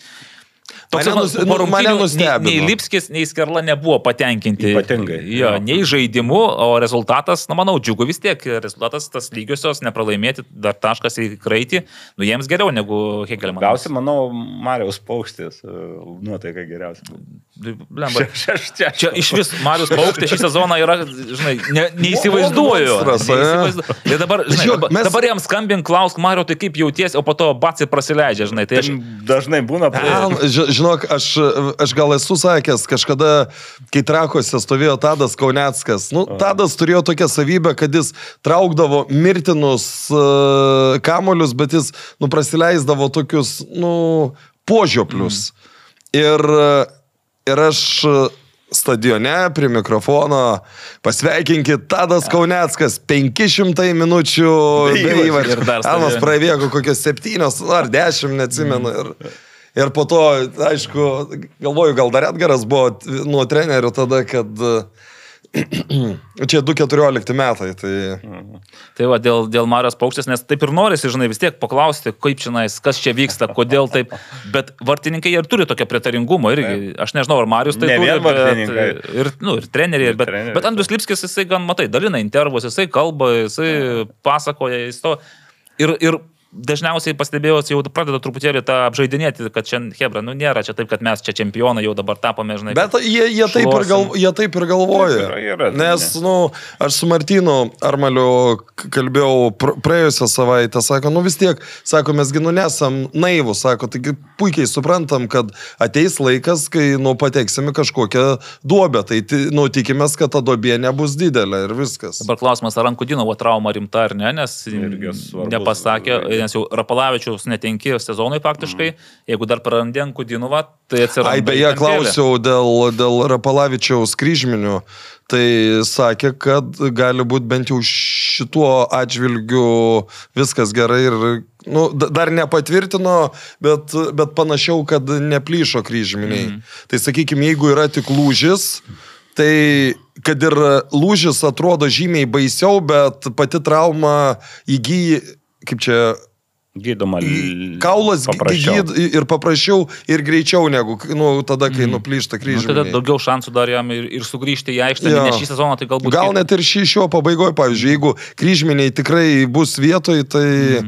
Toks, mane, nus, nu, mane nustebino. Nei, nei Lipskis, nei Skerla nebuvo patenkinti. Ypatingai. Jo, nei žaidimu, o rezultatas, na manau, Džiugo vis tiek, rezultatas tas lygiosios, nepralaimėti, dar taškas į kraitį, nu jiems geriau negu Hegelmanas. Gausi, manau, Mariaus Paukštis, nuotaika geriausia. Blemba, čia, čia iš vis Marius Paukštis šį sezoną yra, žinai, ne, neįsivaizduoju. neįsivaizduoju. Ir dabar, žinai, Žiūrėk, mes... dabar jam skambink, klausk, Mario, tai kaip jauties, o po to batsai prasileidžia, žinai. Tai aš... Dažnai būna. Žinok, aš, aš gal esu sakęs, kažkada, kai Trakuose stovėjo Tadas Kauneckas, nu, Tadas turėjo tokią savybę, kad jis traukdavo mirtinus uh, kamolius, bet jis, nu, prasileisdavo tokius, nu, požioplius. Mm. Ir, ir aš stadione prie mikrofono pasveikinkit Tadas Kauneckas, penki šimtai minučių be įvarčių. Almas pravėgo kokios septynios ar dešimt, neatsimenu. Ir, Ir po to, aišku, galvoju, gal dar Edgaras buvo nuo trenerių tada, kad čia du keturiolikti metai. Tai, tai va, dėl, dėl Marijos Paukštės, nes taip ir norisi, žinai, vis tiek paklausti, kaip čionais, kas čia vyksta, kodėl taip. Bet vartininkai ir turi tokią prietaringumo irgi. Aš nežinau, ar Marijus tai ne turi, bet, ir, nu, ir treneriai. Bet, treneriai. Bet Andrius Lipskis, jisai gan, matai, dalina intervus, jisai kalba, jisai pasakoja, jis to. Ir, ir dažniausiai pastebėjau, jau pradeda truputėlį tą apžaidinėti, kad čia, hebra, nu nėra čia taip, kad mes čia čempionai jau dabar tapome, žinai. Bet jie, jie, taip, ir gal, jie taip ir galvoja. Yra, yra, Nes, ne. nu, aš su Martynu Armaliu kalbėjau praėjusią savaitę, sako, nu vis tiek, sako, mesgi nu nesam naivus, sako, taigi puikiai suprantam, kad ateis laikas, kai, nu, pateksime kažkokią duobę, tai, nu, tikimės, kad ta duobė nebus didelė ir viskas. Dabar klausimas, ar Ankudinovo trauma rimta ar ne, nes nepasakė, nes jau Rapalavičiaus netenki sezonui faktiškai, mm. jeigu dar prarandė Ankudinovą, tai atsiranda... Ai, beje, klausiau dėl, dėl Rapalavičiaus kryžminių, tai sakė, kad gali būti bent jau šituo atžvilgiu viskas gerai ir, nu, dar nepatvirtino, bet, bet panašiau, kad neplyšo kryžminiai. Mm. Tai sakykime, jeigu yra tik lūžis, tai kad ir lūžis atrodo žymiai baisiau, bet pati trauma įgyja, kaip čia... Gydoma. Kaulas gyd ir paprasčiau ir greičiau negu nu, tada, kai mm. nuplyšta kryžminiai. Nu, tada daugiau šansų dar jam ir, ir sugrįžti į aikštę, ja. Ne šį sezoną, tai galbūt... Gal net ir šį šio pabaigoje, pavyzdžiui, jeigu kryžminiai tikrai bus vietoj, tai... Mm.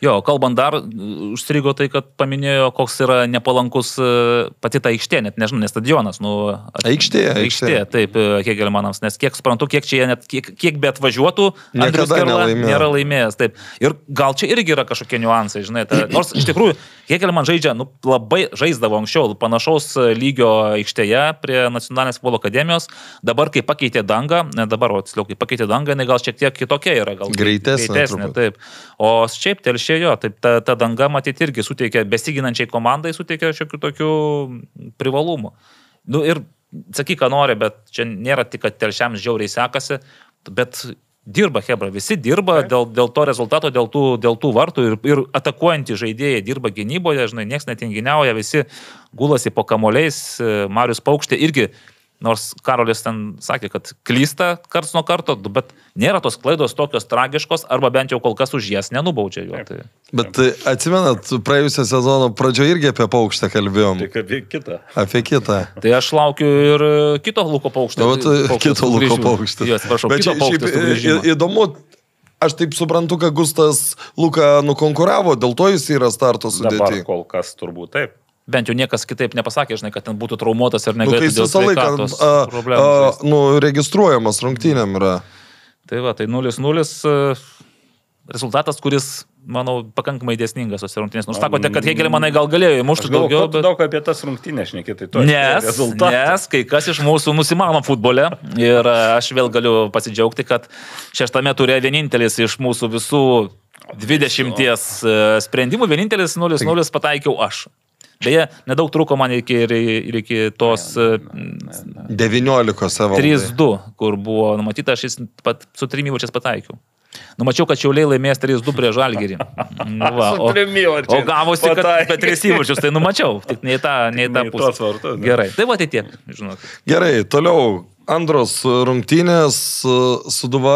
Jo, kalbant dar, užstrigo tai, kad paminėjo, koks yra nepalankus pati ta aikštė, net nežinau, ne stadionas. Nu, aikštė, aikštė. Aikštė, taip, Hegelmanams, nes kiek suprantu, kiek čia jie net, kiek, kiek be atvažiuotų, Andrius Kerla nėra laimėjęs. Taip. Ir gal čia irgi yra kažkokie niuansai, žinai. Ta, nors iš tikrųjų, Hegelman žaidžia, nu, labai žaisdavo anksčiau, panašaus lygio aikštėje prie Nacionalinės futbolo akademijos. Dabar, kai pakeitė dangą, ne dabar, o tiksliau, kai pakeitė dangą, jinai gal šiek tiek kitokia yra. Gal greitesnė. greitesnė taip. O šiaip telšėjo, taip, ta, ta danga, matyti, irgi suteikia, besiginančiai komandai suteikia šiokių tokių privalumų. Nu, ir sakyk, ką nori, bet čia nėra tik, kad telšiams žiauriai sekasi, bet dirba Hebra, visi dirba dėl, dėl to rezultato, dėl tų, dėl tų vartų ir, ir atakuojantys žaidėjai dirba gynyboje, žinai, nieks netinginiauja, visi gulasi po kamuoliais, Marius Paukštė irgi, nors Karolis ten sakė, kad klysta karts nuo karto, bet nėra tos klaidos tokios tragiškos, arba bent jau kol kas už jas nenubaudžia jo. Tai... Bet atsimenat, praėjusią sezono pradžioje irgi apie Paukštę kalbėjom. Tik apie kitą. Apie kitą. Tai aš laukiu ir kito Luko Paukštę. O, kito Luko Paukštę. Jo, atsiprašau, kito Paukštės sugrįžimo. Įdomu, aš taip suprantu, kad Gustas Luka nukonkuravo, dėl to jis yra starto sudėti. Dabar kol kas turbūt taip. Bent jau niekas kitaip nepasakė, žinai, kad ten būtų traumuotas ir negalėtų nu, dėl sveikatos problemų. Nu, registruojamas rungtynėm yra. Tai va, tai nulis nulis rezultatas, kuris, manau, pakankamai dėsningas tos rungtynės. Nors sakote, kad Hegelmanai gal galėjo įmušti daugiau, bet... daug apie tas rungtynės šnekėti, tai to nes, nes kai kas iš mūsų nusimano futbole ir aš vėl galiu pasidžiaugti, kad šeštame ture vienintelis iš mūsų visų dvidešimties sprendimų, vienintelis nulis nulis pataikiau aš. Beje, nedaug truko man iki, ir, ir iki tos devyniolikos savo. trys du, kur buvo numatyta, aš pat, su trim įvarčiais pataikiau. Numačiau, kad Šiauliai laimės trys du prie Žalgirį. Nu va, o, o gavosi, kad apie tris įvarčius, tai numačiau. Tik ne į tą, ne į tą pusę. Gerai, tai va tai tiek, žinot. Gerai, toliau. Andros rungtynės Sūduva...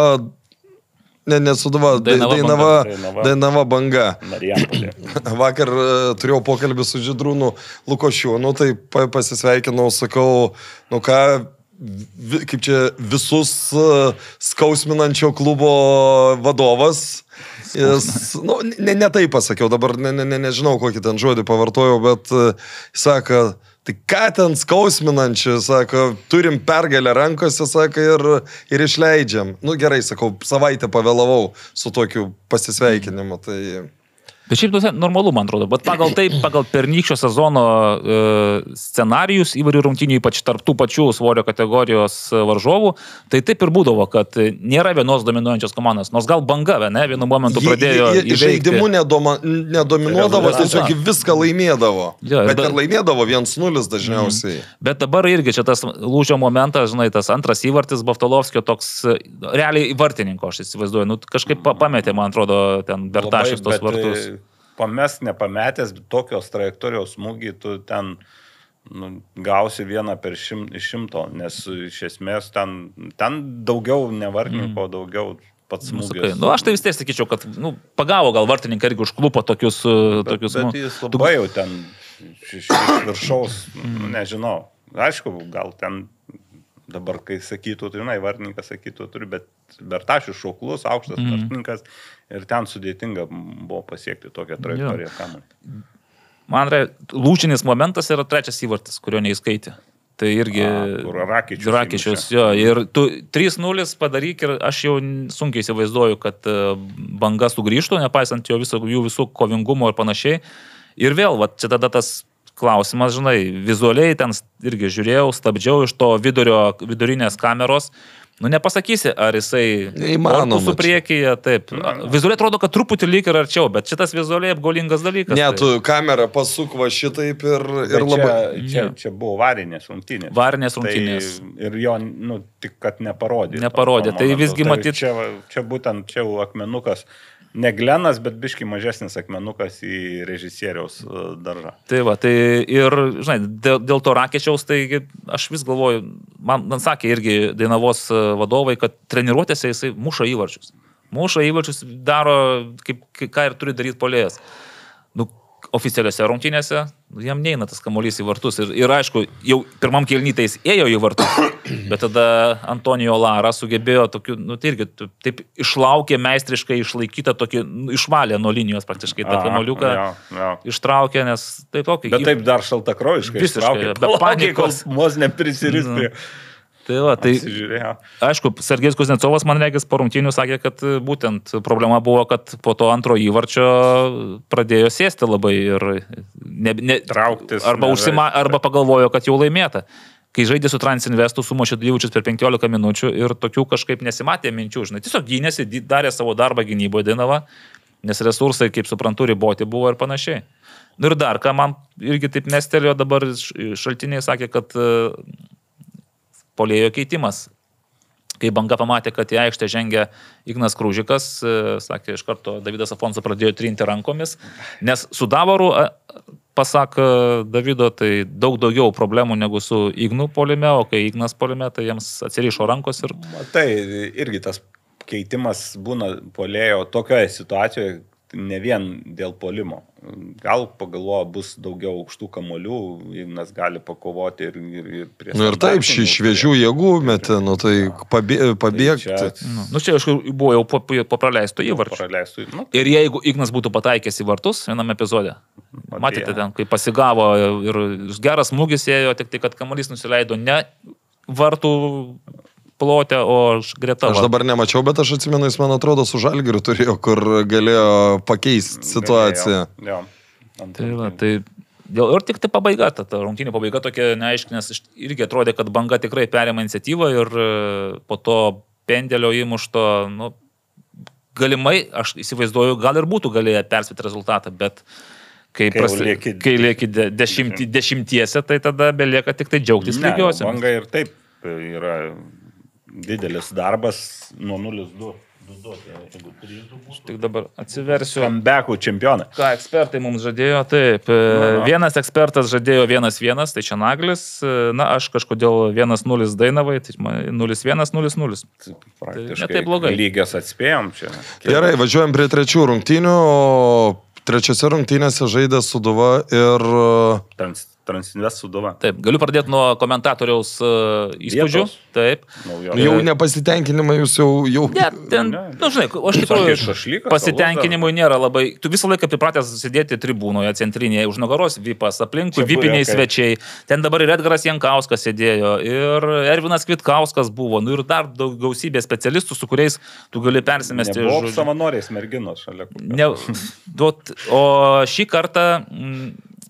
Ne, nesuduva, Dainava, Dainava, Dainava, Dainava banga. Marijampolė. Vakar uh, turėjau pokalbį su Žydrūnu Lukošiūnu, tai pasisveikinau, sakau, nu ką, vi, kaip čia visus uh, skausminančio klubo vadovas. Jis, nu, ne, ne taip pasakiau, dabar ne, ne, ne, nežinau, kokį ten žodį pavartojau, bet uh, jis sako, tai ką ten skausminančiai, sako, turim pergalę rankose, sako, ir, ir išleidžiam. Nu gerai, sakau, savaitę pavėlavau su tokiu pasisveikinimu. Tai... Bet šiaip normalu, man atrodo, bet pagal tai, pagal pernykščio sezono e, scenarijus įvairių rungtynių, ypač tarp tų pačių svorio kategorijos varžovų, tai taip ir būdavo, kad nėra vienos dominuojančios komandos, nors gal banga, ne, vienu momentu pradėjo jie, jie, žaidimu nedoma, nedominuodavo, tiesiog viską laimėdavo. Ja, bet ir laimėdavo vienas nulis dažniausiai. Mm. Bet dabar irgi čia tas lūžio momentas, žinai, tas antras įvartis Baftalovskio toks, realiai vartininko, aš įsivaizduoju, nu, kažkaip pametė, man atrodo, ten Bertašis tos vartus. Pamest nepametęs, tokios trajektorijos smūgį tu ten nu, gausi vieną per šim, iš šimto, nes iš esmės ten, ten daugiau ne vartininko, mm. daugiau pats smūgis. Nu, aš tai vis tiek sakyčiau, kad nu, pagavo gal vartininką irgi užklupo tokius... Bet, tokius bet jis labai jau ten iš, iš viršaus, mm. nežinau. Aišku, gal ten dabar, kai sakytų, tai, žinai, vartininkas sakytų, turi, bet Bertašius šauklus, aukštas mm. vartininkas ir ten sudėtinga buvo pasiekti tokią trajektoriją kamuolį. Man yra, lūžinis momentas yra trečias įvartis, kurio neįskaitė. Tai irgi... A, Rakičius. Rakičius, jo. Ir tu trys nulis padaryk ir aš jau sunkiai įsivaizduoju, kad banga sugrįžtų, nepaisant jo viso, jų visų kovingumo ir panašiai. Ir vėl, va, čia tada tas klausimas, žinai, vizualiai ten irgi žiūrėjau, stabdžiau iš to vidurio, vidurinės kameros. Nu, nepasakysi, ar jisai korpusų priekyje, taip. Vizualiai atrodo, kad truputį lyg ir arčiau, bet šitas vizualiai apgaulingas dalykas. Ne, tu kamerą pasuk va šitaip ir, ir labai... Čia, čia, čia buvo varinės rungtynės. Varinės rungtynės. Tai, ir jo, nu, tik kad neparodė. Neparodė, tai visgi matyti... Čia, čia būtent, čia jau akmenukas. Ne Glenas, bet biški mažesnis akmenukas į režisieriaus daržą. Tai va, tai ir, žinai, dėl, dėl to Rakičiaus, tai aš vis galvoju, man, man sakė irgi Dainavos vadovai, kad treniruotėse jisai muša įvarčius. Muša įvarčius daro, kaip, ką ir turi daryti puolėjas. Nu, oficialiuose rungtynėse, jam neina tas kamuolys į vartus. Ir, ir aišku, jau pirmam kėlinytais ėjo į vartus, bet tada Antonijo Lara sugebėjo tokiu, nu tai irgi taip išlaukė meistriškai išlaikytą tokį, nu, išvalė nuo linijos praktiškai tą kamuoliuką, ištraukė, nes tai tokį. Bet taip dar šaltakrojiškai. Visiškai, be panikos. Mos neprisiriš prie... Tai va, tai aišku, Sergejus Kuznecovas, man regis, po rungtynių sakė, kad būtent problema buvo, kad po to antro įvarčio pradėjo sėsti labai ir ne, ne, trauktis. Arba, užsima, arba pagalvojo, kad jau laimėta. Kai žaidė su Transinvestu, sumušė du įvarčius per penkiolika minučių ir tokių kažkaip nesimatė minčių. Žinai, tiesiog gynėsi, darė savo darbą gynyboje Dainava, nes resursai, kaip suprantu, riboti buvo ir panašiai. Ir dar, ką man irgi taip mestelėjo dabar šaltiniai, sakė, kad polėjo keitimas. Kai Banga pamatė, kad į aikštę žengia Ignas Krūžikas, sakė, iš karto Davidas Afonso pradėjo trinti rankomis, nes su Davoru, pasak Davido, tai daug daugiau problemų negu su Ignu polime, o kai Ignas polime, tai jiems atsirišo rankos ir... Tai irgi tas keitimas būna polėjo tokioje situacijoje, ne vien dėl polimo. Gal pagalvoja, bus daugiau aukštų kamolių, Ignas gali pakovoti ir, ir, ir prie... Nu ir taip, ši šviežių jėgų metė, nu tai pabė, pabėgti. Tai čia... Nu, nu čia aišku, buvo jau po, po praleisto įvarčio. Nu. Ir jeigu Ignas būtų pataikęs į vartus viename epizode, matėte ten, kai pasigavo ir geras smūgis ėjo, tik tai, kad kamuolys nusileido ne vartų plotę, o greta. Aš dabar nemačiau, bet aš atsimenu, jis man atrodo su Žalgiriu turėjo, kur galėjo pakeisti situaciją. Galėjo, jo. Tai va, tai ir tik tai pabaiga, ta, ta rungtynė pabaiga tokia neaiški, nes irgi atrodė, kad Banga tikrai perėmė iniciatyvą ir po to pendelio įmušto, nu, galimai, aš įsivaizduoju, gal ir būtų galėję persvyti rezultatą, bet kai, kai, prasi, lieki, kai lieki de, dešimti, dešimtiese, tai tada belieka tik tai džiaugtis lygiuose. Banga ir taip yra didelis darbas nuo nulis du. Tik dabar atsiversiu. Comebackų čempionai. Ką ekspertai mums žadėjo, taip. Na, na. Vienas ekspertas žadėjo vienas vienas, tai čia Naglis. Na, aš kažkodėl vienas nulis Dainavai, tai nulis vienas nulis nulis. Praktiškai. Ne taip blogai. Lygias atspėjom čia. Gerai, važiuojam prie trečių rungtynių, o trečiose rungtynėse žaidė Sūduva ir... Trans. Transinvest Sūduva. Taip, galiu pradėti nuo komentatoriaus uh, įspūdžių. Taip. Jau nepasitenkinimą jūs jau... jau... Ne, ten, ne. Nu, žinai, aš tikrųjų pasitenkinimui nėra labai... Tu visą laiką pripratęs sėdėti tribūnoje, centrinėje, už nugaros vipas, aplinkui vipiniai svečiai. Ten dabar ir Edgaras Jankauskas sėdėjo, ir Ervinas Kvitkauskas buvo, nu ir dar daug gausybė specialistų, su kuriais tu gali persimesti. Nebuvo savanoriais merginos šalia. Ne, duot, o šį kartą... Mm,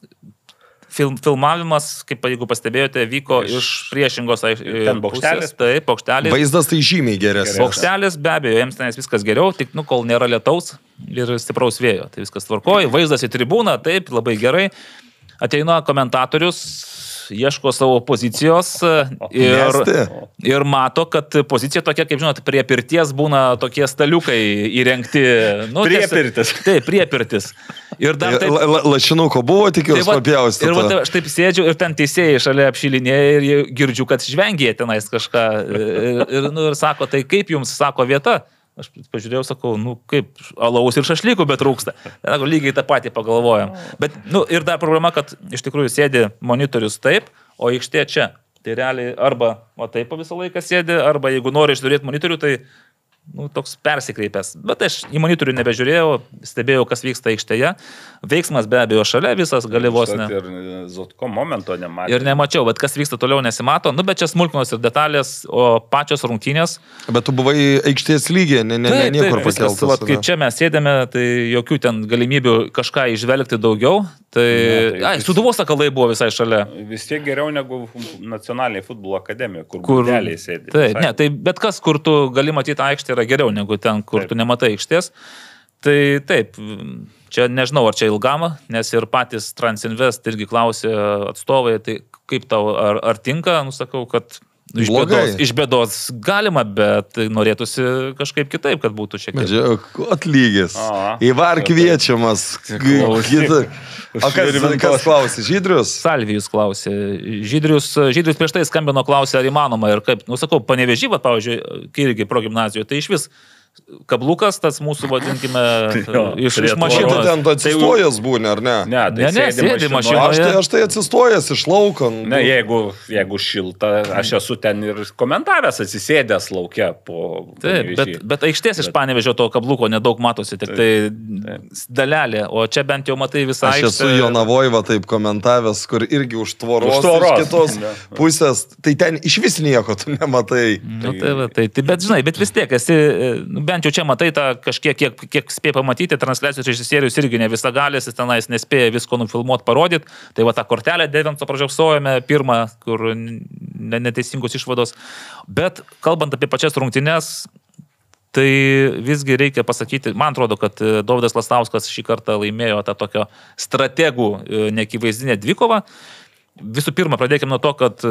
Film, filmavimas, kaip jeigu pastebėjote, vyko iš, iš priešingos pusės. Taip, paukštelis. Vaizdas tai žymiai geresnis. Paukštelis, be abejo, jiems tenais viskas geriau, tik, nu, kol nėra lietaus ir stipraus vėjo. Tai viskas tvarkoja. Vaizdas į tribūną, taip, labai gerai. Ateina komentatorius, ieško savo pozicijos ir, ir mato, kad pozicija tokia, kaip žinot, prie pirties būna tokie staliukai įrengti. Nu, priepirtis. Taip, priepirtis. Ir dar taip... La, la, lašinuko buvo, tikiuosi, papjausti. Ir va, aš taip sėdžiu ir ten teisėjai šalia apšilinėje ir girdžiu, kad žvengė tenais kažką. Ir, ir, nu, ir sako, tai kaip jums sako vieta? Aš pažiūrėjau, sakau, nu kaip, alaus ir šašlykų betrūksta. Lygiai tą patį pagalvojam. Bet, nu, ir dar problema, kad iš tikrųjų sėdi monitorius taip, o aikštė čia. Tai realiai arba va taip visą laiką sėdi, arba jeigu nori išžiūrėti monitorių, tai nu, toks persikreipęs. Bet aš į monitorių nebežiūrėjau, stebėjau, kas vyksta aikštėje. Veiksmas be abejo šalia, visas gali vos ne. Ir Zotko momento nemačiau. Ir nemačiau, bet kas vyksta toliau nesimato. Nu, bet čia smulkmenos ir detalės, o pačios rungtynės. Bet tu buvai aikštės lygiai, ne, ne, ne, niekur pakeltas. Vat, kaip čia mes sėdėme, tai jokių ten galimybių kažką išvelgti daugiau. Tai, ne, tai ai, Sūduvos sakalai buvo visai šalia. Vis tiek geriau negu nacionaliniai futbolo akademija, kur, kur būdeliai sėdi. Taip, ne, tai bet kas, kur tu gali matyti aikštę, yra geriau negu ten, kur taip. Tu nematai aikštės. Tai taip, čia nežinau, ar čia ilgam, nes ir patys Transinvest irgi klausė atstovai, tai kaip tau, ar, ar tinka, nusakau, kad iš bėdos, iš bėdos galima, bet norėtųsi kažkaip kitaip, kad būtų šiek tiek. Atlygis. Įvar kviečiamas. O kas, kas klausė? Žydrius? Salvijus klausė. Žydrius, Žydrius prieš tai skambino, klausė, ar įmanoma ir kaip, nu sakau, Panevėžy, pavyzdžiui, kai irgi progimnazijoje, tai iš vis Kablukas, tas mūsų, vadinkime, Jo, iš, prie iš O mašinos. tu ten atsistojęs būni, ar ne? Ne, tai Ne, ne, sėdi mašinoje. Aš tai, aš tai atsistojęs iš lauko. nu. Ne, jeigu, jeigu šilta, aš esu ten ir komentavęs, atsisėdęs laukia po... Taip, bet, bet aikštės iš Panevėžio to kabluko nedaug matosi, tik tai dalelė, o čia bent jau matai visą Aš aikštę. esu Jonavoiva taip komentavęs, kur irgi už tvoros, Už tvoros. iš kitos Ne. pusės, tai ten iš vis nieko tu nematai. Nu, tai, va, tai, tai, bet žinai, bet vis tiek esi, nu, bent jau čia matai tą kažkiek, kiek, kiek spėja pamatyti, transliacijos režisierius irgi ne visagalis, jis tenais nespėja visko nufilmuoti, parodyti. Tai va tą kortelę Devinto pražiausojame, pirmą, kur neteisingos išvados. Bet kalbant apie pačias rungtynes, tai visgi reikia pasakyti, man atrodo, kad Dovydas Lastauskas šį kartą laimėjo tą tokio strategų neakivaizdinę dvikovą. Visų pirma, pradėkime nuo to, kad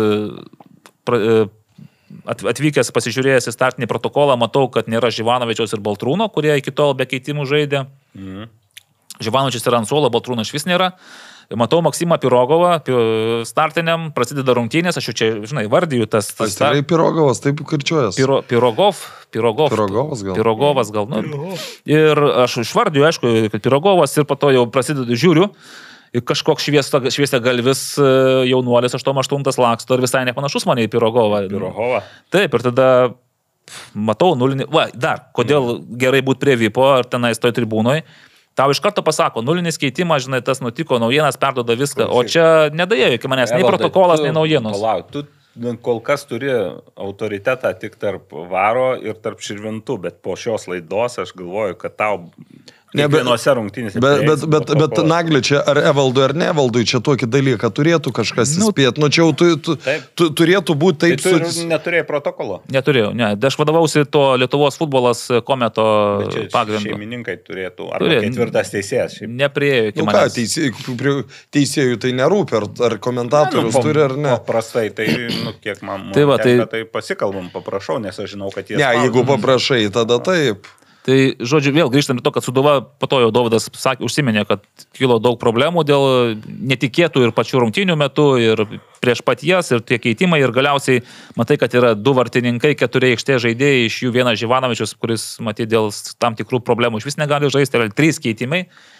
pra, atvykęs pasižiūrėjęs į startinį protokolą, matau, kad nėra Živanovičiaus ir Baltrūno, kurie iki tol be keitimų žaidė. Mhm. Živanovičius yra ant suolo, Baltrūno iš vis nėra. Matau Maksimą Pirogovą startiniam, prasideda rungtynės, aš jau čia, žinai, vardiju tas... Tas tikrai Pirogovas, taip kirčiuojas. Piro, Pirogov, Pirogov, Pirogovas gal. Pirogovas gal. Nu, ir aš išvardiju, aišku, kad Pirogovas ir po to jau prasideda, žiūriu, ir kažkoks šviesa galvis jaunuolis aštuoniasdešimt aštuntas laksto ir visai nepanašus mane į Pirogovą. Pirogovą. Taip, ir tada matau nulinį... Va, dar, kodėl gerai būti prie Vipo ar tenais toj tribūnoj. Tau iš karto pasako, nulinis keitimas, žinai, tas nutiko, naujienas perdoda viską, o čia nedėjo iki manęs nei protokolas, nei naujienos. Palauk, tu kol kas turi autoritetą tik tarp Varo ir tarp Širvintų, bet po šios laidos aš galvoju, kad tau... Ne, bet, vienose rungtynėse. Bet, bet, bet, bet Nagli čia, ar Evaldui, ar ne Evaldui, čia tokį dalyką turėtų kažkas Nu, įspėti. Nu, čia jau tu, tu, tu, turėtų būti Tai taip... tu su- neturėjai protokolo. Neturėjau, ne. Aš vadovausi to Lietuvos futbolas kometo Bet čia pagrindu. šeimininkai turėtų, arba Turėtų. ketvirtas teisėjas. Šiaip. Nepriejo iki Nu ką, manęs. teisėjų, prie teisėjų tai nerūpi, ar, ar komentatorius Nu, turi, ar ne. Paprastai, tai, nu, kiek man... Tai va, tenka, tai- tai pasikalbam, paprašau, nes aš žinau, kad jie... Ne, jeigu paprašai, tada taip. Tai, žodžiu, vėl grįžtame to, kad Suduva, po to jau Dovydas sakė, užsiminė, kad kilo daug problemų dėl netikėtų ir pačių rungtynių metu, ir prieš pat jas, ir tie keitimai, ir galiausiai matai, kad yra du vartininkai, keturi aikštės žaidėjai, iš jų vienas Živanovičius, kuris, matai, dėl tam tikrų problemų iš vis negali žaisti, yra trys keitimai.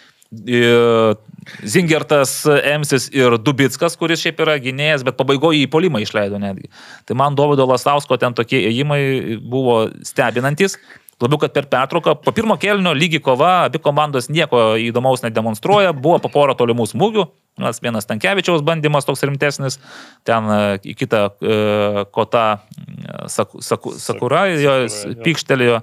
Zingertas, Emsis ir Dubickas, kuris šiaip yra gynėjas, bet pabaigoje į polimą išleido netgi. Tai man Dovydo Lastausko ten tokie ėjimai buvo stebinantis. Labiau, kad per pertrauką, po pirmo kėlinio lygi kova, abi komandos nieko įdomaus nedemonstruoja, buvo po porą tolimų smūgių, nes vienas Stankevičiaus bandymas toks rimtesnis, ten į kitą kotą Saku, Saku, Sakura, jo pykštelėjo.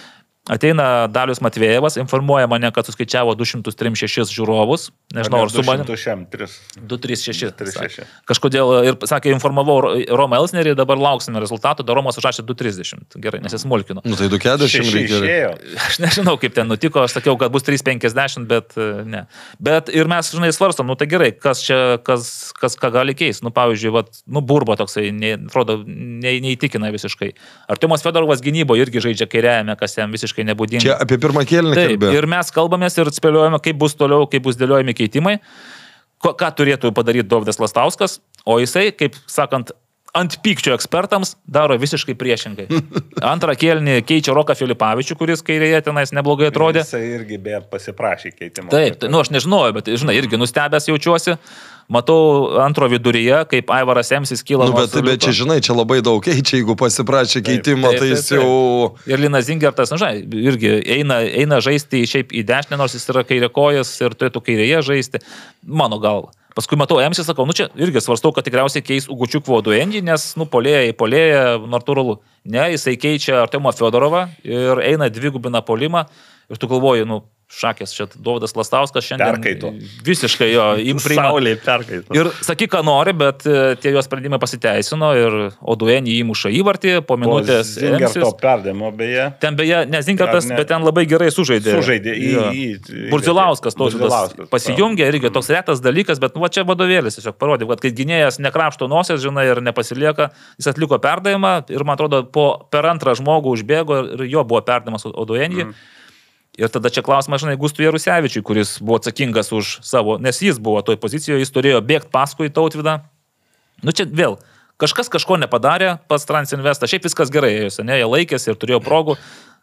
Ateina Dalius Matvėjevas, informuoja mane, kad suskaičiavo du šimtus trisdešimt šešis žiūrovus. Nežinau, ar su manim. du šimtai du šimtai trisdešimt šeši. šeši. Kažkodėl ir sakė, informavau Romą Elsnerį, dabar lauksime rezultatų, dar Romas užrašė du trisdešimt. Gerai, nesismulkino. Nu tai du keturiasdešimt reikia. Išėjo. Aš nežinau, kaip ten nutiko, aš sakiau, kad bus trys penkiasdešimt, bet ne. Bet ir mes, žinai, svarstom, nu tai gerai, kas čia, kas, kas ką gali keisti. Nu, pavyzdžiui, vat, nu, Burba toksai, ne, atrodo, ne, neįtikina visiškai. Artiomas Fedorovas gynybo irgi žaidžia kairiajame, kas jam visiškai nebūdinga. Čia apie pirmą kėlinį Taip, kalbėjome. ir mes kalbamės ir spėliojame, kaip bus toliau, kaip bus dėliojami keitimai, ko, ką turėtų padaryti Dovydas Lastauskas, o jisai, kaip sakant, ant pykčio ekspertams daro visiškai priešingai. Antrą kėlinį keičia Roką Filipavičių, kuris kairėje tenais neblogai atrodė. Jisai irgi beje pasiprašė keitimo. Taip, tai, nu aš nežinojau, bet, žinai, irgi nustebęs jaučiuosi. Matau antro viduryje, kaip Aivaras Emsis kyla. Nu, bet, bet čia, žinai, čia labai daug keičia, jeigu pasiprašė keitimo, taip, tai taip, jis jau... Ir Linas Zingertas, na, žinai, irgi eina, eina žaisti šiaip į dešinę, nors jis yra kairė kojas ir turėtų kairėje žaisti, mano galva. Paskui matau Emsį, sakau, nu čia irgi svarstau, kad tikriausiai keis Ugučiuk Voduendį, nes, nu, polėja į polėją, natūralu. Ne, jisai keičia Artemą Fedorovą ir eina dvigubina polimą ir tu galvoji, nu, šakės, čia Dovydas Lastauskas šiandien Perkaito. visiškai jo imprima. Saulėje perkaito. Ir sakyk, ką nori, bet tie jos sprendimai pasiteisino ir Oduenį įmuša įvartį, po minutės Zingerto perdėmo beje. Ten beje, ne Zingertas, ne- bet ten labai gerai sužaidė. Sužaidė į... Jo. į- Burdzilauskas tos Burdzilauskas, pasijungė, irgi toks retas dalykas, bet nu, va čia vadovėlis tiesiog parodė, kad kai gynėjas nekrapšto nosies, žinai, ir nepasilieka, jis atliko perdavimą ir, man atrodo, po, per antrą žmogų užbėgo ir jo buvo perdavimas Oduenį. Mm. Ir tada čia klausimas, žinai, Gustui Jarusevičiui, kuris buvo atsakingas už savo, nes jis buvo toj pozicijoje, jis turėjo bėgti paskui Tautvydą. Nu čia vėl, kažkas kažko nepadarė pas Transinvestą, šiaip viskas gerai, ėjus, ne, jie laikėsi ir turėjo progų.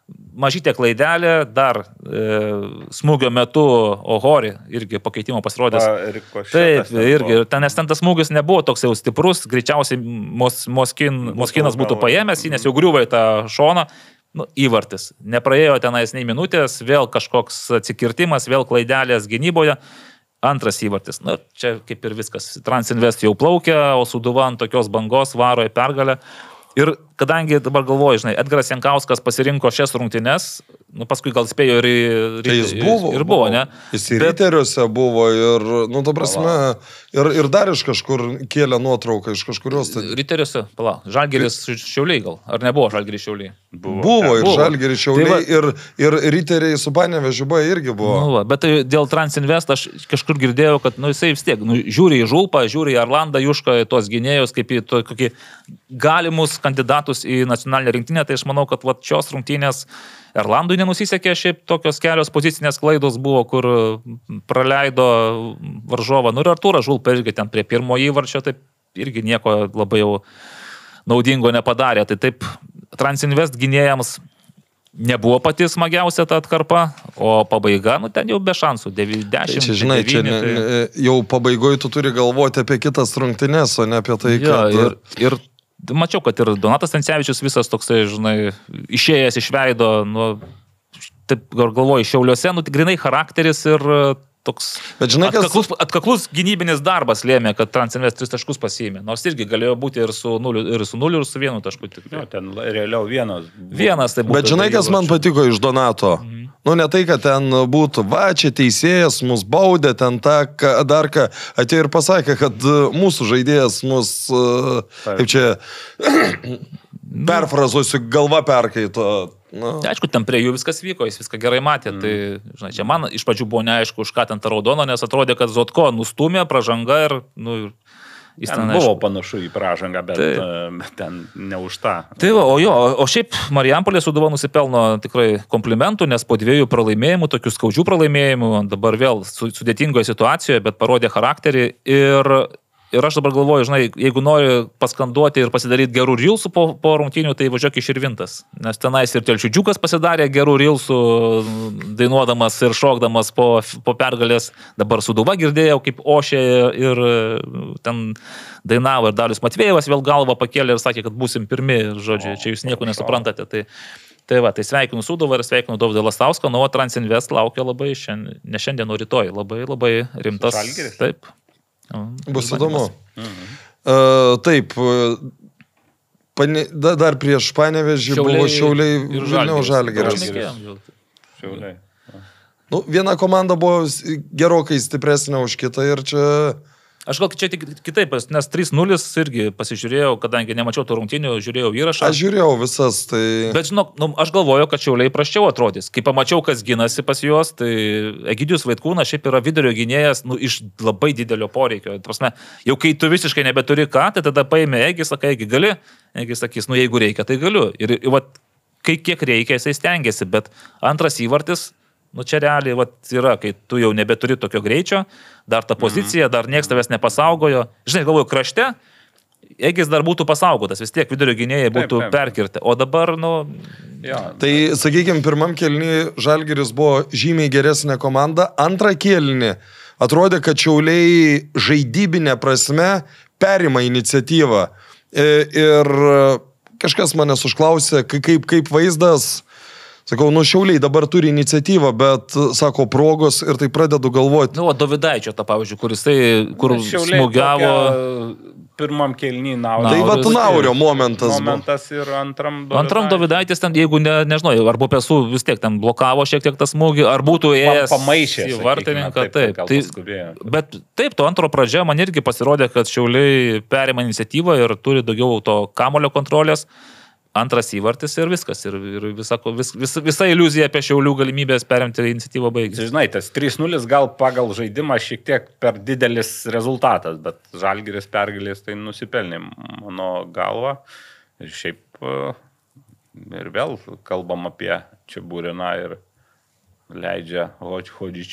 mažytė klaidelė, dar e, smūgio metu Ohori irgi pakeitimo pasirodęs. Taip, irgi, ten, nes ten tas smūgis nebuvo toks jau stiprus, greičiausiai mos, moskin, Moskinas būtų paėmęs, nes jau griuva į tą šoną. Nu, įvartis. Nepraėjo tenais nei minutės, vėl kažkoks atsikirtimas, vėl klaidelės gynyboje. Antras įvartis. Na, čia kaip ir viskas. Transinvest jau plaukia, o Sūduva ant tokios bangos varo į pergalę. Ir kadangi dabar galvoju, žinai, Edgaras Jankauskas pasirinko šias rungtynes, nu, paskui gal spėjo ir... ir tai jis buvo. Ir buvo, ne? Jis ir riteriuose buvo ir, nu, ta prasme, ir, ir dar iš kažkur kėlė nuotrauką, iš kažkurios. Tai... Riteriuose, pala, Žalgiris Šiauliai gal, ar nebuvo Žalgiris Šiauliai? Buvo, buvo ir Žalgiris Šiauliai, tai va, ir, ir riteriai su Panevėžiu buvo irgi buvo. Nu, va, bet tai dėl Transinvest aš kažkur girdėjau, kad, nu, jisai vis tiek, nu, žiūri į Žulpą, žiūri į Arlandą Jušką, į tos gynėjus, kaip į to, kokį galimus kandidatus į nacionalinę rinktinę, tai aš manau, kad va, šios rungtynės Erlandui nenusisekė, šiaip tokios kelios pozicinės klaidos buvo, kur praleido varžovą. Nu ir Artūras Žulpa irgi ten prie pirmo įvarčio, taip irgi nieko labai jau naudingo nepadarė. Tai taip Transinvest gynėjams nebuvo pati smagiausia ta atkarpa, o pabaiga, nu ten jau be šansų, devyniasdešimt. Čia, žinai, devyni, čia ne, tai... jau pabaigoje tu turi galvoti apie kitas rungtynes, o ne apie tai, ja, kad... Ir, ir mačiau, kad ir Donatas Stancevičius visas toksai, žinai, išėjęs iš veido, nu, taip galvoju, Šiauliuose, nu, grinai charakteris ir toks bet, žinai, atkaklus, kas... atkaklus gynybinis darbas lėmė, kad Transinvest tris taškus pasiėmė. Nors irgi galėjo būti ir su nuliu, ir su nuliu, ir su vienu tašku. Nu, ten realiau vienas. Vienas tai būtų. Bet žinai, kas man patiko iš Donato? Mhm. Nu, ne tai, kad ten būtų, va, čia teisėjas mus baudė, ten tą, dar ką, atėjo ir pasakė, kad mūsų žaidėjas mus, kaip čia, perfrazuosiu, galva perkaito. Nu. Tai aišku, ten prie jų viskas vyko, jis viską gerai matė. Mm. Tai, žinai, čia man iš pradžių buvo neaišku, už ką ten ta raudona, nes atrodė, kad Zotko nustumė pražanga ir, nu, jis ten, ten buvo aišku, panašu į pražangą, bet, tai, bet ten ne už tą. Tai va, o jo, o šiaip Marijampolė Sūduva nusipelno tikrai komplimentų, nes po dviejų pralaimėjimų, tokių skaudžių pralaimėjimų, dabar vėl sudėtingoje situacijoje, bet parodė charakterį ir... Ir aš dabar galvoju, žinai, jeigu nori paskanduoti ir pasidaryti gerų rilsų po, po rungtynių, tai važiuok iš Širvintas. Nes tenais ir Telšiudžiukas pasidarė gerų rilsų, dainuodamas ir šokdamas po, po pergalės. Dabar Sūduva girdėjau, kaip ošė ir ten dainavo. Ir Dalius Matvėjevas vėl galvą pakėlė ir sakė, kad būsim pirmi. Žodžiu, čia jūs nieko nesuprantate. Tai, tai va, tai sveikinu Sūduvą ir sveikinu Dovydą Lastauską. Nu, o Transinvest laukia labai, šiandien, ne šiandien, o rytoj. Labai, labai rimtas. Žalgiris. Taip. Bus įdomu. Mhm. Uh, taip, pane, da, dar prieš Panevėžį buvo Šiauliai ir Vilniaus Žalgiris. Šiauliai. Nu, viena komanda buvo gerokai stipresnė už kitą ir čia... Aš gal čia tik kitaip, nes trys nulis irgi pasižiūrėjau, kadangi nemačiau tų rungtynių, žiūrėjau įrašą. Aš žiūrėjau visas, tai... Bet žinok, nu, aš galvoju, kad Šiauliai prasčiau atrodys. Kai pamačiau, kas ginasi pas juos, tai Egidijus Vaitkūnas šiaip yra vidurio gynėjas, nu, iš labai didelio poreikio. Prasme, jau kai tu visiškai nebeturi ką, tai tada paėmė Egi, sakai, Egi gali, Egi sakys, nu, jeigu reikia, tai galiu. Ir, ir va, kai kiek reikia, jisai stengiasi, bet antras įvartis, nu čia realiai vat, yra, kai tu jau nebeturi tokio greičio, dar ta pozicija, dar niekas tavęs nepasaugojo. Žinai, galvoju, krašte, Egis dar būtų pasaugotas, vis tiek vidurio gynėjai būtų taip, taip. perkirti. O dabar, nu... Ja. Tai, sakykime, pirmam kėlinį Žalgiris buvo žymiai geresnė komanda. Antrą kėlinį atrodė, kad Šiauliai žaidybinė prasme perima iniciatyvą. Ir kažkas manęs užklausė, kaip, kaip vaizdas... Sakau, nu Šiauliai dabar turi iniciatyvą, bet, sako, progos ir tai pradedu galvoti. Nu, o Dovydaičio, ta pavyzdžiui, kuris tai, kur smūgiavo... Pirmam kėlinį Naurio. Tai va, Naurio momentas. Momentas ir antram Dovydaitis. Antram Dovydaitis ten, jeigu, ne, nežinau, ar po pesų vis tiek ten blokavo šiek tiek tą smūgį, ar būtų ėjęs pamaišė į vartininką. Taip, taip. Tai, bet taip, to antro pradžia man irgi pasirodė, kad Šiauliai perima iniciatyvą ir turi daugiau to kamulio kontrolės. Antras įvartis ir viskas. Ir, ir visa, vis, vis, visa iliuzija apie Šiaulių galimybės perimti iniciatyvą baigėsi. Žinai, tas trys nulis gal pagal žaidimą šiek tiek per didelis rezultatas, bet Žalgiris pergalės tai nusipelnė mano galva. Ir šiaip ir vėl kalbam apie Čiaburiną ir leidžia Hodžičių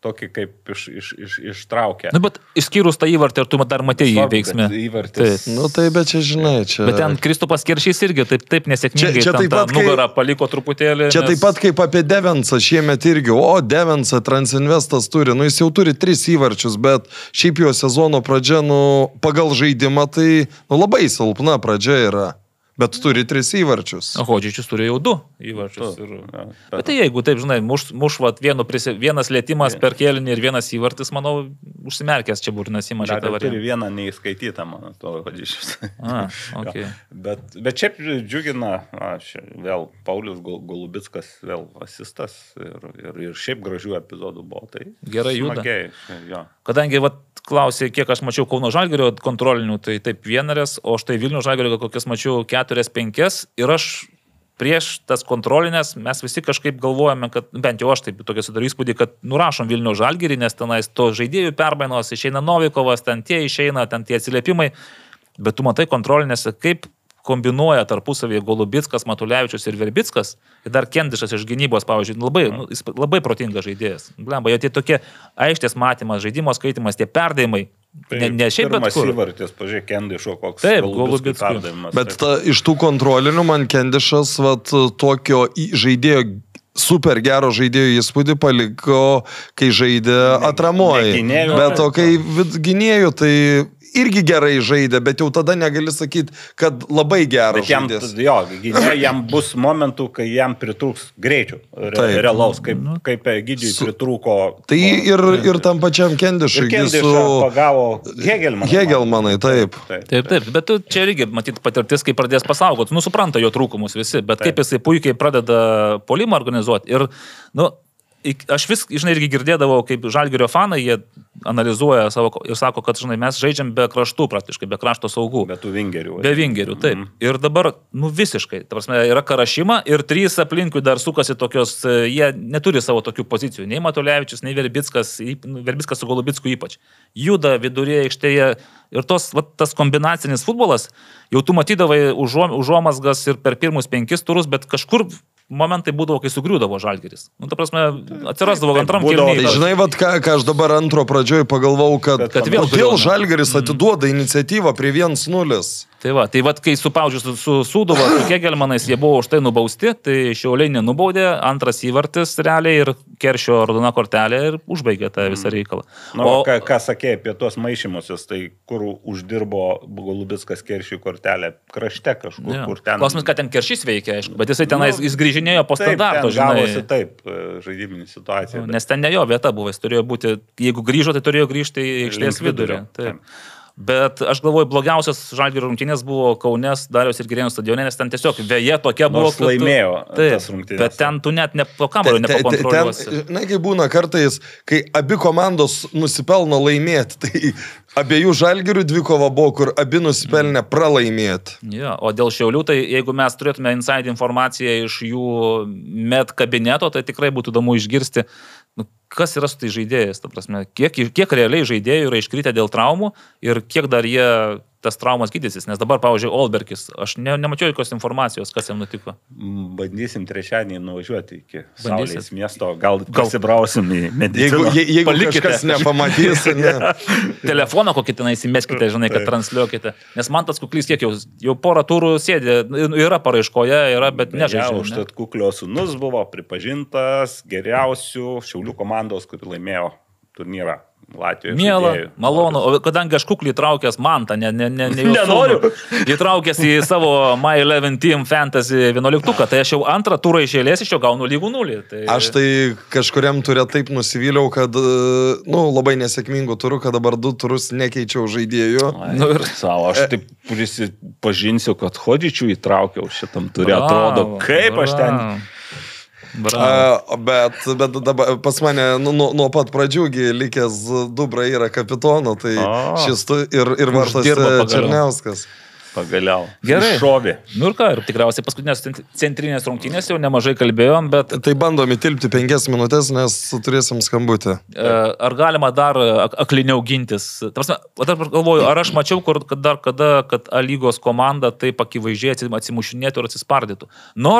tokį kaip iš, iš, iš, ištraukia. Nu, bet išskyrus tą įvartį, ar tu dar matei jį veiksme? Įvartis. Nu tai, bet čia žinai, čia... Bet ten Kristupas Keršys irgi taip, taip nesėkmingai Čia- čia taip pat, kai- nugarą paliko truputėlį. Čia nes- taip pat kaip apie Devensą šiemet irgi, o Devensą Transinvestas turi, nu jis jau turi tris įvarčius, bet šiaip jo sezono pradžia, nu pagal žaidimą tai nu, labai silpna pradžia yra. Bet turi tris įvarčius. O Hodžičius turi jau du įvarčius. Du, Ir... ja. Bet tai jeigu taip, žinai, muš, mušvat vienu, prisi... vienas lėtimas per kėlinį ir vienas įvartis, manau, užsimerkęs čia burnas įma šitą Dar turi variantą. vieną neįskaitytą, man atrodo, Hodžičius. A, okay. bet, bet šiaip džiugina, a, šia, vėl Paulius Gol- Golubickas, vėl asistas ir, ir, ir šiaip gražių epizodų buvo. Tai Gerai juda. smagiai, jo. Kadangi, vat, klausė, kiek aš mačiau Kauno Žalgirio kontrolinių, tai taip vienarės, o štai Vilnių Žalgirio kokias mačiau keturias, penkias ir aš prieš tas kontrolinės mes visi kažkaip galvojame, kad bent jau aš taip tokia sudariu įspūdį, kad nurašom Vilnių Žalgirį, nes tenais to žaidėjų perbainos, išeina Novikovas, ten tie išeina, ten tie atsiliepimai, bet tu matai kontrolinėse, kaip kombinuoja tarpusavėje Golubickas, Matulevičius ir Verbickas, ir dar Kendišas iš gynybos, pavyzdžiui, labai, nu, jis labai protingas žaidėjas. Blemba, jo tie tokie aikštės matymas, žaidimo skaitimas, tie perdavimai, ne, ne šiaip bet Pirmas kur. įvartis, pažiūrėk, Kendišo koks Taip, Golubickui Golubickui. perdavimas. Bet ta, iš tų kontrolinių man Kendišas, vat, tokio į- žaidėjo, super gero žaidėjo įspūdį paliko, kai žaidė atramoji. ne gynėjų, Bet o bet- kai vid- gynėjų, tai irgi gerai žaidė, bet jau tada negali sakyti, kad labai geras Bet jam, žaidėjas. jo, gynėjai, jam bus momentų, kai jam pritrūks greičių, re, Taip. realaus, kaip, kaip Egidijui Su- pritrūko. Tai ir, ir tam pačiam Kendišui. ir gi Kendišą su- pagavo Hegelmaną. Hegelmanai, taip. Taip, taip, bet tu čia irgi, matyt, patirtis, kai pradės pasaugoti, nu, supranta jo trūkumus visi, bet taip. Kaip jisai puikiai pradeda polimą organizuoti ir, nu, ik- aš vis, žinai, irgi girdėdavau, kaip Žalgirio fanai, jie analizuoja savo ko- ir sako, kad, žinai, mes žaidžiam be kraštų praktiškai, be krašto saugų. Bet tų vingerių. Be vingerių, taip. Mm. Ir dabar, nu visiškai, ta prasme, yra Karašima ir trys aplinkui dar sukasi tokios, e, jie neturi savo tokių pozicijų, nei Matulevičius, nei Verbickas, yp- nu, Verbickas su Golubicku ypač. Juda vidurėje aikštėje ir tos, va, tas kombinacinis futbolas, jau tu matydavai užuom, užuomasgas ir per pirmus penkis turus, bet kažkur momentai būdavo, kai sugriūdavo Žalgiris. Nu, ta prasme, atsirasdavo taip, antram būdavo, kėlinyje. Tai žinai, vat, ką, ką aš dabar antro pradžioj pagalvojau, kad, Kad- kad vėl kodėl griauna. Žalgiris atiduoda iniciatyvą prie vienas nulis. Tai va, tai va, kai su Paudžiu, su, su Sūduva, su Kegelmanais, jie buvo už tai nubausti, tai Šiauliai nenubaudė, antras įvartis realiai ir Keršio raudona kortelė ir užbaigė tą visą reikalą. Na, o ką, ką sakė apie tuos maišymusius, tai kur uždirbo Golubickas Keršiui kortelę? Krašte kažkur, Jo. kur ten. Klausimas, ką ten Keršys veikia, aišku, bet jisai tenais, Nu, jis grįžinėjo po Taip, standarto, ten gavosi žinai. taip, žaidiminė situacija. bet- Nes ten ne jo vieta buvo, jis turėjo būti, jeigu grįžo, tai turėjo grįžti į aikštės Link vidurį. vidurio, Taip. taip. Bet aš galvoju, blogiausias Žalgirio rungtynės buvo Kaunės, Dariaus ir Girėnų stadione, nes ten tiesiog veja tokia buvo, Nors kad tu- laimėjo Taip, tas rungtynes. bet ten tu net ne po kamuolio nepakontroliuosi. Na, kai būna kartais, kai abi komandos nusipelno laimėti, tai abiejų Žalgirių dvikova buvo, kur abi nusipelnė pralaimėti. Jo, o dėl Šiaulių, tai jeigu mes turėtume inside informaciją iš jų med kabineto, tai tikrai būtų įdomu išgirsti, nu, kas yra su tai žaidėjais, ta prasme, kiek, kiek realiai žaidėjų yra iškritę dėl traumų ir kiek dar jie tas traumas gydysis, nes dabar, pavyzdžiui, Olbergis, aš ne, nemačiau jokios informacijos, kas jam nutiko. Bandysim trečiadienį nuvažiuoti iki Bandysit? Saulės miesto, gal prasibrausim į Jeigu, mediciną. je, jeigu Palikite. kažkas nepamatys, ne. Telefoną kokį ten įsimeskite, žinai, kad transliuokite. Nes man tas kuklys kiek jau, jau porą turų sėdė, yra paraiškoje, yra, bet Ja, nežaidžia. ne? užtat Kuklio sūnus buvo pripažintas geriausių Šiaulių komandos, kuri laimėjo turnyrą Latvijoje. Miela, žaidėjų. malonu, o kadangi aš kuklį traukęs Mantą, ne, ne, ne, ne jos Nenoriu. sūnų, įtraukęs į savo My eleven Team Fantasy vienuoliktuką, tai aš jau antrą turą iš eilės iš jo gaunu lygų nulį. Tai... Aš tai kažkuriam turė taip nusivyliau, kad, nu, labai nesėkmingų turų, kad dabar du turus nekeičiau žaidėjų. Ai, Nu ir- savo, aš taip prisipažinsiu, kad Hodžičių įtraukiau šitam turė, Bravo, atrodo, kaip aš ten. bravo. Bravo. A, bet, bet dabar pas mane nu, nuo, nuo pat pradžiųgi likęs Dubra yra kapitonu, tai O. šis tu ir, ir Vartas Uždirbo pagaliau. Černiauskas. Pagaliau. Gerai. Šovė. Nu ir ką, ir tikriausiai paskutinės cent- centrinės rungtynės jau nemažai kalbėjom, bet Tai bandom įtilpti penkias minutės, nes turėsim skambutį. e, ar galima dar ak- akliniau gintis? Ta prasme, o dabar galvoju, ar aš mačiau, kur, kad dar kada, kad A lygos komanda taip akivaizdžiai atsi- atsimušinėtų ir atsispardytų. Nors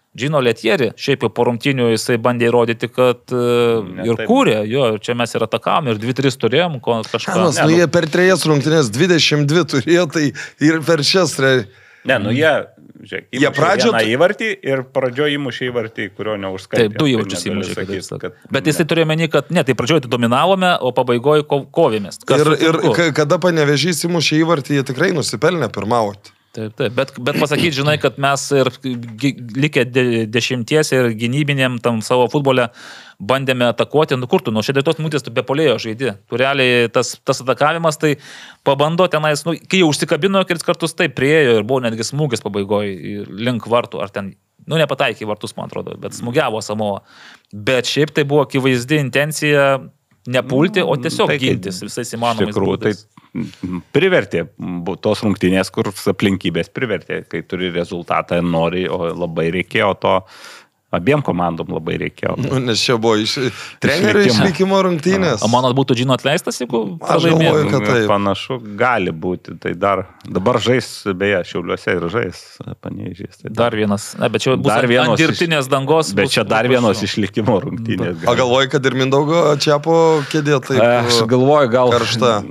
Gino Letieri, šiaip jau po rungtynių jisai bandė įrodyti, kad ne, ir kūrė, jo, čia mes ir atakavom, ir dvi tris turėjom, kažką. Anas, nu jie per trejas rungtynės dvidešimt dvi turėjo, tai ir per šias... Ne, nu jie, žiūrėk, jie pradžio... vieną įvartį ir pradžio įmušė įvartį, kurio neužskaitė. Taip, du įvarčius įmušė. Kad... Bet jisai turėjo menį, kad ne, tai pradžioje tai dominavome, o pabaigoje kovėmės. Ir, ir kada Panevėžys įmušė įvartį, jie tikrai nusipelnė pirmauti. Taip, taip, bet, bet pasakyti, žinai, kad mes ir likę de, dešimties ir gynybinėm tam savo futbole bandėme atakuoti, nu kur tu, nuo šedėtos minutės tu be polėjo žaidži. Tu realiai tas, tas atakavimas, tai pabando tenais, nu, kai jau užsikabino, kelis kartus taip priejo ir buvo netgi smūgis pabaigoje link vartų, ar ten, nu, nepataikė į vartus, man atrodo, bet smūgiavo Samoa. Bet šiaip tai buvo akivaizdi intencija nepulti, o tiesiog tai, gintis visais įmanomais būdais. Tai privertė tos rungtynės, kur aplinkybės privertė, kai turi rezultatą, nori, o labai reikėjo to, abiem komandom labai reikėjo. Nu, nes čia buvo iš trenerių išlikimo rungtynės. O manot būtų Gino atleistas, jeigu pralaimėtų? Aš galvoju, kad taip. Panašu, gali būti. Tai dar, dabar žais, beje, Šiauliuose ir žais Panevėžys. Tai dar vienas, ne, bet čia bus ant, ant dirbtinės dangos. Bet čia dar vienos išlikimo rungtynės. O galvoju, kad ir Mindaugo Čiapo kėdė taip aš galvoju, gal karšta.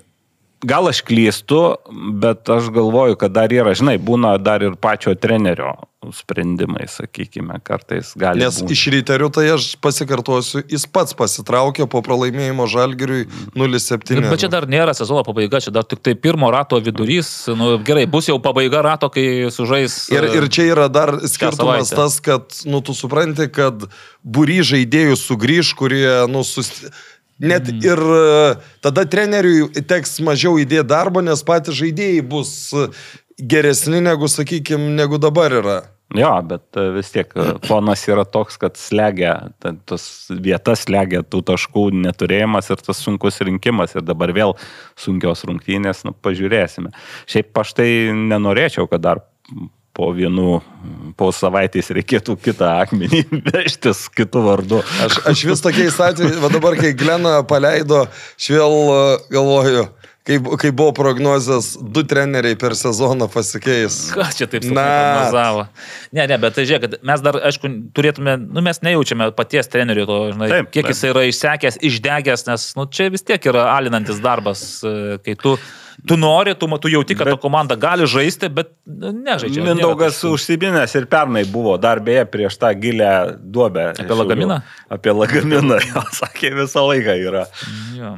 Gal aš klystu, bet aš galvoju, kad dar yra, žinai, būna dar ir pačio trenerio sprendimai, sakykime, kartais gali Nes būti. Iš Riterių, tai aš pasikartosiu, jis pats pasitraukė po pralaimėjimo Žalgiriui nulis septyni. Bet čia dar nėra sezono pabaiga, čia dar tik tai pirmo rato vidurys, nu gerai, bus jau pabaiga rato, kai sužais. Ir, ir čia yra dar skirtumas tas, kad, nu, tu supranti, kad būry žaidėjų sugrįž, kurie, nu, susti... Net mm. ir tada treneriui teks mažiau įdėti darbo, nes patys žaidėjai bus geresni negu, sakykime, negu dabar yra. Jo, bet vis tiek fonas yra toks, kad slegia, tas vietas slegia tų taškų neturėjimas ir tas sunkus rinkimas ir dabar vėl sunkios rungtynės, nu, pažiūrėsime. Šiaip aš tai nenorėčiau, kad dar po vienų, po savaitės reikėtų kitą akmenį vežtis kitų vardu. Aš, aš vis tokiais atvejais, va dabar, kai Glena paleido, aš vėl galvoju, kai, kai buvo prognozės, du treneriai per sezoną pasikeis. Ką čia taip suprognozavo? Ne, ne, bet tai žiūrėk, kad mes dar, aišku, turėtume, nu mes nejaučiame paties trenerių to, žinai, taip, kiek jis yra išsekęs, išdegęs, nes, nu, čia vis tiek yra alinantis darbas, kai tu Tu nori, tu, tu jauti, kad bet, ta komanda gali žaisti, bet nežaidžia. Mindaugas užsibinęs ir pernai buvo dar beje prieš tą gilę duobę. Apie Lagaminą? Apie Lagaminą, jo, sakė, visą laiką yra. Jo.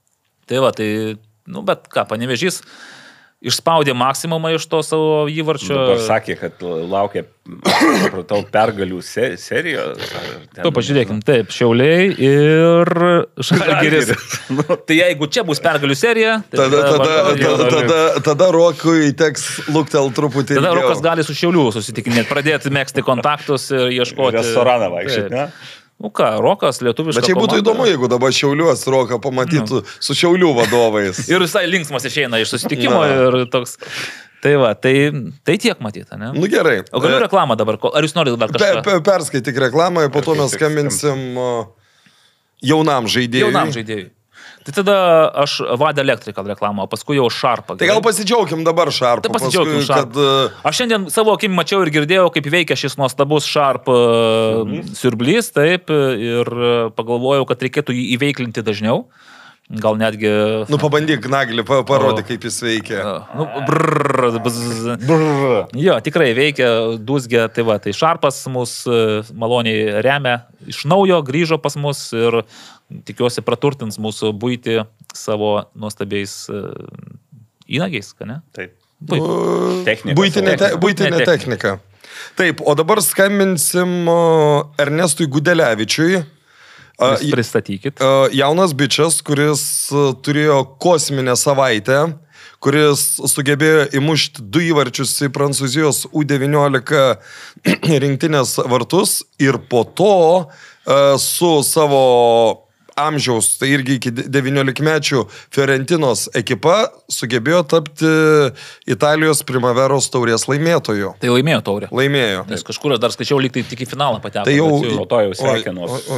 Tai va, tai, nu, bet ką, Panevėžys išspaudė maksimumą iš to savo įvarčio. Dabar sakė, kad laukia, supratau, pergalių se serijos. Tu pažiūrėkim, taip, Šiauliai ir Žalgiris. Tai jeigu čia bus pergalių serija, tai tada, tada, tada, tada, tada Rokui teks luktel truputį. Tada Rokas gali su Šiauliu susitikinėti, pradėti mėgsti kontaktus ir ieškoti. Restoraną vaikščioti, ne? Nu ką, Rokas, lietuviška komanda. Bet čia būtų įdomu, jeigu dabar Šiauliuos Roką pamatytų nu. Su Šiaulių vadovais. Ir visai linksmas išeina iš susitikimo Na. Ir toks... Tai va, tai, tai tiek matyta, ne? Nu gerai. O galiu reklamą dabar, ar jūs norite dar kažką? Pe, pe, perskaityk reklamą ir po to mes skambinsim jaunam žaidėjui. Jaunam žaidėjui. Tai tada aš Vada Electrical reklamą, o paskui jau Sharpą. Tai gal pasidžiaugim dabar Sharpą. Tai pasidžiaugim Sharp. Kad... Aš šiandien savo akim mačiau ir girdėjau, kaip veikia šis nuostabus Sharp siurblys. siurblys, taip, ir pagalvojau, kad reikėtų jį įveiklinti dažniau. Gal netgi... Nu, pabandyk, Naglį, parodyk, kaip jis veikia. Nu, brrr, brrr. Jo, tikrai veikia, dūzgia, tai va, tai Sharpas mus maloniai remia, iš naujo grįžo pas mus ir tikiuosi praturtins mūsų buitį savo nuostabiais įnagiais, ką ne? Taip. Technika. Buitinė, te, buitinė technika. Taip, o dabar skambinsim Ernestui Gudelevičiui. Jūs pristatykit. Jaunas bičias, kuris turėjo kosminę savaitę, kuris sugebėjo įmušti du įvarčius į Prancūzijos U devyniolika rinktinės vartus ir po to su savo amžiaus, tai irgi iki devyniolikmečių Fiorentinos ekipa sugebėjo tapti Italijos Primaveros taurės laimėtoju. Tai laimėjo taurę. Laimėjo. Nes kažkur aš dar skaičiau, lyg tai tik į finalą pateko. Tai jau, jau to jau sveikinos.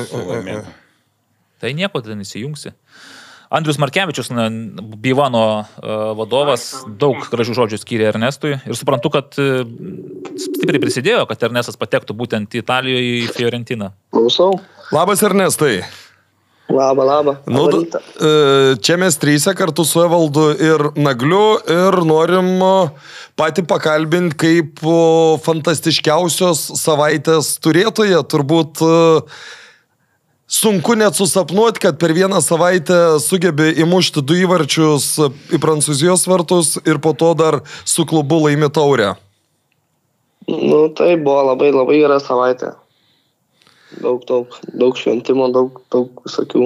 Tai nieko, tai nesijungsi. Andrius Markevičius, Bivano vadovas, daug gražių žodžių skyrė Ernestui ir suprantu, kad stipriai prisidėjo, kad Ernestas patektų būtent į Italijoje į Fiorentiną. Klausau. Labas, Ernestai. Labą, labą. Nu, čia mes trysia kartu su Evaldu ir Nagliu ir norim patį pakalbinti kaip fantastiškiausios savaitės turėtoje. Turbūt sunku net susapnuoti, kad per vieną savaitę sugebė įmušti du įvarčius į Prancūzijos vartus ir po to dar su klubu laimi taurę. Nu, tai buvo labai, labai gera savaitė. Daug, daug, daug šventimo, daug, daug visokių.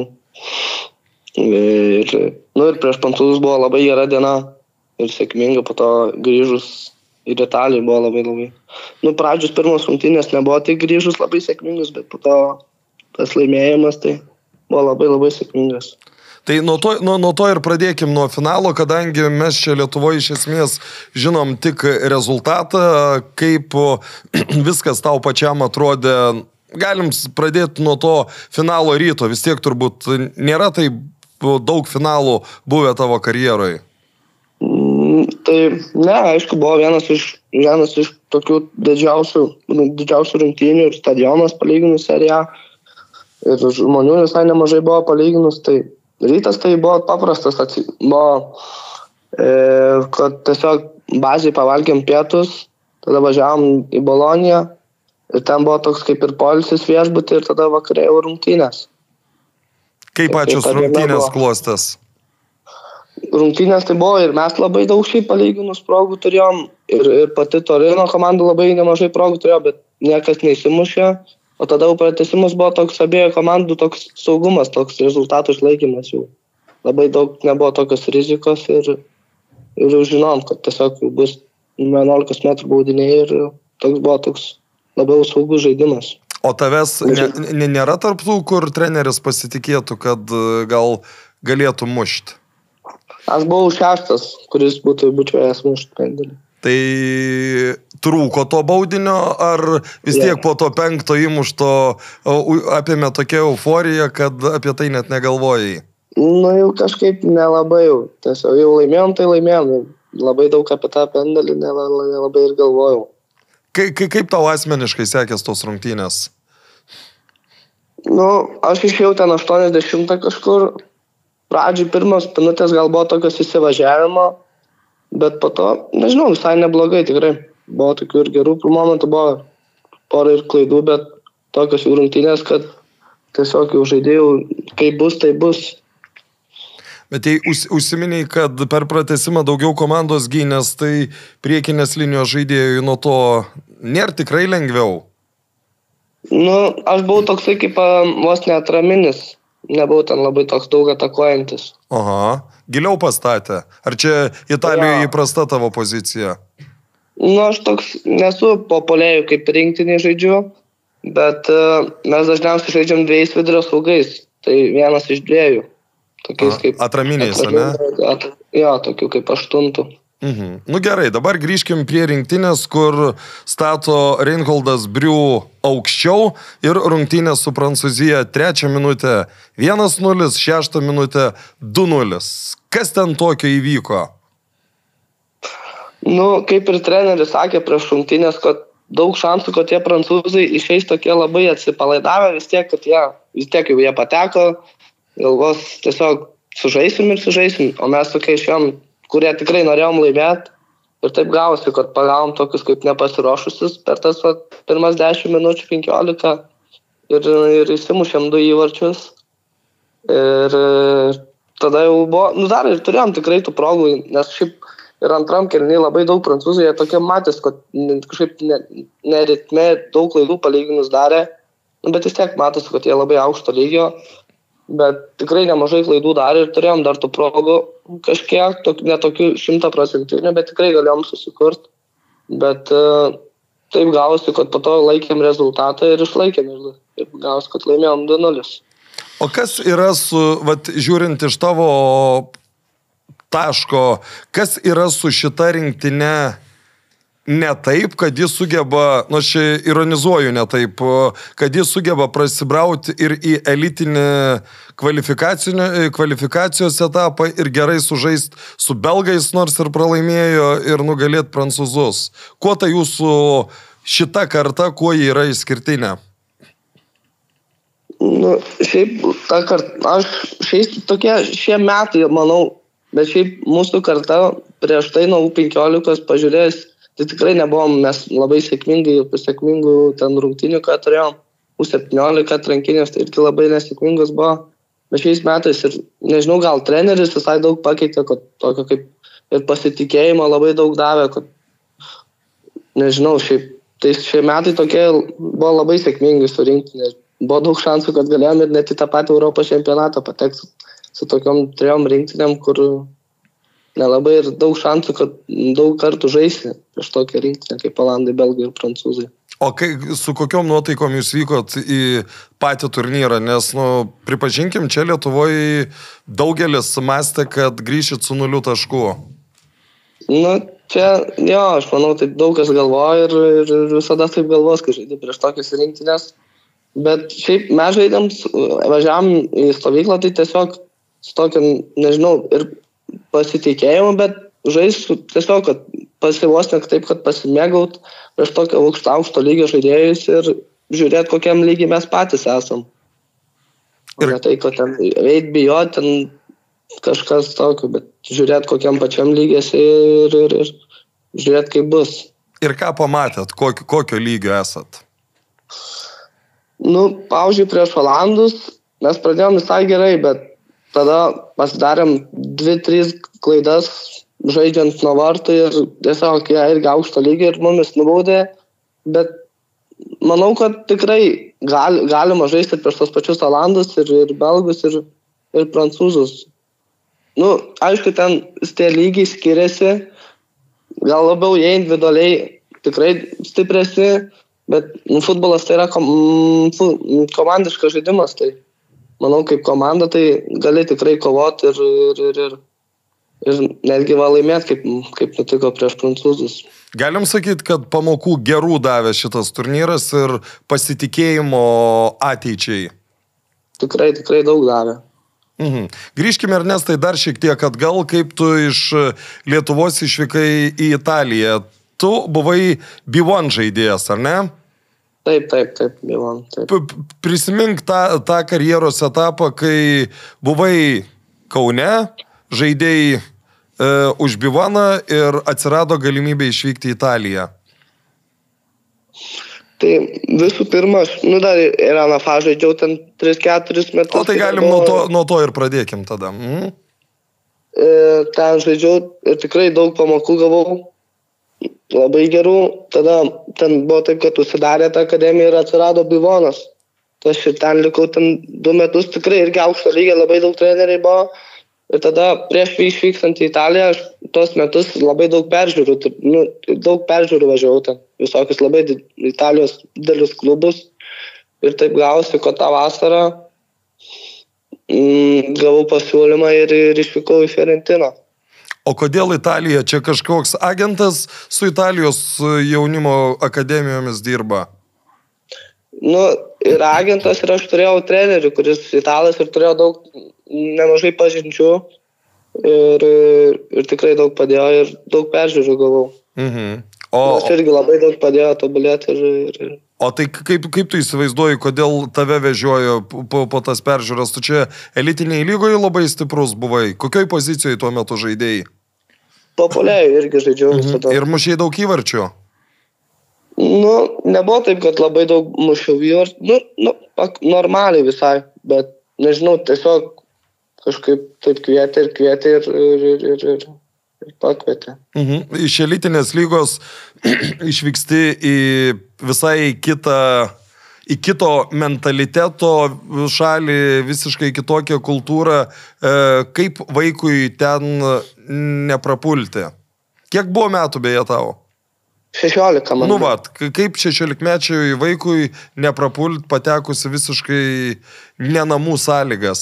Ir, nu, ir prieš prancūzus buvo labai gera diena ir sėkminga, po to grįžus ir Italijai buvo labai, labai. Nu, pradžius pirmos rungtynės nebuvo tik grįžus labai sėkmingus, bet po to tas laimėjimas tai buvo labai, labai sėkmingas. Tai nuo to, nuo, nuo to ir pradėkim nuo finalo, kadangi mes čia Lietuvoje iš esmės žinom tik rezultatą, kaip viskas tau pačiam atrodė. Galim pradėti nuo to finalo ryto, vis tiek turbūt nėra tai daug finalų buvę tavo karjeroje. Mm, tai ne, aišku, buvo vienas iš, vienas iš tokių didžiausių, didžiausių rungtynių ir stadionas palyginus seriją. Ir žmonių visai nemažai buvo palyginus. Tai rytas tai buvo paprastas, atsi... buvo, e, kad tiesiog bazėje pavalgėm pietus, tada važiavom į Boloniją. Ir ten buvo toks kaip ir poilsis viešbutį ir tada vakarė jau rungtynės. Kaip pačios rungtynės klostės? Rungtynės tai buvo ir mes labai daug šiaip palyginus progų turėjom. Ir, ir pati Torino komanda labai nemažai progų turėjo, bet niekas neįsimušė. O tada jau pratęsimas buvo toks abiejų komandų toks saugumas, toks rezultatų išlaikymas jau. Labai daug nebuvo tokios rizikos ir, ir jau žinom, kad tiesiog bus vienuolikos metrų baudiniai ir toks buvo toks labiau saugus žaidimas. O tavęs ne, ne, nėra tarptų, kur treneris pasitikėtų, kad gal galėtų mušti? Aš buvau šeštas, kuris būtų būčiau jas mušti pendelį. Tai trūko to baudinio, ar vis tiek po to penkto įmušto apėmė tokia euforija, kad apie tai net negalvojai? Nu jau kažkaip nelabai jau. Tiesiog jau laimėjom, tai laimėjom. Labai daug apie tą pendelį nelabai ir galvojau. Kaip, kaip tau asmeniškai sekės tos rungtynės? Nu, aš išėjau ten aštuoniasdešimtą kažkur. Pradžiai pirmos minutės gal buvo tokios įsivažiavimo, bet po to, nežinau, visai neblogai tikrai. Buvo tokių ir gerų momentų, buvo pora ir klaidų, bet tokios jau rungtynės, kad tiesiog jau žaidėjau, kaip bus, tai bus. Bet jei užsiminiai, kad per pratęsimą daugiau komandos gynės, tai priekinės linijos žaidėjų nuo to nėra tikrai lengviau. Nu, aš buvau toksai kaip vos neatraminis. Nebuvau ten labai toks daug atakuojantis. Aha, giliau pastatė. Ar čia Italijoje ja. Įprasta tavo pozicija? Nu, aš toks nesu populiariai kaip rinktiniai žaidžiu, bet uh, mes dažniausiai žaidžiam dviejais vidurio saugais. Tai vienas iš dviejų. Tokiais kaip... Atraminiais, ne? At, jo, tokių kaip aštuntų. Mhm. Nu gerai, dabar grįžkim prie rinktinės, kur stato Reinholdas Briu aukščiau ir rungtynės su Prancūzija trečią minutę vienas nulis, šeštą minutę du nulis. Kas ten tokio įvyko? Nu, kaip ir treneris sakė prieš rungtynės, kad daug šansų, kad tie prancūzai išeis tokie labai atsipalaidavę, vis tiek, kad jie, vis tiek jau jie pateko, galvos tiesiog sužaisim ir sužaisim, o mes tokie išėjom, kurie tikrai norėjom laimėti ir taip gavosi, kad pagavom tokius kaip nepasiruošusius per tas va, pirmas dešimt minučių, penkiolika ir, ir įsimušėm du įvarčius ir tada jau buvo, nu dar ir turėjom tikrai tų progų, nes šiaip ir antram kėliny labai daug prancūzų, jie tokie matės, kad kažkaip neritme ne daug klaidų palyginus darė, nu, bet vis tiek matėsi, kad jie labai aukšto lygio. Bet tikrai nemažai klaidų darė ir turėjom dar tų progų kažkiek, tok, ne tokių šimta procentinių, bet tikrai galėjom susikurti. Bet uh, taip gavosi, kad po to laikėm rezultatą ir išlaikėm. Ir taip gavosi, kad laimėjom du nulis. O kas yra su, vat, žiūrint iš tavo taško, kas yra su šita rinktinė ne taip, kad jis sugeba, nu aš ironizuoju ne taip, kad jis sugeba prasibrauti ir į elitinį kvalifikacijos etapą ir gerai sužaisti su belgais, nors ir pralaimėjo, ir nugalėti prancūzus. Kuo ta jūsų šita karta, kuo jie yra išskirtinė? Nu, šiaip, ta karta, aš šiais tokie šie metai, manau, bet šiaip mūsų karta prieš tai nuo U penkiolikos pažiūrėjęs, tai tikrai nebuvom mes labai sėkmingai, sėkmingų ten rungtynių, ką turėjom. U septyniolika atrankinės, tai irgi labai nesėkmingas buvo. Bet šiais metais ir, nežinau, gal treneris visai daug pakeitė, kad tokio kaip ir pasitikėjimo labai daug davė, kad, nežinau, šiaip, tai šie metai tokie buvo labai sėkmingai surinkti, nes buvo daug šansų, kad galėjom ir net į tą patį Europos čempionatą patekti su tokiom trejom rinktinėm, kur nelabai ir daug šansų, kad daug kartų žaisi prieš tokią rinktinę, kaip Olandai, Belgai ir Prancūzai. O kai, su kokiom nuotaikom jūs vykot į patį turnyrą? Nes, nu, pripažinkim, čia Lietuvoje daugelis mąstė, kad grįšit su nuliu taškų. Nu, čia, jo, aš manau, taip daug kas galvoja ir, ir visada taip galvos, kai žaidė prieš tokias rinktinės. Bet šiaip mes žaidėm, važiavam į stovyklą, tai tiesiog su tokiu, nežinau, ir pasitikėjimu, bet žais tiesiog, kad pasivosnek taip, kad pasimėgaut prieš tokio aukšto, aukšto lygio žaidėjus ir žiūrėt, kokiam lygiai mes patys esam. Ir ne tai, kad ten veit bijot, ten kažkas tokio, bet žiūrėt, kokiam pačiam lygiasi ir, ir, ir žiūrėt, kaip bus. Ir ką pamatėt, kokio, kokio lygio esat? Nu, pavyzdžiui, prieš Olandus mes pradėjom visai gerai, bet tada pasidarėm dvi, trys klaidas žaidžiant nuo vartų ir tiesiog jie irgi aukšto lygio ir mumis nubaudė, bet manau, kad tikrai gal, galima žaisti prieš tos pačius Olandus ir, ir Belgus ir, ir Prancūzus. Nu, aišku, ten tie lygiai skiriasi, gal labiau jie individualiai tikrai stipresni, bet nu, futbolas tai yra kom, fu, komandiškas žaidimas, tai manau, kaip komanda, tai gali tikrai kovoti ir, ir, ir, ir, ir netgi va laimėti, kaip, kaip nutiko prieš prancūzus. Galim sakyti, kad pamokų gerų davė šitas turnyras ir pasitikėjimo ateičiai? Tikrai, tikrai daug davė. Mhm. Grįžkime, Ernestai, dar šiek tiek atgal, kaip tu iš Lietuvos išvykai į Italiją. Tu buvai B vienas žaidėjas, ar ne? Taip, taip, taip, B vienas. Taip. Prisimink tą, tą karjeros etapą, kai buvai Kaune, žaidėjai e, už B vienas ir atsirado galimybė išvykti į Italiją. Tai visų pirma, aš, nu dar ir N F A žaidžiau ten tris keturis metus. O tai galim nuo to, nuo to ir pradėkim tada. Mhm. E, ten žaidžiau ir tikrai daug pamokų gavau. Labai gerų, tada ten buvo taip, kad užsidarė tą akademiją ir atsirado B vienas. Tai aš ir ten likau ten du metus, tikrai irgi aukšto lygio, labai daug treneriai buvo. Ir tada prieš išvykstant į Italiją, aš tos metus labai daug peržiūrų, nu, daug peržiūrų važiavau ten, visokius labai Italijos didelius klubus. Ir taip gausi, kad tą vasarą mm, gavau pasiūlymą ir, ir išvykau į Fiorentiną. O kodėl Italija? Čia kažkoks agentas su Italijos jaunimo akademijomis dirba? Nu, ir agentas, ir aš turėjau trenerių, kuris italas ir turėjau daug, nemažai pažinčių ir, ir tikrai daug padėjo ir daug peržiūrų gavau. Mhm. O, aš irgi labai daug padėjo tobulėti ir... ir... O tai kaip, kaip tu įsivaizduoji, kodėl tave vežiojo po, po tas peržiūras? Tu čia elitiniai lygoje labai stiprus buvai. Kokioj pozicijoje tuo metu žaidėjai? Populiai irgi žaidžiau visada. Ir mušiai daug įvarčių? Nu, nebuvo taip, kad labai daug mušiau įvarčių. Nu, nu, normaliai visai, bet nežinau, tiesiog kažkaip taip kvietė ir kvietė ir, ir, ir, ir, ir, ir pakvietė. Mhm. Iš elitinės lygos išvyksti į visai kitą, į kito mentaliteto šalį, visiškai kitokią kultūrą. Kaip vaikui ten neprapulti? Kiek buvo metų beje tau? šešiolika, man. Nu, vat, kaip šešiolikmečiui vaikui neprapult patekusi visiškai nenamų sąlygas?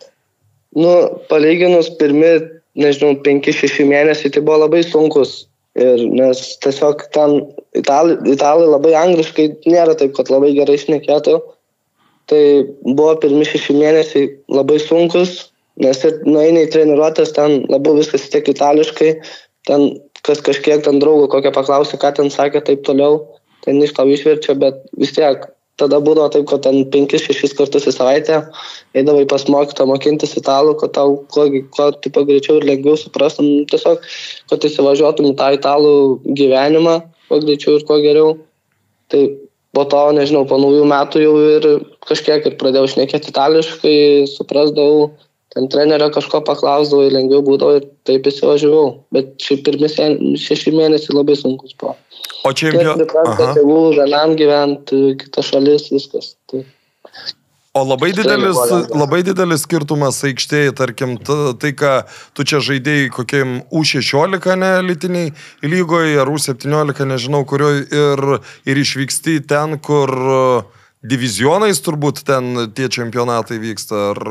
Nu, palyginus pirmi, nežinau, penki šeši mėnesiai, tai buvo labai sunkus. Ir nes tiesiog ten italai, italai labai angliškai nėra taip, kad labai gerai šnekėtų. Tai buvo pirmi šeši mėnesiai labai sunkus, nes ir nueini į treniruotės, ten labiau viskas tiek itališkai, ten kas kažkiek ten draugų kokią paklausė, ką ten sakė, taip toliau, ten iš tau išverčia, bet vis tiek tada būdavo taip, kad ten penkis šešis kartus į savaitę eidavai pas mokytą mokintis italų, kad tau kuo, kuo tipo greičiau ir lengviau suprastum, tiesiog, kad įsivažiuotum į tą italų gyvenimą, kuo greičiau ir kuo geriau. Tai po to, nežinau, po naujų metų jau ir kažkiek ir pradėjau šnekėti itališkai, suprasdavau, ten trenerio kažko paklausdavau, lengviau būdavo ir taip įsivažiavau. Bet šiaip pirmi šeši mėnesiai labai sunkus buvo. O čempionate... Tėvų, vienam gyventi, kita šalis, viskas. Tai... O labai didelis, labai didelis skirtumas aikštėje, tarkim, tai, ką tu čia žaidėjai kokiam U šešiolika, ne, elitiniai lygoje, ar U septyniolika, nežinau, kurioje, ir, ir išvyksti ten, kur divizionais turbūt ten tie čempionatai vyksta, ar...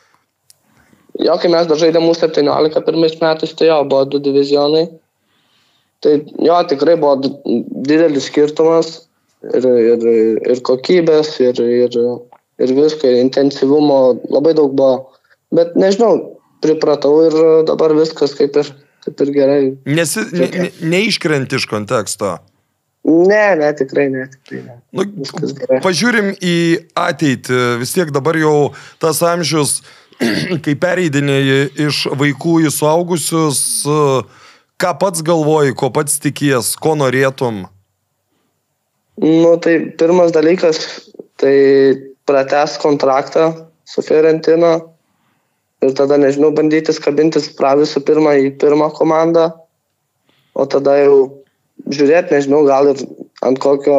Jo, kai mes dar žaidėm U septyniolika pirmais metais, tai jo, buvo du divizionai. Tai jo, tikrai buvo didelis skirtumas ir, ir, ir kokybės, ir, ir, ir visko, ir intensyvumo labai daug buvo. Bet nežinau, pripratau ir dabar viskas kaip ir, kaip ir gerai. Nesi, ne, ne, neiškrenti iš konteksto? Ne, ne, tikrai ne. Tikrai ne. Nu, pažiūrim į ateitį, vis tiek dabar jau tas amžius, kai pereidinėjai iš vaikų į suaugusius, ką pats galvoji, ko pats tikies, ko norėtum? Nu, tai pirmas dalykas, tai pratęs kontraktą su Fiorentina ir tada, nežinau, bandytis kabintis pra visų pirma į pirmą komandą, o tada jau žiūrėti, nežinau, gal ir ant kokio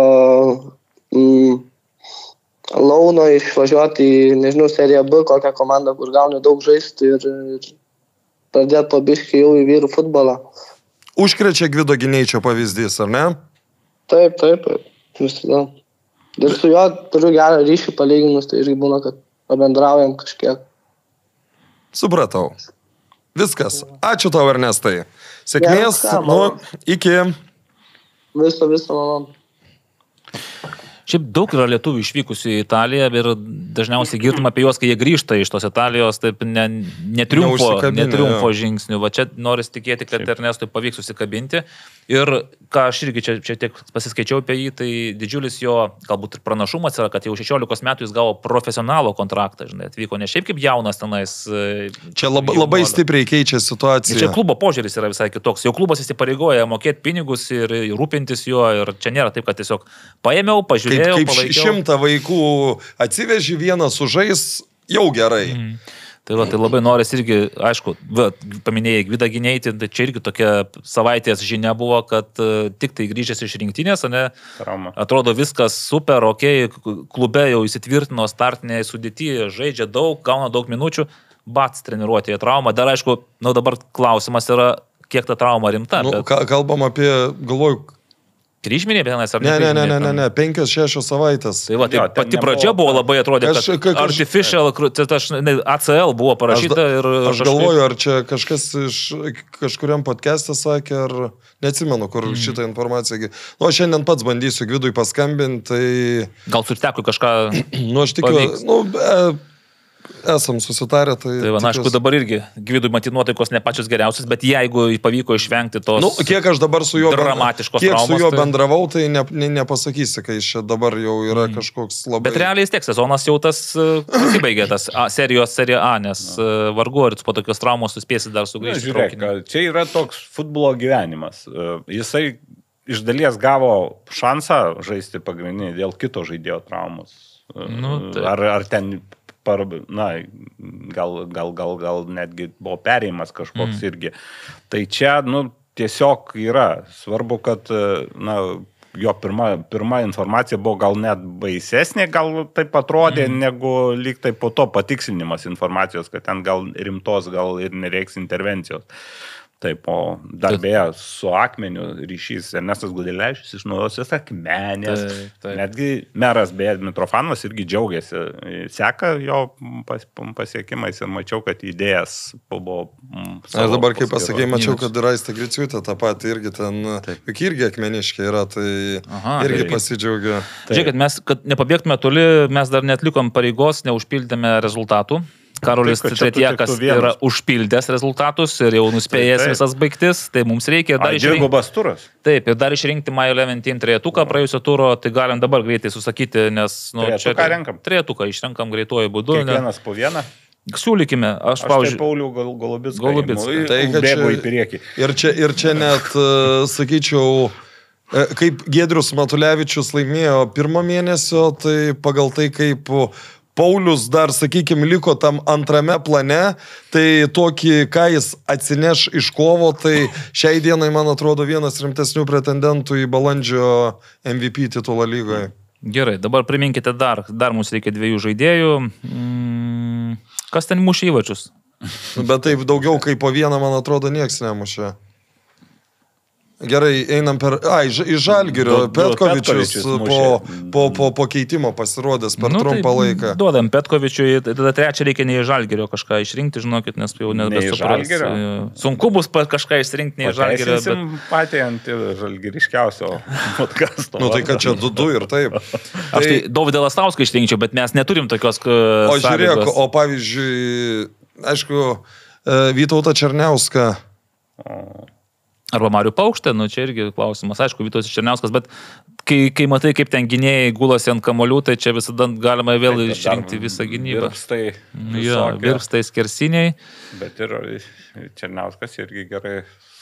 mm, launo išvažiuoti į, nežinau, seriją B, kokią komandą, kur gauni daug žaisti ir, ir pradėti po biškį jau į vyrų futbolą. Užkrečia Gvido Gineičio pavyzdys, ar ne? Taip, taip, visada. Ir su juo turiu gerą ryšį palyginus, tai irgi būna, kad pabendraujam kažkiek. Supratau. Viskas. Ačiū tau, Ernestai. Sėkmės, ja, nu, iki. Viso, viso, malon. Šiaip daug yra lietuvių išvykusių į Italiją ir dažniausiai girtum apie juos, kai jie grįžta iš tos Italijos, taip ne, netriumfo, netriumfo žingsnių. Va čia noris tikėti, kad Ernestui pavyks susikabinti. Ir ką aš irgi čia, čia tiek pasiskaičiau apie jį, tai didžiulis jo galbūt ir pranašumas yra, kad jau šešiolikos metų jis gavo profesionalo kontraktą, žinai, atvyko ne šiaip kaip jaunas tenais. Čia labai, labai stipriai keičia situaciją. Čia klubo požiūris yra visai kitoks. Jau klubas įsipareigoja mokėti pinigus ir rūpintis juo ir čia nėra taip, kad tiesiog paėmiau, pažiūrėjau. Kaip, kaip šimtą vaikų atsiveži, vieną sužais, jau gerai. Mm. Tai, va, tai labai noris irgi, aišku, va, paminėjai Gvidą Gineitį, tai čia irgi tokia savaitės žinia buvo, kad uh, tik tai grįžęs iš rinktinės, ne, Trauma. Atrodo viskas super, okei, klube jau įsitvirtino startinėje sudėtyje, žaidžia daug, gauna daug minučių, bats treniruotėje trauma. Dar aišku, nu dabar klausimas yra, kiek ta trauma rimta. Nu, bet... Kalbam apie, galvoju, kryžminė vienas ar ne? Ne, ne, ne, ne, ne, penkios, šešios savaitės. Tai va, tai jo, pati pradžia buvo labai atrodė, kad aš, kaž... artificial, aš, ne, A C L buvo parašyta aš, ir... Aš kažkaip... galvoju, ar čia kažkas iš kažkuriam podcast'e sakė, ar neatsimenu, kur mm. šitą informaciją. Nu, aš šiandien pats bandysiu Gvidui paskambinti, tai... Gal sutekui kažką... Nu, aš tikiu, nu... E... Esam susitarę, tai... Tai va, na, aišku, dabar irgi Gvidui matyti nuotaikos ne pačios geriausias, bet jeigu pavyko išvengti tos... Nu, kiek aš dabar su juo... Dramatiškos kiek traumos. Kiek su juo tai... bendravau, tai ne, ne, nepasakysi, kai čia dabar jau yra mm. kažkoks labai... Bet realiai tiek sezonas jau tas pasibaigė, tas a, serijos serija A, nes no. vargu, ar po tokios traumos suspėsi dar sugrįžti. Na, žiūrėk, čia yra toks futbolo gyvenimas. Jisai iš dalies gavo šansą žaisti pagrindinį dėl kito žaidėjo traumos. Nu, tai... ar, ar ten... Par, na, gal, gal, gal, gal netgi buvo perėjimas kažkoks mm. irgi. Tai čia, nu, tiesiog yra. Svarbu, kad, na, jo pirma, pirma informacija buvo gal net baisesnė, gal taip atrodė, mm. negu lyg tai po to patikslinimas informacijos, kad ten gal rimtos, gal ir nereiks intervencijos. Taip, o dar beje su Akmeniu ryšys Ernestas Gudelevičius išnaudosios Akmenės. Taip, taip. Netgi meras beje Mitrofanovas irgi džiaugiasi. Seka jo pas, pasiekimais ir mačiau, kad idėjas buvo... Aš dabar, kaip pasakėjai, mačiau, kad ir Aistė Griciūtė tą patį irgi ten, juk irgi akmeniškai yra, tai Aha, irgi tai. pasidžiaugia. Žiūrėkit, mes, kad nepabėgtume toli, mes dar netlikom pareigos, neužpildėme rezultatų. Karolis Tretjakas yra užpildęs rezultatus ir jau nuspėjęs taip, taip. visas baigtis, tai mums reikia dar išrinkti. Taip, ir dar išrinkti Majo Leventin trejetuką praėjusio turo, tai galim dabar greitai susakyti, nes... Nu, trejetuką renkam? Trejetuką išrenkam greituoju būdu. Kiekvienas ne... po vieną? Siūlykime, aš, aš pavyzdžiui... Tai Paulių gal, Golubicką. Golubicką. Tai, bėgo į priekį. Ir čia, ir čia net, sakyčiau, kaip Giedrius Matulevičius laimėjo pirmą mėnesio, tai pagal tai, kaip Paulius dar, sakykime, liko tam antrame plane, tai tokį, ką jis atsineš iš kovo, tai šiai dienai, man atrodo, vienas rimtesnių pretendentų į balandžio M V P titulą lygoje. Gerai, dabar priminkite dar, dar mums reikia dviejų žaidėjų. Mm, kas ten mušė įvačius? Bet taip daugiau kaip po vieną, man atrodo, nieks nemušė. Gerai, einam per... Ai, iš Žalgirio, Petkovičius po, po, po, po keitimo pasirodęs per nu, trumpą tai laiką. Duodam Petkovičiui, tada trečią reikia ne iš Žalgirio kažką išrinkti, žinokit, nes jau nebesupras. Sunku bus kažką išrinkti ne iš Žalgirio. Bet... patį ant žalgiriškiausio podcasto. Nu tai kad čia du du ir taip. Aš tai Dovydą Lastauską išrinkčiau, bet mes neturim tokios sąlygos. O žiūrėk, o pavyzdžiui, aišku, Vytautą Černiauską. O... Arba Marių Paukštę, nu čia irgi klausimas, aišku, Vytautas Černiauskas, bet kai, kai matai, kaip ten gynėjai gulasi ant kamolių, tai čia visada galima vėl tai, išrinkti visą gynybą. Virpstai. Jo, virpstai skersiniai. Bet ir Černiauskas irgi gerai,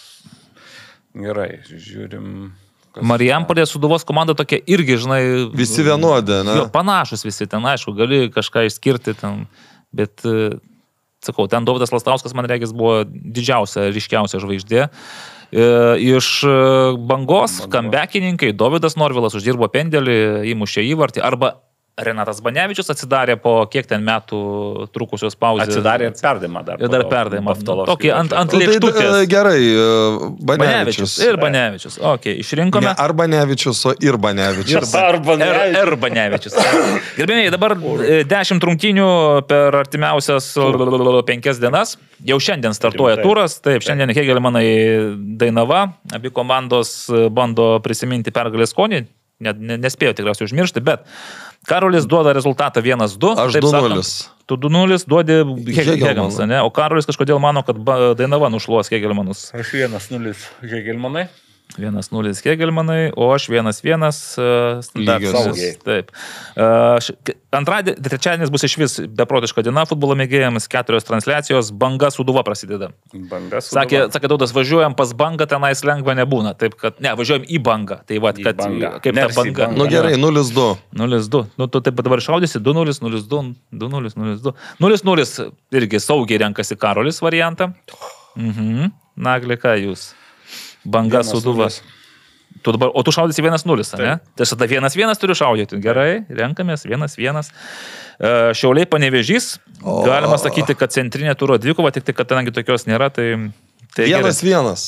gerai, žiūrim. Marijampolė Sūduvos komanda tokia irgi, žinai... Visi vienodė, ne? Jo, panašus visi ten, aišku, gali kažką išskirti ten, bet... Sakau, ten Dovydas Lastauskas, man regis, buvo didžiausia, ryškiausia žvaigždė. Iš Bangos, kambekininkai, Dovydas Norvilas uždirbo pendelį, įmušė įvartį, arba Renatas Banevičius atsidarė po kiek ten metų trukusios pauzės. Atsidarė ir perdėmą dar. Ir dar perdėmą. Tokį ant, ant lėkštutės. Tai, gerai, Banevičius. Banevičius. Ir Banevičius. Ok, išrinkome. Ne ar Banevičius, o ir Banevičius. Ir Banevičius. Ir Banevičius. Gerbėmiai, dabar dešimt rungtynių per artimiausias penkias dienas. Jau šiandien startuoja turas. Taip, šiandien Hegelmanai Dainava. Abi komandos bando prisiminti pergalės skonį. Nespėjo tikriausiai užmiršti, bet Karolis duoda rezultatą vienas du. Aš du nulis. Tu du nulis duodi Hegelmanas, ne? O Karolis kažkodėl mano, kad Dainava nušluos Hegelmanus. Aš vienas nulis Hegelmanai. vienas nulis Hegelmanai, o aš vienas vienas lygiosios. Taip. Antradienį, trečiadienis bus iš vis beprotiška diena futbolo mėgėjams, keturios transliacijos, Banga Sūduva prasideda. Banga Sūduva. Sakė, sakė Daudas, važiuojam pas Bangą, tenais lengva nebūna. Taip, kad, ne, važiuojam į Bangą. Tai va, kad, kaip ta Banga. Nu gerai, nulis du. nulis du. Nu, tu taip dabar šaudysi, du nulis, nulis du, du nulis, nulis du. nulis nulis irgi saugiai renkasi Karolis variantą. Mhm. Naglė, ką jūs? Banga Sūduva. Tu dabar, o tu šaudysi vienas nulis, ne? Tai tada vienas vienas turiu šaudyti. Gerai, renkamės vienas vienas. Šiauliai Panevėžys. Galima sakyti, kad centrinė turo dvikova, tik tai, kad tengi tokios nėra, tai... tai vienas vienas.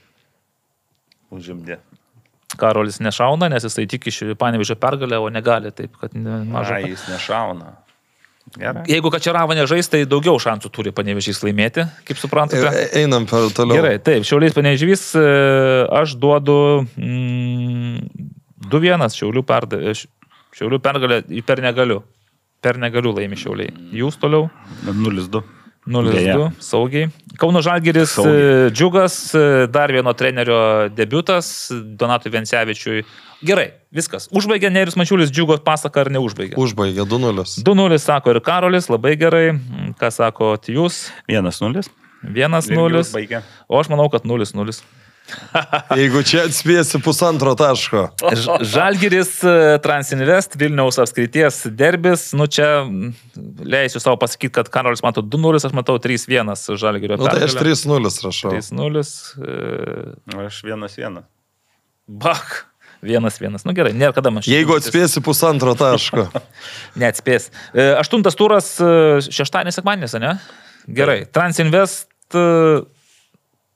Užimdė. Karolis nešauna, nes jisai tik iš Panevėžio pergalę, o negali taip, kad maža. Na, jis nešauna. Gerai. Jeigu Kačerava nežais, tai daugiau šansų turi Panevėžys laimėti, kaip suprantate. Einam per toliau. Gerai, taip, Šiauliais Panevėžys, aš duodu mm, du vienas Šiaulių, perda, Šiaulių pergalę, per negaliu. Per negaliu laimi Šiauliai. Jūs toliau? nulis du. nulis du, saugiai. Kauno Žalgiris, saugiai. Džiugas, dar vieno trenerio debiutas, Donatui Vencevičiui. Gerai, viskas. Užbaigė Nerijus Mačiulis Džiugos pasaką ar neužbaigė? Užbaigė, du nulis. du nulis sako ir Karolis, labai gerai. Ką sako jūs? vienas nulis. vienas nulis. O aš manau, kad nulis nulis. Jeigu čia atspėsi pusantro taško. Žalgiris, Transinvest, Vilniaus apskrities derbis. Nu čia leisiu savo pasakyti, kad Karolis mato du nulis, aš matau trys vienas Žalgirio pergalę. Nu tai aš trys nulis rašau. trys nulis. Aš vienas vienas. Bak. Vienas vienas. Nu gerai, nėra kada mašinė. Jeigu atspėsi pusantro taško. Neatspės. Aštuntas turas šeštadienis, sekmadienis, ne? Gerai. Transinvest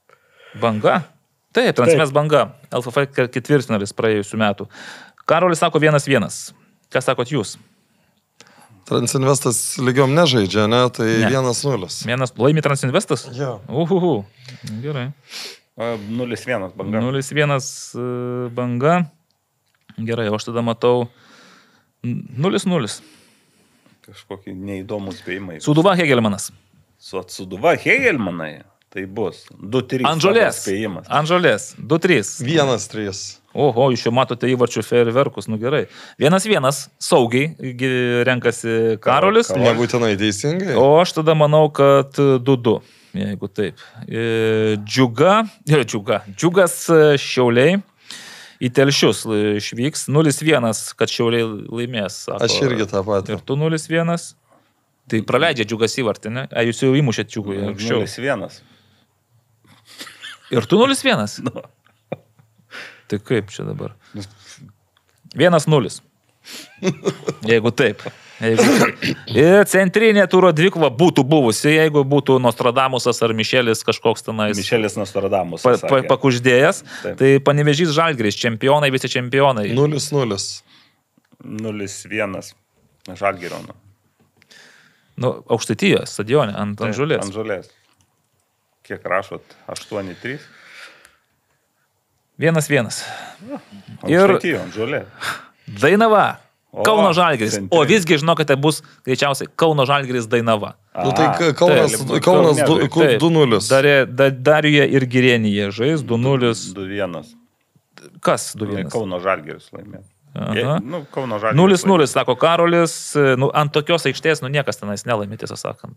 Banga? Taip, Transinvest Banga. L F F ketvirtfinalis praėjusių metų. Karolis sako vienas vienas. Ką sakot jūs? Transinvestas lygiom nežaidžia, ne? Tai Ne. vienas nulis. Vienas laimi Transinvestas? Jo. Uhuhu. Gerai. nulis vienas Banga. nulis vienas Banga. Gerai, o aš tada matau nulis nulis. Kažkokį neįdomų spėjimą. Suduva Hegelmanas. Su Atsuduva Hegelmanai. Tai bus du trys. Anžolės. Spėjimas. Anžolės. du trys. Vienas trys. Oho, jūs jau matote įvarčių fejerverkus, nu gerai. Vienas vienas, saugiai gi renkasi Karolis. Kar- Nebūtinai teisingai. O aš tada manau, kad du du, jeigu taip. E, Džiuga, e, džiuga, džiugas e, Šiauliai į Telšius išvyks. nulis vienas, kad Šiauliai laimės. Sako. Aš irgi tą patį. Ir tu nulis vienas. Tai praleidžia džiugas įvartį, ne? A, jūs jau įmušėt džiugui anksčiau. nulis vienas. Ir tu nulis vienas. Tai kaip čia dabar? vienas nulis. Jeigu taip. Jeigu taip. Ir centrinė turo dvikova būtų buvusi, jeigu būtų Nostradamusas ar Mišelis kažkoks tenais Mišelis Nostradamus. pa, pa, pakuždėjęs. Taip. Tai Panevėžys Žalgiris, čempionai, visi čempionai. nulis nulis. nulis vienas. Žalgirio. nu. Nu, Aukštaitijoje, stadione, ant Taip, Anžolės. Ant žolės. Kiek rašot? aštuoni trys. vienas vienas. Ir Ir ant žolės. Dainava. O, Kauno Žalgiris. centrinė. O visgi, žinokite, bus greičiausiai Kauno Žalgiris Dainava. Nu tai Aha, K- Kaunas, taip, Kaunas Kaune du- žaidžia. du nulis. Darė, da, Dariuje ir Girėnyje žais du nulis. du vienas. Kas du vienas? Kauno Žalgiris laimė. Aha. Nu, Kauno Žalgiris. nulis nulis, sako Karolis. Nu, ant tokios aikštės, nu niekas tenais nelaimė, tiesą sakant.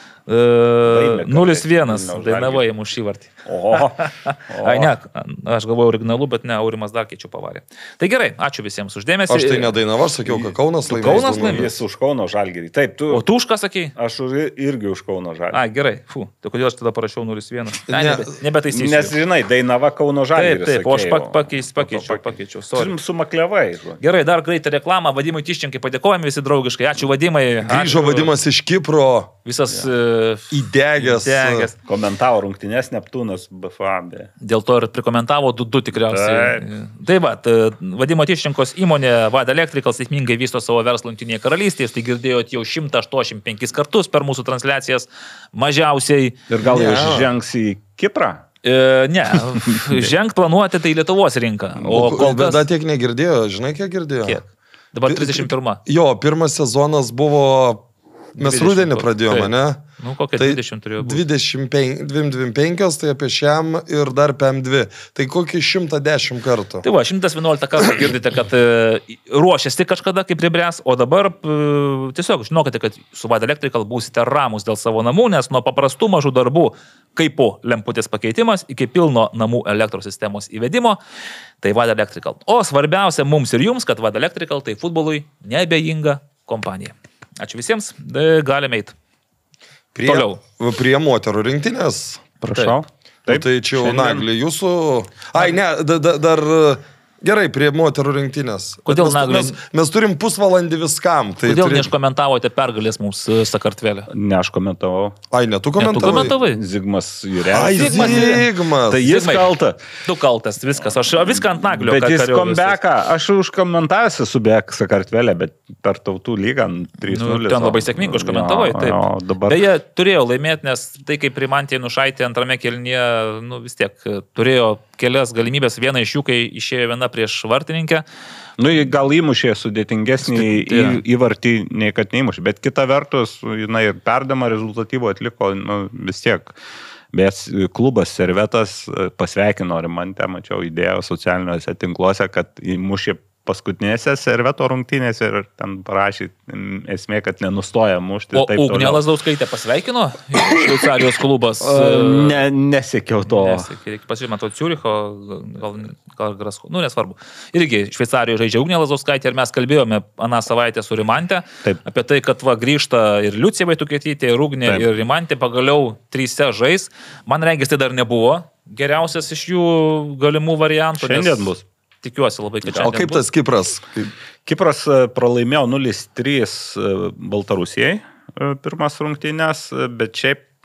Laimė, kad nulis tai vienas. Vilniaus Dainava Žalgiris. įmuš šį vartį. O, o. Ai, ne, aš galvoju originalu, bet ne, Aurimas dar keičiu pavarė. Tai gerai, ačiū visiems uždėmesį. Aš tai nedainavau, aš sakiau, kad Kaunas laimės. Kaunas du nulis. laimės? Jis už Kauno Žalgirį. Taip, tu. O tu už ką sakai? Aš už- irgi už Kauno Žalgirį. A, gerai, fu, tai kodėl aš tada parašiau nulis vienas? Ne, Ne. nebe, nebetaisysiu. Nes, žinai, Dainava Kauno Taip, Žalgiris. taip, o aš sakei, pak, pakeis, po to pakeičiau, pakei- pakeičiau. Sorry. Turim su Maklevai. žinai. Gerai, dar greitą reklamą, Vadimui Tiščenkai padėkojame visi draugiškai. Ačiū Vadimai. Grįžo Ačiū. vadimas iš Kipro, Visas uh, įdegęs. įdegęs. Komentavo rungtynės Neptūnas B F A. be. Dėl to ir prikomentavo du du tikriausiai. Tai va, t- Vadimo Tiščenkos įmonė Vada Electrical sėkmingai vysto savo verslą Jungtinėje karalystėje. Tai girdėjot jau šimtas aštuoniasdešimt penkis kartus per mūsų transliacijas mažiausiai. Ir gal Ne. jau žengs į Kiprą? E, ne, žengt planuoti tai Lietuvos rinka. O kol kas... Dar tiek negirdėjo, žinai, kiek girdėjo? Kiek? Dabar trisdešimt pirma. Jo, pirmas sezonas buvo, mes dvidešimt rudenį koks. pradėjome, Taip. ne? Nu, kokia Tai dvidešimt turėjo būti. dvidešimt penki, dvidešimt penki, tai apie šiam ir dar P M dvi. Tai kokį šimtą dešimt kartų. Tai va, šimtas vienuolika kartų girdite, kad e, ruošiasi kažkada, kaip pribręs, o dabar e, tiesiog žinokite, kad su Vada Electrical būsite ramus dėl savo namų, nes nuo paprastų mažų darbų, kaip po lemputės pakeitimas, iki pilno namų elektros sistemos įvedimo, tai Vada Electrical. O svarbiausia mums ir jums, kad Vada Electrical tai futbolui neabejinga kompanija. Ačiū visiems, e, galime eiti. Prie, Toliau. prie moterų rinktinės. Prašau. Taip, tai čia jau šiandien- Naglį jūsų. Ai, ne, da, da, dar gerai prie moterų rinktinės. Kodėl mes, Nagliui- mes, mes turim pusvalandį viskam. Tai Kodėl turi- neiškomentavote pergalės mums e, Sakartvelė? Ne, aš komentavau. Ai, ne, tu Ne, tu komentavai. komentavai? Zigmas Ai, Jurelis. Zigmas- Zigmas. Tai jis Zigmai. kalta. Tu kaltas, viskas. Aš viską ant naglio. Bet ką jis kariau visas. kombeką, aš užkomentavęs esu beveik Sakartvelė, bet per tautų lygą trys nulis. Nu, ten labai sėkmingai užkomentavai, taip. Jo, dabar. Beje, turėjo laimėti, nes tai kaip Rimantė Nušaitė antrame kelnyje, nu vis tiek turėjo kelias galimybės, viena iš jų, kai išėjo viena prieš vartininkę. Nu, jį gal įmušė sudėtingesnį į, Jo. įvartį, nei kad neįmušė. Bet kita vertus, jinai ir perdamą rezultatyvų atliko, nu, vis tiek. Bet klubas Servetas pasveikino Rimantę, mačiau idėją socialiniuose tinkluose, kad įmušė paskutinėse Serveto rungtynėse ir ten parašė m, esmė, kad nenustoja mušti. O taip Ugnė toliau. Lasdauskaitė pasveikino Šveicarijos klubas. A, Ne, nesiekiau to. Reikia pasižiūrėti, matau, Ciuricho, gal, gal Grasko, nu nesvarbu. Irgi Šveicarijoje žaidžia Ugnė Lasdauskaitė ir mes kalbėjome aną savaitę su Rimantė Taip. apie tai, kad va grįžta ir Liucija Vaitukėtytė, ir Ugnė, Taip. ir Rimantė pagaliau tryse žais. Man regis, tai dar nebuvo geriausias iš jų galimų variantų. nes Šiandien bus. Tikiuosi labai, kad O šiandien kaip bus. tas Kipras? Kaip... Kipras e, pralaimėjo nulis trys e, Baltarusijai e, pirmas rungtynės, e, bet šiaip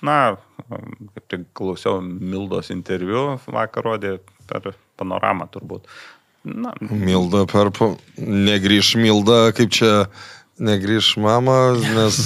na, kaip tik klausiau Mildos interviu, vakar rodė per Panoramą turbūt. Na. Milda per... Negrįž Milda, kaip čia... Negrįž mama, nes...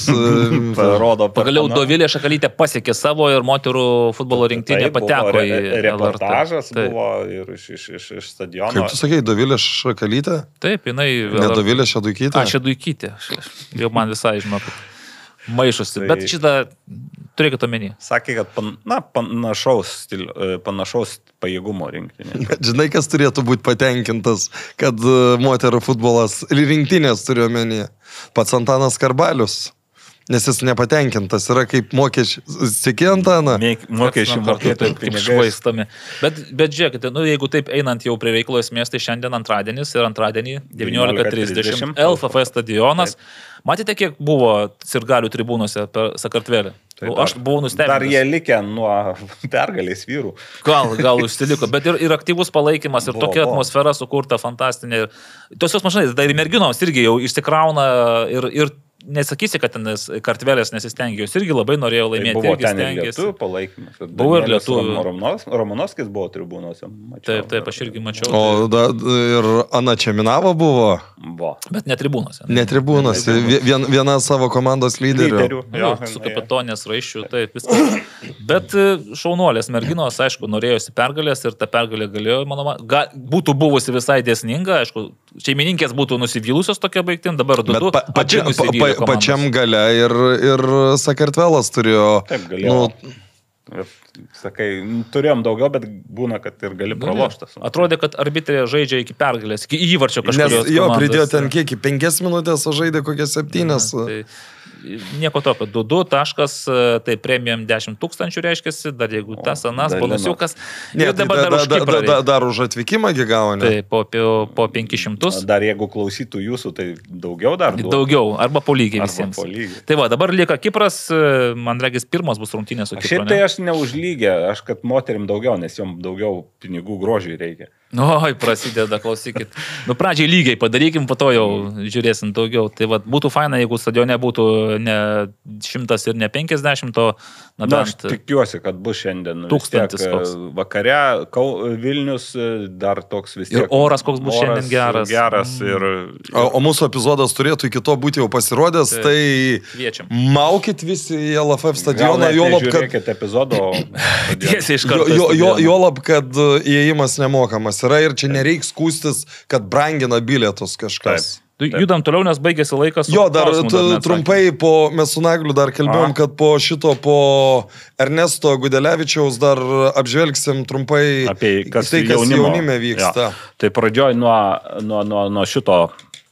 Parodo. Pagaliau Dovilė Šakalytė pasiekė savo ir moterų futbolo rinktinė pateko į reportažas buvo ir iš, iš, iš, iš stadiono. Kaip tu sakei, Dovilė Šakalytė? Taip, jinai... Ne Dovilė Šeduikytė? A, Šeduikytė. Jau man visai, žinau, maišosi. Tai... Bet šitą turėkit omeny. Sakė, kad pan, na, panašaus, stil, panašaus pajėgumo rinktinė. Bet žinai, kas turėtų būti patenkintas, kad moterų futbolas rinktinės turiu omenyje. Pats Antanas Karbalius. Nes jis nepatenkintas yra kaip mokesčių. Sėki Antaną? Mokesčių mokėtojų kaip švaistami. Bet, bet žiūrėkite, nu, jeigu taip einant jau prie veiklos miestai, šiandien antradienis ir antradienį devyniolika trisdešimt L F F stadionas. Taip. Matėte, kiek buvo sirgalių tribūnose per Sakartvelį? Taip, aš buvau nustebęs. Dar jie likę nuo pergalės vyrų. Gal, gal užsiliko, bet ir, ir aktyvus palaikymas, ir buvo, tokia buvo. Atmosfera sukurta fantastinė. Tosios mažinai, dar ir merginoms irgi jau išsikrauna ir, ir nesakysi, kad ten Kartvelės nesistengė, jūs irgi labai norėjo laimėti. Tai buvo ten ir lietuvių palaikymas. Buvo ir lietuvių. Romanovskis buvo tribūnose. Mačiau, taip, taip, aš irgi mačiau. O da, ir Ana Čeminava buvo? Buvo. Bet ne tribūnose. Ne tribūnose. Vien, viena savo komandos lyderių. lyderių jo, su kapitonės raiščių, taip, viskas. Bet šaunuolės merginos, aišku, norėjosi pergalės ir ta pergalė galėjo, manoma, ga, būtų buvusi visai dėsninga, aišku, šeimininkės būtų nusivylusios tokia baigtim, dabar du du. Pa, pačia, pa, pa, pačiam gale ir, ir Sakartvelas turėjo. Taip, galėjo. Nu, sakai, turėjom daugiau, bet būna, kad ir gali praloštas. Atrodė, kad arbitrė žaidžia iki pergalės, iki įvarčio kažkurios komandos. Nes jo pridėjo ten kiek, penkias minutės, o žaidė kokias septynias. Na, tai... Nieko tokio, du du taškas, tai premium dešimt tūkstančių reiškiasi, dar jeigu tas anas, bonusiukas. Ne, tai dabar dar, dar, už dar, dar, dar už atvykimą gavo, ne? Tai po, po penkis šimtus. Dar jeigu klausytų jūsų, tai daugiau dar duotų. Daugiau, arba po lygiai visiems. Po lygiai. Tai va, dabar lieka Kipras, man regis pirmas bus rungtynės su Kipru. Šiaip tai aš ne už lygę, aš kad moterim daugiau, nes jom daugiau pinigų grožiai reikia. Oi, prasideda, klausykit. Nu, pradžiai lygiai padarykim, po to jau žiūrėsim daugiau. Tai va, būtų faina, jeigu stadione būtų ne šimtas ir ne penkiasdešimt, o na, na aš tikiuosi, kad bus šiandien. Tūkstantis koks. Vakare, Kau, Vilnius dar toks vis tiek. Ir oras koks bus oras šiandien geras. Geras ir... O, o mūsų epizodas turėtų iki to būti jau pasirodęs, tai, tai kviečiam. Maukit visi į L F F stadioną, juolab, kad... Žiūrėkit epizodo. Tiesiai iš karto. Jo, jo, juolab, kad įėjimas nemokamas yra ir čia nereiks skūstis, kad brangina bilietus kažkas. Taip. Judam toliau, nes baigėsi laikas. Jo, dar trumpai, po, mes su Nagliu dar kalbėjom, kad po šito, po Ernesto Gudelevičiaus dar apžvelgsim trumpai apie kas tai, kas jaunimo. jaunime vyksta. Ja. Tai pradžioj nuo, nuo, nuo, nuo šito...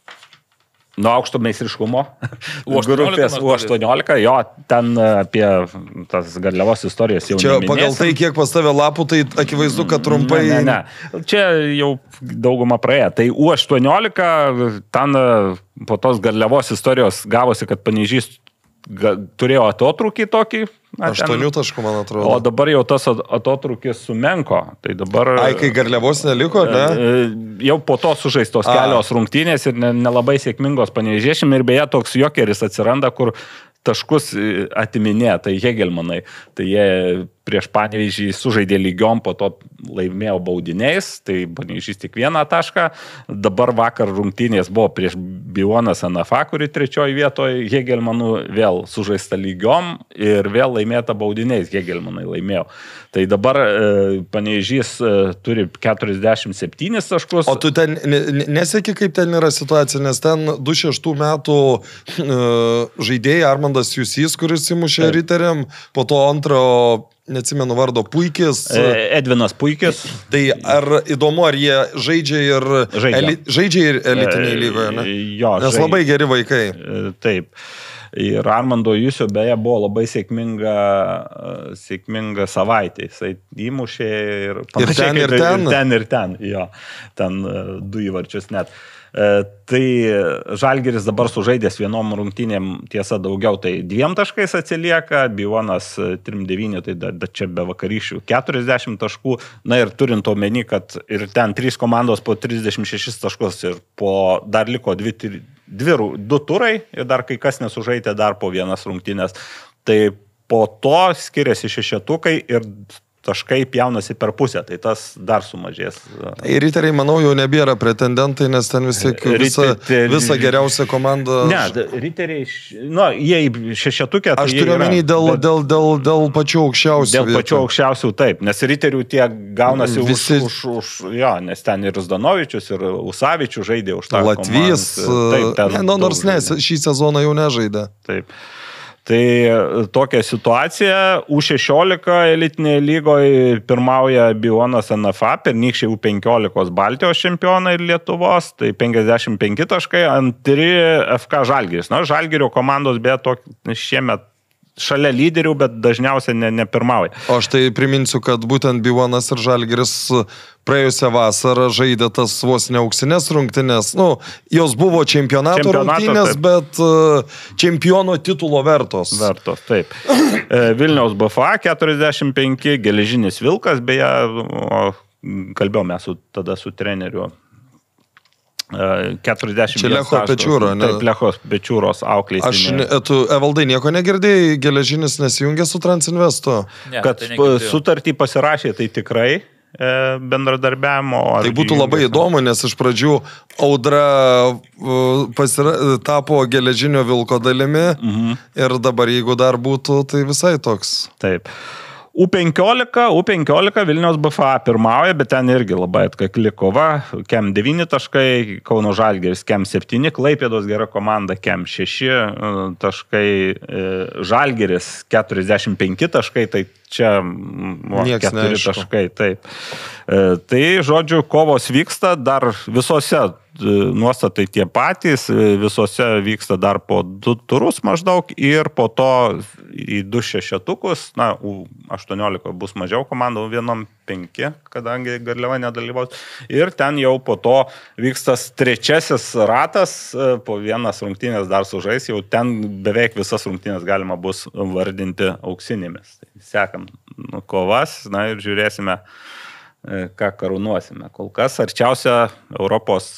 Nuo aukšto meistriškumo grupės U aštuoniolika, jo, ten apie tas Garliavos istorijas jau čia neminėsim. Pagal tai, kiek pas tave lapų, tai akivaizdu, kad trumpai... Ne, ne, ne. Čia jau dauguma praėjo. Tai U aštuoniolika, ten po tos Garliavos istorijos gavosi, kad Panevėžys turėjo atotrūkį tokį. Aštuonių taškų, man atrodo. O dabar jau tas atotrūkis sumenko. Tai dabar... Ai, kai Garliavos neliko, ne? Jau po to sužaistos A. kelios rungtynės ir nelabai sėkmingos Panevėžiečiam. Ir beje, toks jokeris atsiranda, kur taškus atiminė, tai Hegelmanai. Tai jie prieš Panevėžį sužaidė lygiom, po to laimėjo baudiniais, tai Panevėžys tik vieną tašką. Dabar vakar rungtynės buvo prieš Bionas N F A, kuri trečioji vietoje, Hegelmanų vėl sužaista lygiom ir vėl laimėta baudiniais, Hegelmanai laimėjo. Tai dabar e, Panevėžys e, turi keturiasdešimt septynis taškus. O tu ten neseki, kaip ten yra situacija, nes ten du šeštų metų e, žaidėjai Armandas Jusys, kuris įmušė Riteriam, po to antro neatsimenu vardo, Puikis. Edvinas Puikis. Tai ar įdomu, ar jie žaidžia ir, žaidžia. Eli, žaidžia ir elitiniai lygoje, ne? Jo, nes žaidžia. Labai geri vaikai. Taip. Ir Armando Jusio beje buvo labai sėkminga, sėkminga savaitė. Jisai įmušė ir panašiai. Ir ten, ir ten. Ir ten, ir ten. Jo, ten du įvarčius net. Tai Žalgiris dabar sužaidęs vienom rungtynėm, tiesa daugiau, tai dviem taškais atsilieka, Bionas trim devyni, tai da, da čia be vakarykščių keturiasdešimt taškų, na ir turint omeny, kad ir ten trys komandos po trisdešimt šešis taškus ir po dar liko dvi, dvi, du turai ir dar kai kas nesužaidė dar po vienas rungtynės, tai po to skiriasi šešetukai ir taškai pjaunasi per pusę, tai tas dar sumažės. Ir riteriai, manau, jau nebėra pretendentai, nes ten vis tiek visa, visa geriausia komanda. Ne, riteriai, nu, jie šešetukė. Aš turiu omeny dėl, dėl, dėl, dėl pačių aukščiausių. Dėl vietų. Pačių aukščiausių, taip, nes riterių tie gaunasi visi... už, už, už, jo, nes ten ir Zdanovičius, ir Usavičius žaidė už tą Latvijas, komandą. Taip, ten, ne, nu, nors ne, šį sezoną jau nežaidė. Taip. Tai tokia situacija, U šešiolika elitinėje lygoje pirmauja Bionas N F A, pernykščiai U penkiolika Baltijos čempionai ir Lietuvos, tai penkiasdešimt penki taškai, antri F K Žalgiris. Na, Žalgirio komandos beje šiemet šalia lyderių, bet dažniausiai ne, ne pirmauja. O aš tai priminsiu, kad būtent Bionas ir Žalgiris praėjusią vasarą žaidė tas vos ne auksinės rungtynės. Nu, jos buvo čempionato, čempionato rungtynės, taip. Bet uh, čempiono titulo vertos. Vertos, taip. Vilniaus B F A keturiasdešimt penki, Geležinis Vilkas, beje, kalbėjome su, tada su treneriu. keturiasdešimt Čia Lecho Pečiūro, ne? Taip, Lecho Pečiūros auklės. Aš, ne, tu, Evaldai, nieko negirdėjai, Geležinis nesijungė su Transinvesto? Ne, kad tai sutartį pasirašė, tai tikrai e, bendradarbiavimo. Tai būtų labai įdomu, nes iš pradžių Audra pasira, tapo Geležinio Vilko dalimi, mhm. ir dabar jeigu dar būtų, tai visai toks. Taip. U penkiolika, U penkiolika Vilniaus B F A pirmauja, bet ten irgi labai atkakli kova. Kem devyni taškai, Kauno Žalgiris Kem septyni, Klaipėdos gera komanda Kem šeši taškai, Žalgiris keturiasdešimt penki taškai, tai čia o, keturi taškai. Taip. Tai, žodžiu, kovos vyksta dar visose nuostatai tie patys, visose vyksta dar po du turus maždaug ir po to į du šešetukus, na, U aštuoniolika bus mažiau komandų, vienom penki, kadangi Garliava nedalyvaus. Ir ten jau po to vykstas trečiasis ratas, po vienas rungtynės dar sužais, jau ten beveik visas rungtynės galima bus vardinti auksinėmis. Tai sekam nu, kovas, na ir žiūrėsime, ką karūnuosime. Kol kas arčiausia Europos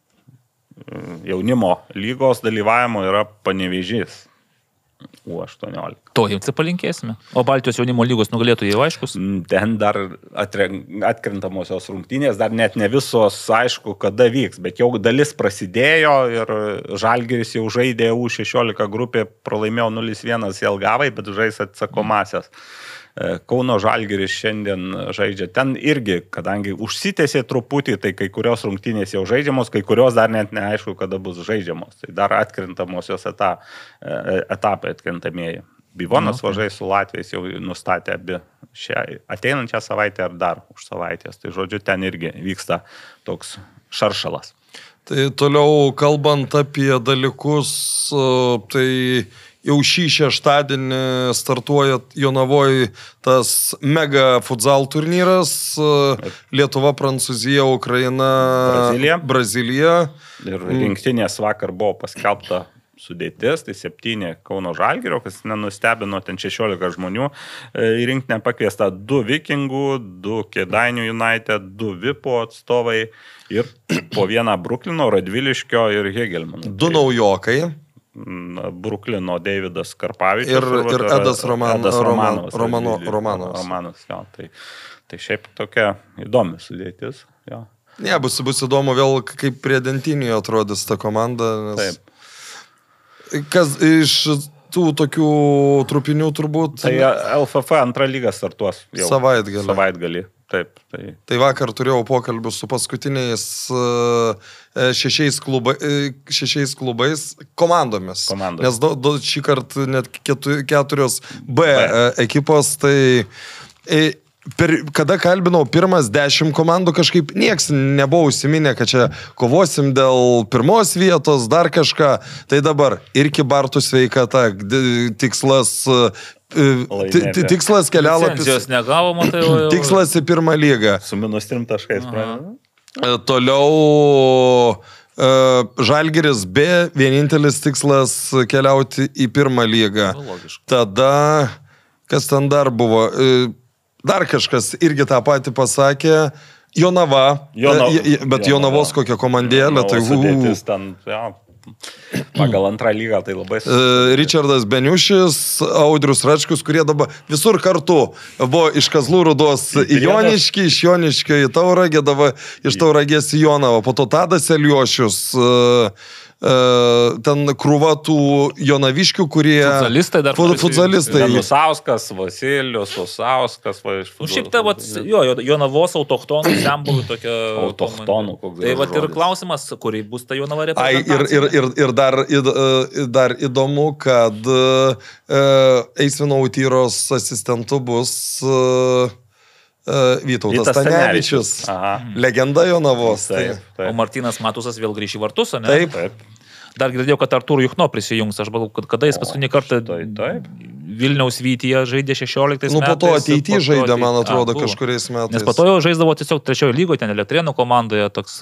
jaunimo lygos dalyvavimo yra Panevėžys U aštuoniolika. To jiems palinkėsime. O Baltijos jaunimo lygos nugalėtų jau aiškus? Ten dar atkrintamosios rungtynės, dar net ne visos aišku, kada vyks, bet jau dalis prasidėjo ir Žalgiris jau žaidė U šešiolika grupė, pralaimėjo nulis vienas Jelgavai, bet žais atsakomasias. Kauno Žalgiris šiandien žaidžia ten irgi, kadangi užsitęsė truputį, tai kai kurios rungtynės jau žaidžiamos, kai kurios dar net neaišku, kada bus žaidžiamos. Tai dar atkrintamosios eta, etapai atkrintamieji. Bivonas okay. važai su Latvijais jau nustatė abi šią ateinančią savaitę ar dar už savaitės. Tai žodžiu, ten irgi vyksta toks šaršalas. Tai toliau kalbant apie dalykus, tai jau šį šeštadienį startuoja Jonavoje tas mega futsal turnyras. Lietuva, Prancūzija, Ukraina, Brazilija. Brazilija. Ir rinktinės vakar buvo paskelbta sudėtis, tai septyni Kauno Žalgirio, kas nenustebino, ten šešiolika žmonių. Į rinktinę pakviesta du Vikingų, du Kėdainių United, du Vipo atstovai ir po vieną Bruklino, Radviliškio ir Hegelmano. Du naujokai. Bruklino Deividas Karpavičius ir, ir Edas Roman, Edas Romanovas. Romano, Romanovas. Romanovas jo, tai, tai šiaip tokia įdomi sudėtis. Jo. Ne, bus, bus įdomu vėl, kaip prie Dentinio atrodys ta komanda. Nes... Taip. Kas iš tų tokių trupinių turbūt... Tai L F F antrą lygą startuos jau. Savaitgalį. Savaitgalį. Taip, tai. tai vakar turėjau pokalbių su paskutiniais šešiais, klubai, šešiais klubais komandomis. Komandos. Nes do, do, šį kartą net keturios B, B. ekipos, tai per, kada kalbinau pirmas dešimt komandų, kažkaip nieks nebuvo užsiminę, kad čia kovosim dėl pirmos vietos, dar kažką. Tai dabar ir Kybartų sveikata, tikslas... Laimėbė. Tikslas kelialapis. Licenzijos negavo, matai, jau, jau. Tikslas į pirmą lygą. Su minus trim taškais. Toliau uh, Žalgiris B, vienintelis tikslas keliauti į pirmą lygą. Logiška. Tada, kas ten dar buvo, uh, dar kažkas irgi tą patį pasakė. Jonava, Jono, bet Jonavos kokia komandėlė. Tai, sudėtis ten, ja. pagal antrą lygą tai labai... Richardas Beniušis, Audrius Račkus, kurie dabar visur kartu buvo iš Kazlų Rūdos į Joniškį, iš Joniškio į Tauragę, dabar iš Tauragės į Jonavą, po to Tadas Eliošius, ten krūva tų jonaviškių, kurie... Futzalistai dar. Futzalistai. Nusauskas, Vasilijus, Susauskas. Va, nu, šiaip tai, vat, jo, Jonavos autochtonų, senbuvių tokia... Autochtonų, koks tai vat ir klausimas, kurį bus ta Jonava reprezentacija. Ai, ir, ir, ir, ir dar, ir, dar įdomu, kad uh, Eisvino Utyros asistentu bus... Uh, Vytautas Stanevičius, legenda Jonavos. Taip, taip. O Martynas Matusas vėl grįš į vartus, ne? Taip. Taip. Dar girdėjau, kad Artūrų Juchno prisijungs. Aš galvoju, kad kada jis paskutinį kartą taip, taip. Vilniaus Vytyje žaidė šešioliktais nu, metais. Nu, po to ateityje žaidė, man atrodo, a, kažkuriais metais. Nes po to jau žaisdavo tiesiog trečiojo lygoje, ten Elektrėnų komandoje toks...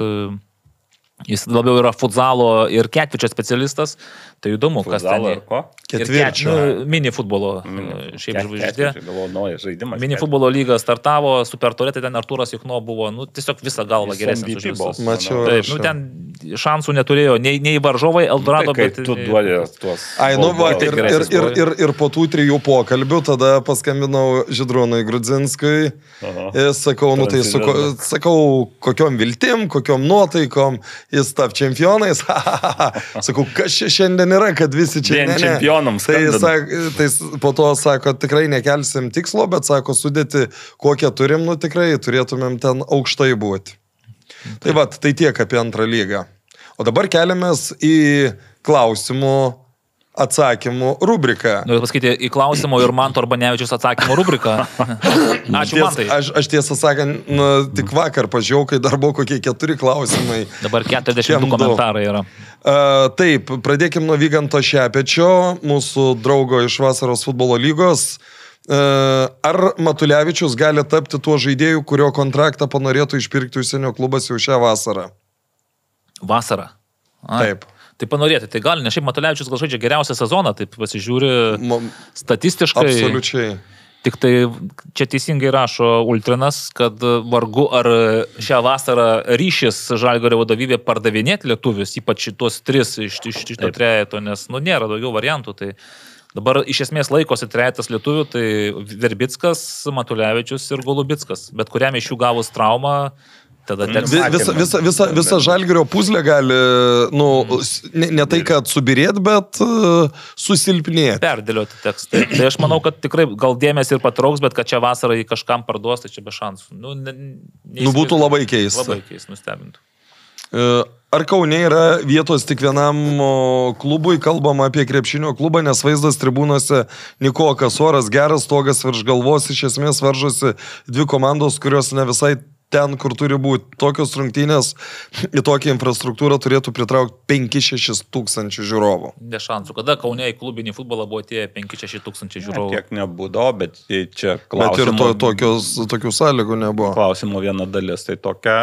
Jis labiau yra futzalo ir ketvirčio specialistas. Tai įdomu, kas ten yra. Ketvirčio. Nu, mini futbolo. Mm. Šiaip žvaigždė. Žaidimas. Mini futbolo lyga startavo, Super Taurė, tai ten Artūras Juchno buvo, nu, tiesiog visą galvą geresnis už visus. Mačiau. Taip, nu, ten šansų neturėjo, nei, nei varžovai, Eldorado, tai, bet... Tu duodi tuos... Ai, nu, va, ir, ir, ir, ir, ir po tų trijų pokalbių tada paskambinau Žydrūnui Grudzinskui. Ir sakau, nu, tai su, sakau, kokiom viltim, kokiom nuotaikom jis tap čempionais. Sakau, kas čia šiandien yra, kad visi čia... Vien čempionams. Tai, sak, tai po to sako, tikrai nekelsim tikslo, bet sako, sudėti, kokią turim, nu tikrai turėtumėm ten aukštai būti. Tai va, tai tiek apie antrą lygą. O dabar keliamės į klausimų atsakymų rubriką. Noriu pasakyti, į klausimų ir Manto Arbanevičius atsakymų rubriką. Ačiū, Ties, Mantai. Aš, aš tiesą sakant, nu, tik vakar pažiūrėjau, kai dar buvo kokie keturi klausimai. Dabar keturiasdešimt du komentarai yra. Uh, taip, pradėkim nuo Vyganto Šepečio, mūsų draugo iš Vasaros futbolo lygos. Uh, ar Matulevičius gali tapti tuo žaidėju, kurio kontraktą panorėtų išpirkti užsienio klubas jau šią vasarą? Vasarą? Ai. Taip. Tai panorėti, tai gali, nes šiaip Matulevičius gal žaidžia geriausią sezoną, taip pasižiūri Ma, statistiškai. Absoliučiai. Tik tai čia teisingai rašo Ultrinas, kad vargu ar šią vasarą ryšis Žalgirio vadovybė pardavinėti lietuvius, ypač šitos tris iš, iš šito trejeto, nes nu, nėra daugiau variantų. Tai dabar iš esmės laikosi trejetas lietuvių, tai Verbickas, Matulevičius ir Golubickas. Bet kuriam iš jų gavus traumą, tada teks... Visa, visa, visa, visa Žalgirio puzlė gali, nu, ne, ne tai, kad subirėt, bet uh, susilpnėti. Perdėlioti tekstą. Tai aš manau, kad tikrai gal dėmesį ir patrauks, bet kad čia vasarą jį kažkam parduos, tai čia be šansų. Nu, ne, nu būtų labai keista. Labai keista, nustebintų. Uh, ar Kaune yra vietos tik vienam klubui, kalbama apie krepšinio klubą, nes vaizdas tribūnose Nikokas, oras geras, stogas virš galvos, iš esmės varžosi dvi komandos, kurios ne visai ten, kur turi būti. Tokios rungtynės į tokią infrastruktūrą turėtų pritraukti penki šeši tūkstančių žiūrovų. Ne šansų. Kada Kaune į klubinį futbolą buvo atėję penki šeši tūkstančių žiūrovų? Ne, tiek nebūdavo, bet čia klausimų... Bet ir to, tokios, tokių sąlygų nebuvo. Klausimų viena dalis. Tai tokia,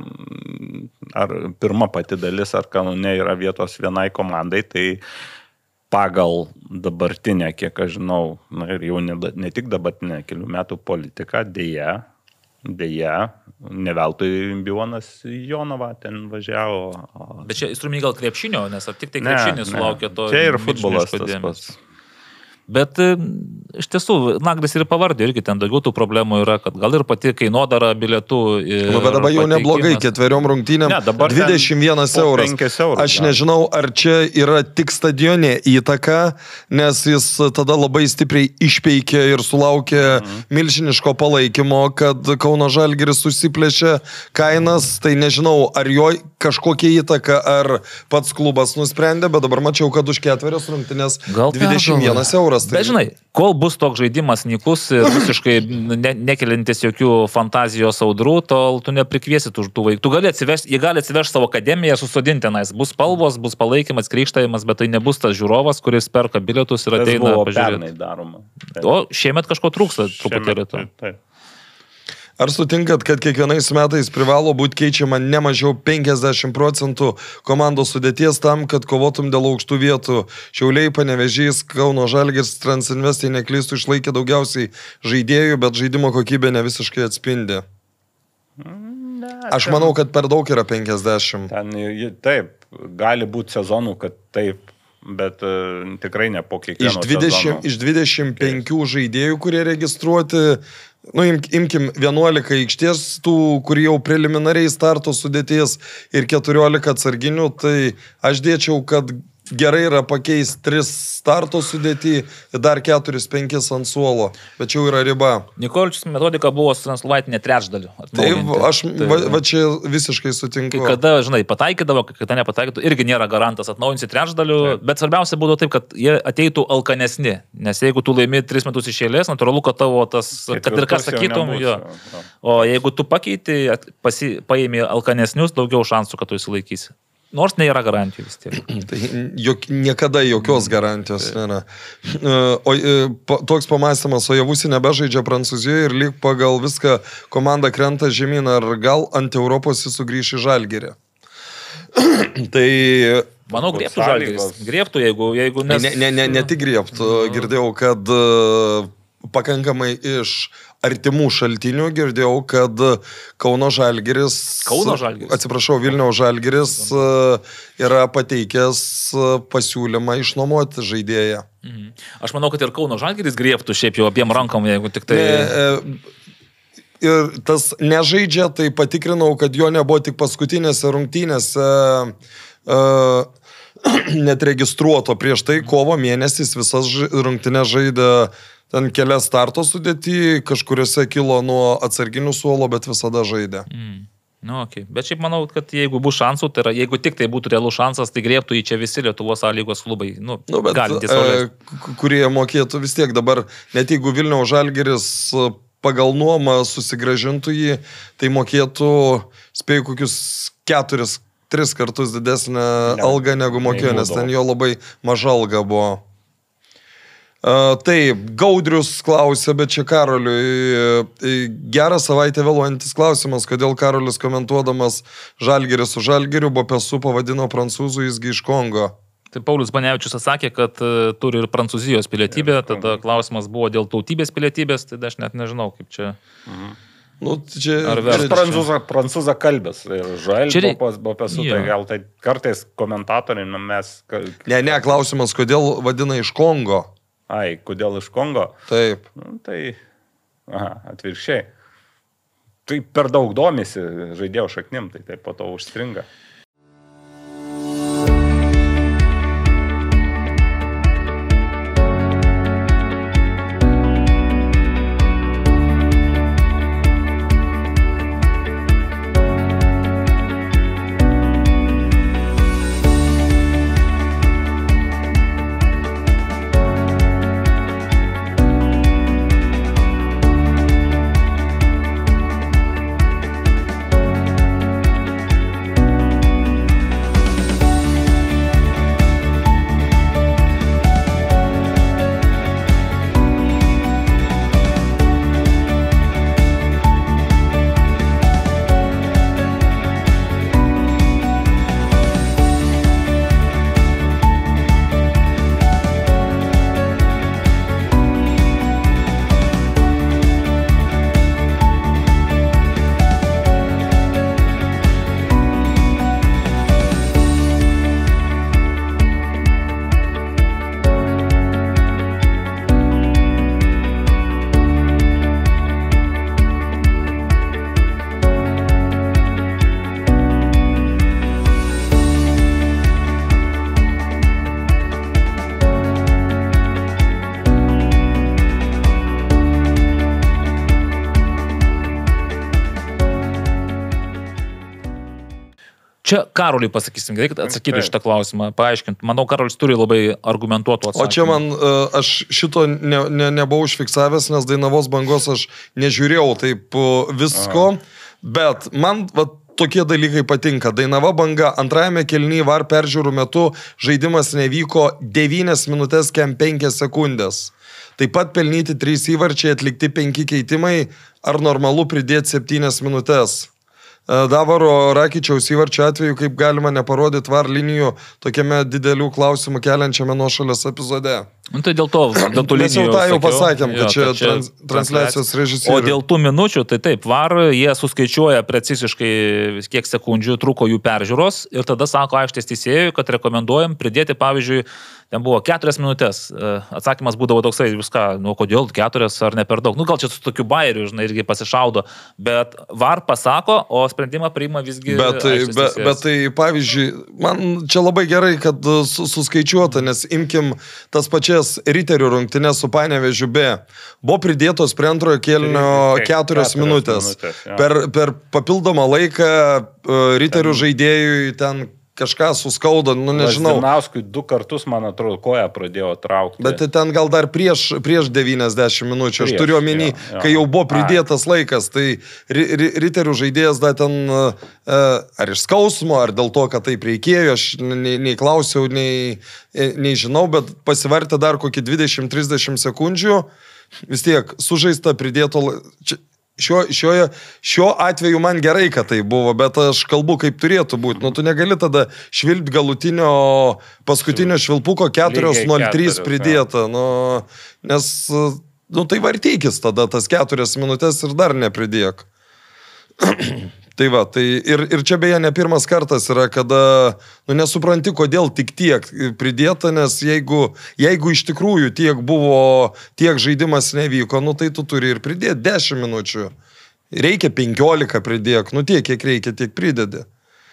ar pirma pati dalis, ar Kaune yra vietos vienai komandai, tai pagal dabartinę, kiek aš žinau, na ir jau ne, ne tik dabartinę, kelių metų politiką, dėja, Deja, ne veltui Bionas Jonava ten važiavo. Bet čia įstrumį gal krepšinio, nes ar tik tai krepšinis sulaukė to... Čia ir futbolas tas pats. Bet iš tiesų, Naglis ir pavardė, irgi ten daugiau tų problemų yra, kad gal ir pati kainodara bilietų. Nu, bet dabar jau neblogai, ketveriom rungtynėm ne, dvidešimt vienas euras. Aš nežinau, ar čia yra tik stadione įtaka, nes jis tada labai stipriai išpeikė ir sulaukė mhm. milžiniško palaikymo, kad Kauno Žalgiris susiplėšė kainas, tai nežinau, ar jo kažkokia įtaka, ar pats klubas nusprendė, bet dabar mačiau, kad už ketverios rungtynės dvidešimt vienas euras. Tai... Bet žinai, kol bus toks žaidimas nykus ir visiškai ne, nekelintis jokių fantazijos audrų, tol tu neprikviesi tų, tų vaikų. Tu gali atsivežti, jie gali atsivežti savo akademiją, susodinti tenais. Bus spalvos, bus palaikymas, krikštavimas, bet tai nebus tas žiūrovas, kuris perka bilietus ir ateina pažiūrėti. O šiemet kažko trūksta truputėlį to. Taip, taip. Ar sutinkat, kad kiekvienais metais privalo būti keičiama ne mažiau penkiasdešimt procentų komandos sudėties tam, kad kovotum dėl aukštų vietų? Šiauliai, Panevėžys, Kauno Žalgiris, Transinvestai neklystų išlaikė daugiausiai žaidėjų, bet žaidimo kokybė ne visiškai atspindi. Aš manau, kad per daug yra penkiasdešimt. Ten, taip, gali būti sezonų, kad taip, bet uh, tikrai ne po kiekvieno iš dvidešimt, sezono. Iš dvidešimt penkių žaidėjų, kurie registruoti, nu, im, imkim vienuolika aikštės, tų, kurie jau preliminariai starto sudėties ir keturiolika atsarginių, tai aš dėčiau, kad gerai yra pakeisti tris starto sudėtį ir dar keturis penkis ant suolo, bet čia jau yra riba. Nikoličius metodika buvo transluoti ne trečdaliu. Taip, aš tai, va, va čia visiškai sutinku. Kai kada, žinai, pataikydavo, kai kada nepataikydavo, irgi nėra garantas atnaujinsi trečdaliu, taip. Bet svarbiausia būtų taip, kad jie ateitų alkanesni, nes jeigu tu laimi tris metus iš eilės, natūralu, kad tavo tas, kad ir ką sakytum, jo. O jeigu tu pakeiti, pasi, paėmė alkanesnius, daugiau šansų, kad tu įsilaikysi. Nors nėra garantijų vis tiek. Tai jok, niekada jokios garantijos nėra. O toks pamastymas, o Javusi nebežaidžia Prancūzijoje ir lyg pagal viską komanda krenta žemyn, ar gal ant Europos jis sugrįš į Žalgirį. Tai... Manau, griebtų Žalgiris. Griebtų, jeigu... jeigu nes... Ne, ne, ne, ne tik griebtų. Girdėjau, kad pakankamai iš artimų šaltinių girdėjau, kad Kauno Žalgiris, Kauno Žalgiris. atsiprašau, Vilniaus Žalgiris yra pateikęs pasiūlymą išnuomoti žaidėją. Mhm. Aš manau, kad ir Kauno Žalgiris griebtų šiaip jau abiem rankom, jeigu tik tai... Ne, ir tas nežaidžia, tai patikrinau, kad jo nebuvo tik paskutinėse rungtynėse uh, net registruoto. Prieš tai kovo mėnesis visas rungtynės žaidė ten kelias starto sudėtį, kažkuriuose kilo nuo atsarginių suolo, bet visada žaidė. Mm. Nu, okay. Bet šiaip manau, kad jeigu bus šansų, tai yra, jeigu tik tai būtų realus šansas, tai griebtų į čia visi Lietuvos A lygos klubai. Nu, nu, bet, e, kurie mokėtų vis tiek dabar, net jeigu Vilniaus Žalgiris pagal nuomą susigražintų jį, tai mokėtų, spėjau, kokius keturis, tris kartus didesnę ne, algą negu mokėjo, nes ten jo labai maža alga buvo. Uh, taip, Gaudrius klausė, bet čia Karoliui. Gerą savaitę vėluojantis klausimas, kodėl Karolis komentuodamas Žalgirį su Žalgiriu Bopesu pavadino prancūzų, jisgi iš Kongo. Tai Paulius Banevičius atsakė, kad uh, turi ir Prancūzijos pilietybę, tada klausimas buvo dėl tautybės pilietybės, tai aš net nežinau, kaip čia... Mhm. Nu, čia... Ar aš prancūza, prancūza kalbės ir Žalgiris Bopesu, tai gal tai kartais komentatoriai, nu, mes... Ne, ne, klausimas, kodėl vadina iš Kongo. Ai, kodėl iš Kongo? Taip. Nu, tai, aha, atvirkščiai. Tai per daug domisi žaidėjo šaknim, tai taip po to užstringa. Čia Karoliui pasakysim, reikia atsakyti šitą klausimą, paaiškinti. Manau, Karolis turi labai argumentuotų atsakymų. O čia man, aš šito ne, ne, nebuvau užfiksavęs, nes Dainavos bangos aš nežiūrėjau taip visko, Aha. bet man va, tokie dalykai patinka. Dainava banga antrajame kėlinyje var peržiūrų metu žaidimas nevyko devynias minutės kem penkias sekundės. Taip pat pelnyti trys įvarčiai, atlikti penki keitimai, ar normalu pridėti septynias minutės. Davaro Rakičiaus įvarčio atveju, kaip galima neparodyti var linijų tokiame didelių klausimų keliančiame nuošalės epizode. Nu, tai dėl to, dėl tų linijų. Mes jau tą jau sakiau, pasakėm, kad jo, čia, kad čia trans, transliacijos režisierius. O dėl tų minučių, tai taip, var, jie suskaičiuoja preciziškai, kiek sekundžių truko jų peržiūros ir tada sako aikštės teisėjui, kad rekomenduojam pridėti, pavyzdžiui, ten buvo keturias minutės. Atsakymas būdavo toksai, viską, nu kodėl keturias ar ne per daug. Nu gal čia su tokiu bairiu, žinai, irgi pasišaudo. Bet var pasako, o sprendimą priima visgi. Bet tai, be, bet tai pavyzdžiui, man čia labai gerai, kad suskaičiuota, nes imkim tas pačias Riterių rungtynės su Panevėžiu B. Buvo pridėtos prie antrojo kėlinio keturios minutės. minutės per, per papildomą laiką Riterių žaidėjui ten kažką suskaudo, nu nežinau. Lazdinauskui du kartus, man atrodo, koją pradėjo traukti. Bet ten gal dar prieš, prieš devyniasdešimt minučių, prieš, aš turiu omeny, kai jau buvo pridėtas A. laikas, tai Riterių žaidėjas dar ten ar iš skausmo, ar dėl to, kad taip reikėjo, aš nei, nei klausiau, nei, nei žinau, bet pasivartė dar kokį dvidešimt trisdešimt sekundžių, vis tiek sužaista pridėto čia. Šiuo, šio, šiuo atveju man gerai, kad tai buvo, bet aš kalbu, kaip turėtų būti. Nu, tu negali tada švilpti galutinio paskutinio švilpuko keturios nulis trys pridėta. Nu, nes, nu, tai vartykis tada tas keturias minutės ir dar nepridėk. Tai va, tai ir, ir čia beje ne pirmas kartas yra, kada, nu, nesupranti, kodėl tik tiek pridėta, nes jeigu, jeigu iš tikrųjų tiek buvo, tiek žaidimas nevyko, nu, tai tu turi ir pridėti dešimt minučių. Reikia penkiolika pridėk, nu, tiek, kiek reikia, tiek pridedi.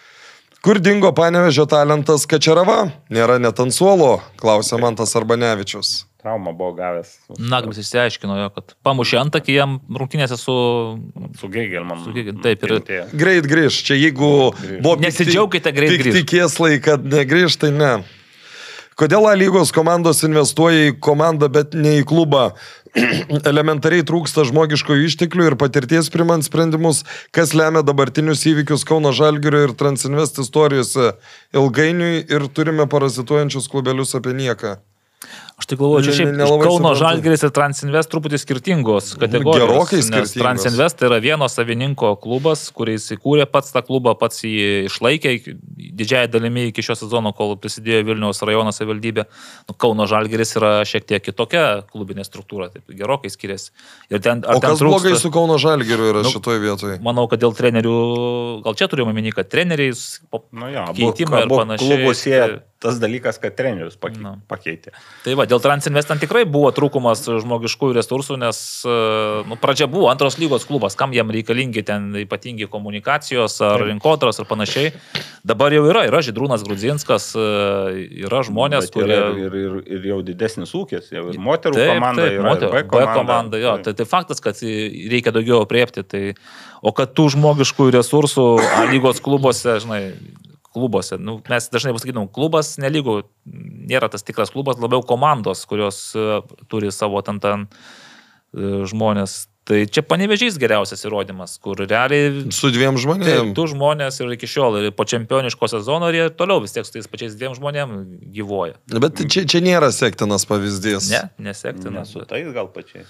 Kur dingo Panevėžio talentas Kačerava? Nėra net ant suolo, klausė Mantas Arbanevičius. Traumą buvo gavęs. Naglis išsiaiškino jo, kad pamušė antakį jam rungtynėse su... Su Geigelman. Su Geigelman, taip. Ir... Greit grįž, čia jeigu buvo... Nesidžiaukite greit grįž. Tik tikėslai, kad negrįž, tai ne. Kodėl A lygos komandos investuoja į komandą, bet ne į klubą? Elementariai trūksta žmogiškojų išteklių ir patirties primant sprendimus, kas lemia dabartinius įvykius Kauno Žalgirio ir Transinvest istorijose ilgainiui ir turime parazituojančius klubelius apie nieką. Aš tai galvoju, čia šiaip Kauno Žalgiris ir Transinvest truputį skirtingos kategorijos. Gerokai skirtingos. Transinvest yra vieno savininko klubas, kuris įkūrė pats tą klubą, pats jį išlaikė didžiąją dalimi iki šio sezono, kol prisidėjo Vilniaus rajono savivaldybė. Nu, Kauno Žalgiris yra šiek tiek kitokia klubinė struktūra, taip gerokai skiriasi. Ir ten, o kas ten trūksta... blogai su Kauno Žalgiriu yra nu, šitoje vietoje? Manau, kad dėl trenerių, gal čia turime omeny, kad treneriai nu, jo, keitimai ir panašiai. Tas dalykas, kad trenerius pakeitė. Tai va, dėl Transinvest tikrai buvo trūkumas žmogiškųjų resursų, nes nu, pradžia buvo antros lygos klubas, kam jam reikalingi ten ypatingi komunikacijos ar rinkodaros ar panašiai. Dabar jau yra, yra Žydrūnas Grudzinskas, yra žmonės, bet kurie... Ir, ir, ir jau didesnis ūkis, jau ir moterų taip, komanda, taip, yra moterų, ir B komanda. B komanda jo, tai, tai faktas, kad reikia daugiau apriepti. Tai, o kad tų žmogiškųjų resursų A lygos klubuose, žinai, klubuose. Nu, mes dažnai pasakytum, klubas nelygų, nėra tas tikras klubas, labiau komandos, kurios uh, turi savo ten ten uh, žmonės. Tai čia Panevėžys geriausias įrodymas, kur realiai... Su dviem žmonėm. Tai, du žmonės ir iki šiol, ir po čempioniško sezono, ir jie toliau vis tiek su tais pačiais dviem žmonėm gyvoja. Bet čia, čia nėra sektinas pavyzdys. Ne, nesektinas. Ne, su tais gal pačiais.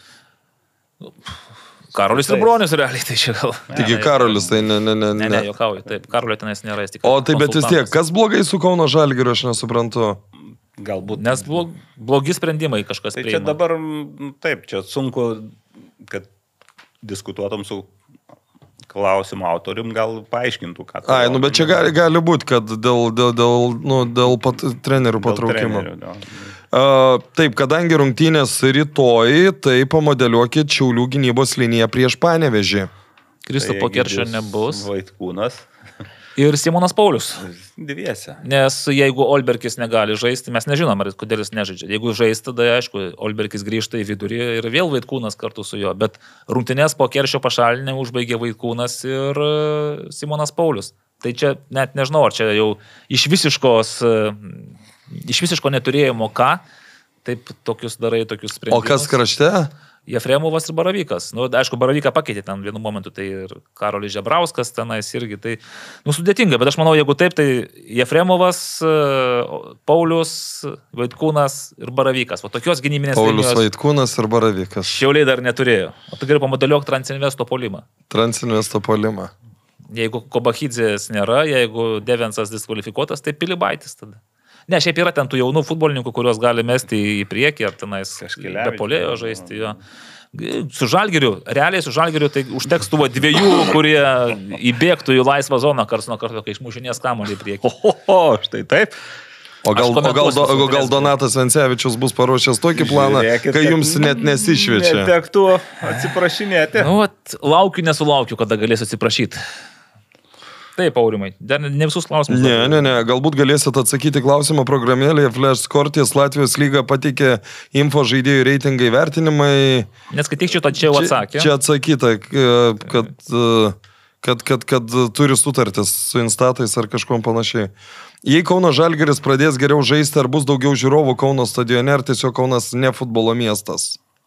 Karolis ir Bronius realiai, tai čia gal. Taigi Karolis, tai ne, ne, ne. Ne, ne, jokauju, taip, Karolio tenais nėra, jis tik. O tai bet vis tiek, kas blogai su Kauno Žalgiriu, aš nesuprantu. Galbūt. Nes blog, blogi sprendimai kažkas tai priima. Čia dabar, taip, čia sunku, kad diskutuotum su klausimo autorium, gal paaiškintų, ką. Ai, nu bet čia gali, gali būti, kad dėl, dėl, dėl, nu, dėl pat, trenerių patraukimo. Dėl trenerių, Uh, taip, kadangi rungtynės rytoj, tai pamodeliuokit Šiaulių gynybos liniją prieš Panevėžį. Kristupo Keršio nebus. Vaitkūnas. Ir Simonas Paulius. Dviese. Nes jeigu Olbergis negali žaisti, mes nežinom, kodėl jis nežaidžia. Jeigu žaisti, tada aišku, Olbergis grįžta į vidurį ir vėl Vaitkūnas kartu su juo. Bet rungtynės po Keršio pašalinę užbaigė Vaitkūnas ir Simonas Paulius. Tai čia net nežinau, ar čia jau iš visiškos... Iš visiško neturėjimo ką, taip tokius darai, tokius sprendimus. O kas krašte? Jefremovas ir Baravykas. Nu, aišku, Baravyką pakeitė ten vienu momentu, tai ir Karolis Žebrauskas tenais irgi. Tai, nu, sudėtinga, bet aš manau, jeigu taip, tai Jefremovas, Paulius, Vaitkūnas ir Baravykas. O tokios gynybinės Paulius, linijos... Vaitkūnas ir Baravykas. Šiauliai dar neturėjo. O tu geriau pamodeliuok Transinvesto polimą. Transinvesto polimą. Jeigu Kobachidzės nėra, jeigu Devensas diskvalifikuotas, tai Pilibaitis tada. Ne, šiaip yra ten tų jaunų futbolininkų, kuriuos gali mesti į priekį, ar tenais be polėjo žaisti. Jo. Su Žalgiriu, realiai su Žalgiriu, tai užteks tų dviejų, kurie įbėgtų į laisvą zoną kars nuo karto, kai išmušinės kamuolį į priekį. Oho, štai taip. O gal, o gal, o gal Donatas Vencevičius bus paruošęs tokį planą, Žiūrėkit, kai jums net nesišviečia. Netektų atsiprašinėti. Nu, at, laukiu, nesulaukiu, kada galėsiu atsiprašyti. Taip, Aurimai, dar ne visus klausimus. Ne, ne, ne, galbūt galėsit atsakyti klausimą programėlėje. Flash Scorties Latvijos lyga pateikė info žaidėjų reitingai vertinimai. Neskaityk šito, čia jau atsakė. Čia, čia atsakyta, kad, kad, kad, kad turi sutartis su instatais ar kažkom panašiai. Jei Kauno Žalgiris pradės geriau žaisti, ar bus daugiau žiūrovų Kauno stadione, ar tiesiog Kaunas ne futbolo miestas?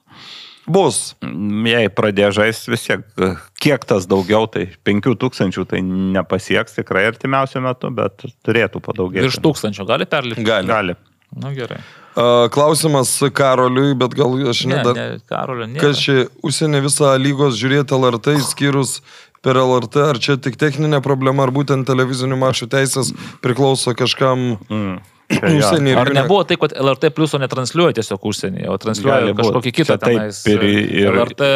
Bus. Jei pradėjo žaisti vis tiek, kiek tas daugiau, tai penkių tūkstančių tai nepasieks tikrai artimiausiu metu, bet turėtų padaugėti. Virš tūkstančio gali perlipti? Gali. Gali. Na gerai. Uh, klausimas Karoliui, bet gal aš ne, ne dar... Ne, Karolio nėra. Kas čia užsienį visą lygos žiūrėti L R T, skyrus per L R T, ar čia tik techninė problema, ar būtent televizinių mačų teisės priklauso kažkam... Mm. Užsienį, ar nebuvo tai, kad L R T pliuso netransliuoja tiesiog užsienį, o transliuoja kažkokį kitą tenais. Ir, ir... L R T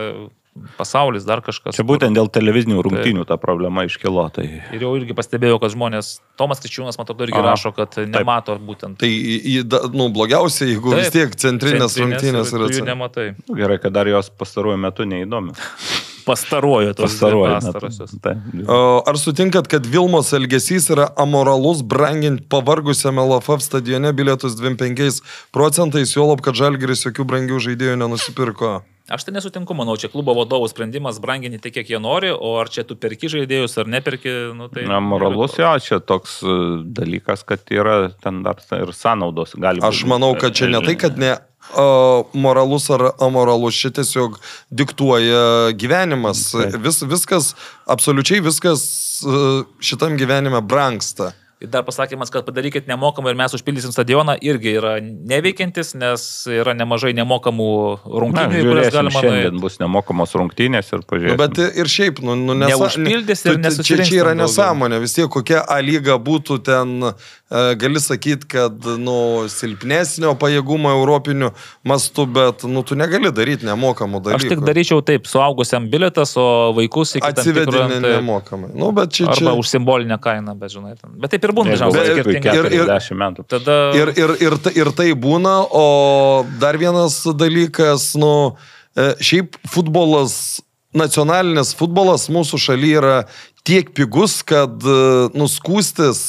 pasaulis, dar kažkas. Čia būtent dėl televizinių rungtynių ta problema iškilo. Tai... Ir jau irgi pastebėjau, kad žmonės, Tomas Kriščiūnas, man atrodo, irgi Aha. rašo, kad nemato taip. Būtent. Tai, nu, blogiausia, jeigu taip, vis tiek centrinės, centrinės rungtynės yra. Jų nematai. Gerai, kad dar jos pastaruoju metu neįdomi. Pastaruoju, tos pastarosios. Ar sutinkat, kad Vilmos elgesys yra amoralus branginti pavargusiam L F F stadione bilietus dvidešimt penkiais procentais, juolab, kad Žalgiris jokių brangių žaidėjų nenusipirko? Aš tai nesutinku, manau, čia klubo vadovų sprendimas branginti tik, kiek jie nori, o ar čia tu perki žaidėjus ar neperki, nu tai... Na, moralus jo, čia toks dalykas, kad yra ten dar ir sąnaudos. Gali Aš manau, kad čia ne tai, kad ne uh, moralus ar amoralus, čia tiesiog diktuoja gyvenimas. Vis, viskas, absoliučiai viskas uh, šitam gyvenime brangsta. Ir dar pasakymas, kad padarykit nemokamą ir mes užpildysim stadioną, irgi yra neveikiantis, nes yra nemažai nemokamų rungtynių, kurias galima... Šiandien nuėti. Bus nemokamos rungtynės ir pažiūrėsim. Nu, bet ir šiaip, nu, nu nesa... neužpildys ir nesusirinks. Čia, čia yra nesąmonė, vis tiek kokia A lyga būtų ten, e, gali sakyti, kad, nu, silpnesnio pajėgumo europinių mastų, bet, nu, tu negali daryti nemokamų dalykų. Aš tik daryčiau taip, suaugusiam bilietas, o vaikus iki tam tikrų... Atsivedinė nemokamai. Nu, bet čia... Arba čia... už simbolinę kainą, bet žinai. Ten. Bet taip ir būna dažniausiai skirtingai. Ir, ir, Tada... ir, ir, ir, ir tai būna, o dar vienas dalykas, nu, šiaip futbolas, nacionalinis futbolas mūsų šalyje yra tiek pigus, kad nuskūstis,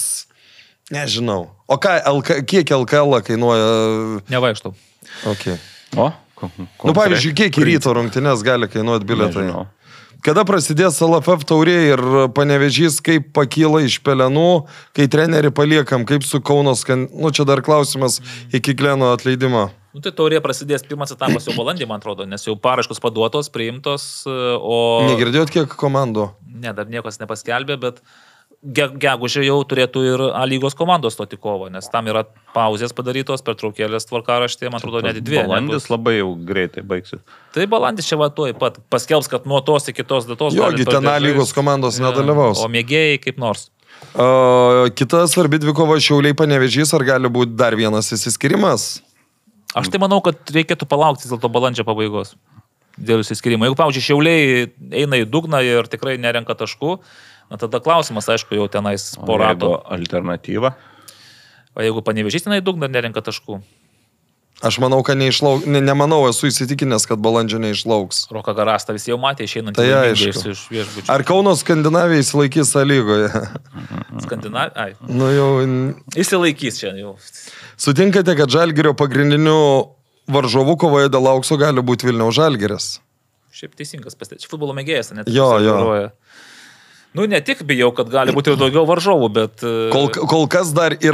nežinau. O ką, L K, kiek L K L kainuoja? Nevaištau. Okay. O? Nu, pavyzdžiui, kiek į ryto rungtynės gali kainuoti bilietai? Nežinau. Kada prasidės L F F taurė ir Panevėžys, kaip pakyla iš pelenų, kai trenerį paliekam, kaip su Kaunos, nu čia dar klausimas iki Gleno atleidimo. Nu, tai taurė prasidės pirmas etapas jau balandį, man atrodo, nes jau paraškos paduotos, priimtos, o... Negirdėjot kiek komandų? Ne, dar niekas nepaskelbė, bet gegužė jau turėtų ir A lygos komandos stoti kovą, nes tam yra pauzės padarytos, pertraukėlės tvarkaraštė, man atrodo, net dvi. Balandis labai jau greitai baigsis. Tai balandis čia va tuoj pat paskelbs, kad nuo tos iki tos datos... Jogi, ten A lygos komandos nedalyvaus. O mėgėjai kaip nors. Uh, kita svarbi dvikova Šiauliai Panevėžys, ar gali būti dar vienas įsiskirimas? Aš tai manau, kad reikėtų palaukti dėl to balandžio pabaigos. Dėl įsiskirimo. Jeigu, pavyzdžiui, Šiauliai eina į dugną ir tikrai nerenka taškų, na tada klausimas, aišku, jau tenais po rato. Alternatyva. O jeigu Panevėžys tenai dugną nerenka taškų? Aš manau, kad neišlauks, ne, nemanau, esu įsitikinęs, kad balandžio neišlauks. Roką Garastą visi jau matė, išeinant tai iš viešbučių. Ar Kauno Skandinavija įsilaikys A lygoje? Skandinavija? Ai. Nu jau... Įsilaikys čia jau. Sutinkate, kad Žalgirio pagrindiniu varžovų kovoje dėl aukso gali būti Vilniaus Žalgiris? Šiaip teisingas pastėčiai. Futbolo mėgėjas, net. Jo, jo. Nu, ne tik bijau, kad gali būti ir daugiau varžovų, bet... Kol, kol kas dar yra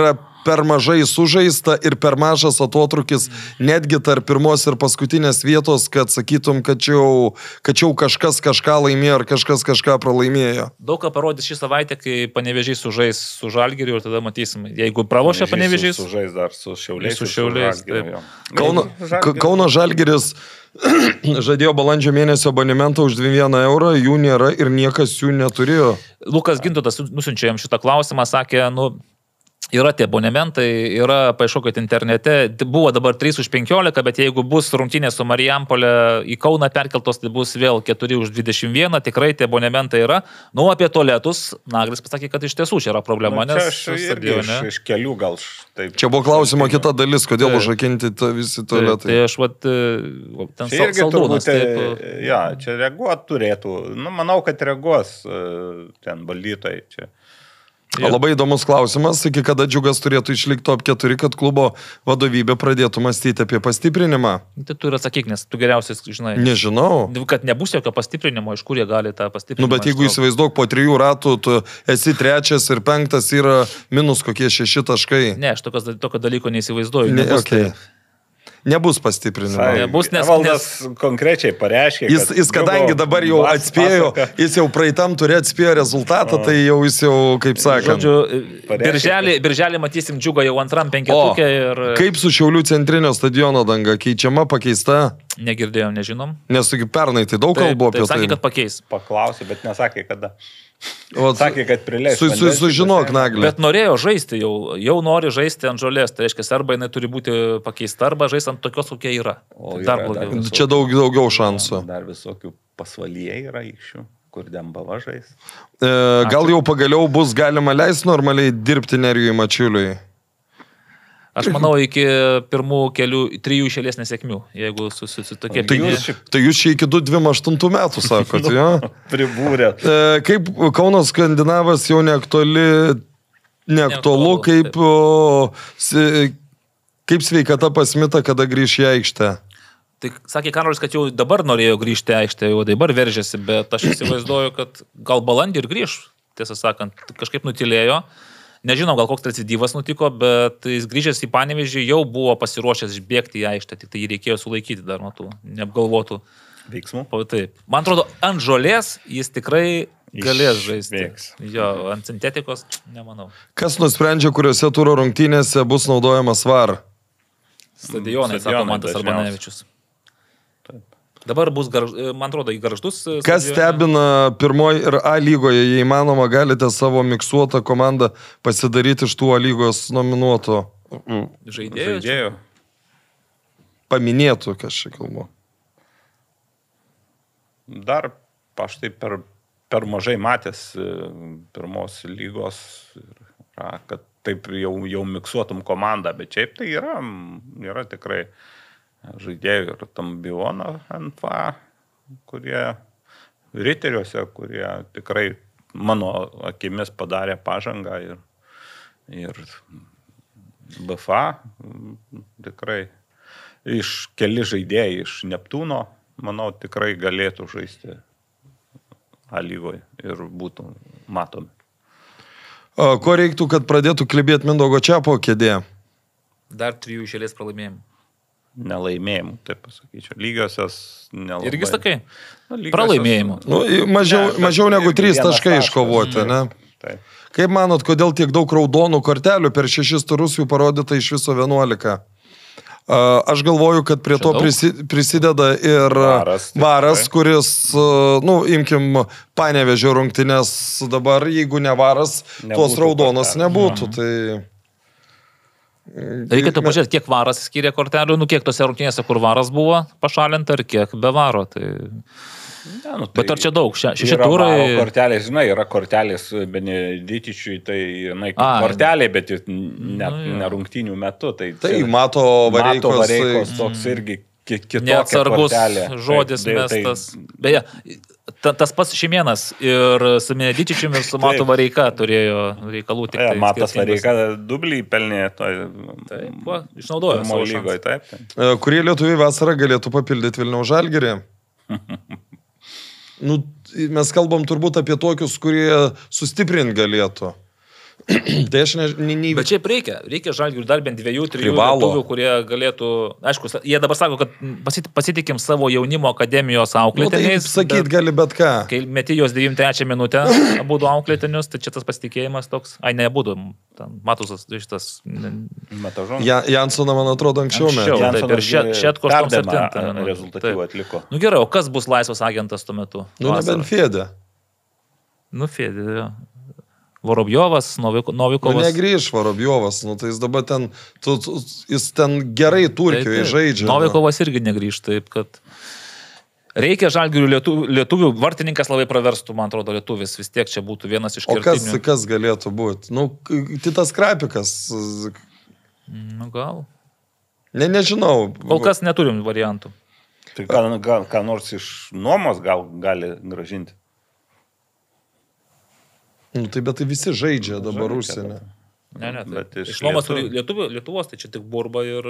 per mažai sužaista ir per mažas atotrukis netgi tarp pirmos ir paskutinės vietos, kad sakytum, kad čia jau, kad čia jau kažkas kažką laimėjo ar kažkas kažką pralaimėjo. Daug ką parodys šį savaitę, kai Panevėžys sužais su Žalgiriu ir tada matysim. Jeigu pralošia Panevėžys, sužais dar su Šiauliais. Su Šiauliais. Kauno, Kauno Žalgiris žadėjo balandžio mėnesio abonementą už dvidešimt vieną eurą, jų nėra ir niekas jų neturėjo. Lukas Gintotas nusiunčia jam šitą klausimą, sakė, nu, yra tie abonementai, yra, paieškokit internete, buvo dabar trys už penkiolika, bet jeigu bus rungtynės su Marijampolė į Kauną perkeltos, tai bus vėl keturi už dvidešimt vieną, tikrai tie abonementai yra. Nu, apie tualetus, Naglis pasakė, kad iš tiesų čia yra problema, nu, nes... Čia aš irgi iš, iš kelių gal taip. Čia buvo klausimo kita dalis, kodėl užrakinti visi tualetai. Tai aš, vat, ten čia irgi saldūnas. Turbūt, taip, ja, čia reaguot turėtų. Nu, manau, kad reaguos ten valdytojai čia. Ja. Labai įdomus klausimas, iki kada Džiugas turėtų išlikti top keturi, kad klubo vadovybė pradėtų mąstyti apie pastiprinimą. Tai tu ir atsakyk, nes tu geriausiai žinai. Nežinau. Kad nebus jokio pastiprinimo, iš kur jie gali tą pastiprinimą. Nu, bet jeigu įsivaizduok, po trijų ratų tu esi trečias ir penktas yra minus kokie šeši taškai. Ne, aš tokios, tokio dalyko neįsivaizduoju. Ne, okay. Nebus pastiprinimo. Nebus, nes... Valdas konkrečiai pareiškė, jis, jis kadangi dabar jau atspėjo, pasaka. Jis jau praeitam turi atspėjo rezultatą, tai jau jis jau, kaip sakant. Žodžiu, birželį, birželį matysim Džiugą jau antram penketukė ir... Kaip su Šiaulių centrinio stadiono danga, keičiama, pakeista? Negirdėjom, nežinom. Nes pernai tai daug kalbų apie tai. Sakė, kad pakeis. Paklausė, bet nesakė, kada. O, sakė, kad prileis. Su, su, sužinok, Naglį. Bet norėjo žaisti jau, jau nori žaisti ant žolės, tai reiškia, arba jinai turi būti pakeista, arba žaisti ant tokios, kokia yra. O dar yra, blogiau. dar čia daug, daugiau šansų. Dar visokių pasvalyje yra ikščių, kur Dembava žais. E, gal jau pagaliau bus galima leisti normaliai dirbti Nerijui Mačiuliui? Aš manau, iki pirmų kelių, trijų išėlės nesėkmių, jeigu susitokie. Tai, tai jūs čia iki du tūkstančiai dvidešimt aštuntų metų sakot, jo? Pribūrė. E, kaip Kauno Skandinavas jau neaktuali, neaktualu, kaip, o, kaip sveikata pasmita, kada grįš į aikštę? Tai sakė Karolis, kad jau dabar norėjo grįžti į aikštę, jau dabar veržėsi, bet aš įsivaizduoju, kad gal balandį ir grįž, tiesą sakant, kažkaip nutilėjo. Nežinau, gal koks recidyvas nutiko, bet jis grįžęs į Panevėžį jau buvo pasiruošęs išbėgti į aikštę, tik tai jį reikėjo sulaikyti dar nuo tų neapgalvotų veiksmų. Taip. Man atrodo, ant žolės jis tikrai galės žaisti. Veiks. Jo, ant sintetikos nemanau. Kas nusprendžia, kuriuose turo rungtynėse bus naudojamas var? Stadionai, sako Mantas Arbanevičius. Dabar bus, garž... man atrodo, į Gargždus. Kas stebina pirmoji ir A lygoje, jei įmanoma, galite savo miksuotą komandą pasidaryti iš tų A lygos nominuotų žaidėjų. Žaidėjų. Paminėtų, kas čia kalbu. Dar aš tai per, per mažai matęs pirmos lygos, kad taip jau, jau miksuotum komandą, bet šiaip tai yra, yra tikrai žaidėjų ir tam Biono N F A, kurie riteriuose, kurie tikrai mano akimis padarė pažangą ir, ir B F A tikrai iš keli žaidėjai iš Neptūno, manau, tikrai galėtų žaisti A lygoje ir būtų matomi. O, ko reiktų, kad pradėtų klibėti Mindaugo Čiapo kėdė? Dar trijų išėlės pralaimėjimų. Nelaimėjimų, taip pasakyčiau. Lygiosios nelabai. Irgi sakai? Nu, lygiosios... Pralaimėjimų. Nu, mažiau, ne, mažiau negu trys taškai iškovoti, ne? Taip. Kaip manot, kodėl tiek daug raudonų kortelių per šešis turus jų parodyta iš viso vienuolika? Aš galvoju, kad prie to prisideda ir varas, varas kuris, nu, imkim, Panevėžio rungtynės dabar, jeigu ne varas, nebūtų tos raudonas kortelė. Nebūtų. Tai... Reikėtų pažiūrėti, kiek varas skiria kortelių, nu kiek tose rungtynėse, kur varas buvo pašalinta ir kiek be varo. Tai... Ne, nu, tai bet ar čia daug? Šeši turai... Kortelės, žinai, yra kortelės Beneditičiui, tai na, kortelė, bet ne, nu, ne rungtynių metu. Tai, tai mato Vareikos, mato Vareikos tai... toks irgi kitokia neatsargus kortelė. Žodis tai, mestas. Tai... Beje, ta, tas pats Šimėnas ir su Beneditičiumi ir su Matu Vareika turėjo reikalų. Tik tai tai Matas Vareika dublį pelnė. Taip, va, išnaudojo savo lygoje, taip. Kurie lietuviai vasarą galėtų papildyti Vilniaus Žalgirį? Nu, mes kalbam turbūt apie tokius, kurie sustiprint galėtų. Tai aš ne... ne, ne... Bet šiaip reikia, reikia Žalgiriui dar bent dviejų, trijų Privalo. lietuvių, kurie galėtų, aišku, jie dabar sako, kad pasit- pasitikim savo jaunimo akademijos Nu, tai auklėtiniais. sakyt gali bet ką. Kai meti jos devyniasdešimt trečią minutę, abudu auklėtinius, tai čia tas pasitikėjimas toks, ai ne abudu, Matusas šitas. Matažon. Ja, Jansoną, man atrodo, anksčiau, Anksčiau. anksčiau. Taip, ir Šet- Šetko aštuoniasdešimt septintą septintą minutę. rezultatyvų Taip. atliko. Nu gerai, o kas bus laisvas agentas tuo metu? Nu, Vasarą? nebent Fėdė. Nu, Fėdė, jo. Vorobjovas, Noviko- Nu, Novikovas. negrįž Vorobjovas, nu, tai jis dabar ten, tu, tu, jis ten gerai Turkijoje Taip, taip. žaidžia. Novikovas irgi negrįž, taip kad reikia Žalgirių lietuvių, lietuvių, vartininkas labai praverstų, man atrodo, lietuvis, vis tiek čia būtų vienas iš O kas, kertinių. kas galėtų būti? Nu, k- Titas Krapikas. Nu, gal. Ne, nežinau. Kol kas neturim variantų. Tai gal, gal, ką nors iš nuomos gal gali gražinti. Nu, tai bet tai visi žaidžia dabar Žaidžia, užsienį. Ne, ne, Bet tai iš iš nuomos lietuvių- turi lietuvių, Lietuvos, tai čia tik Burba ir...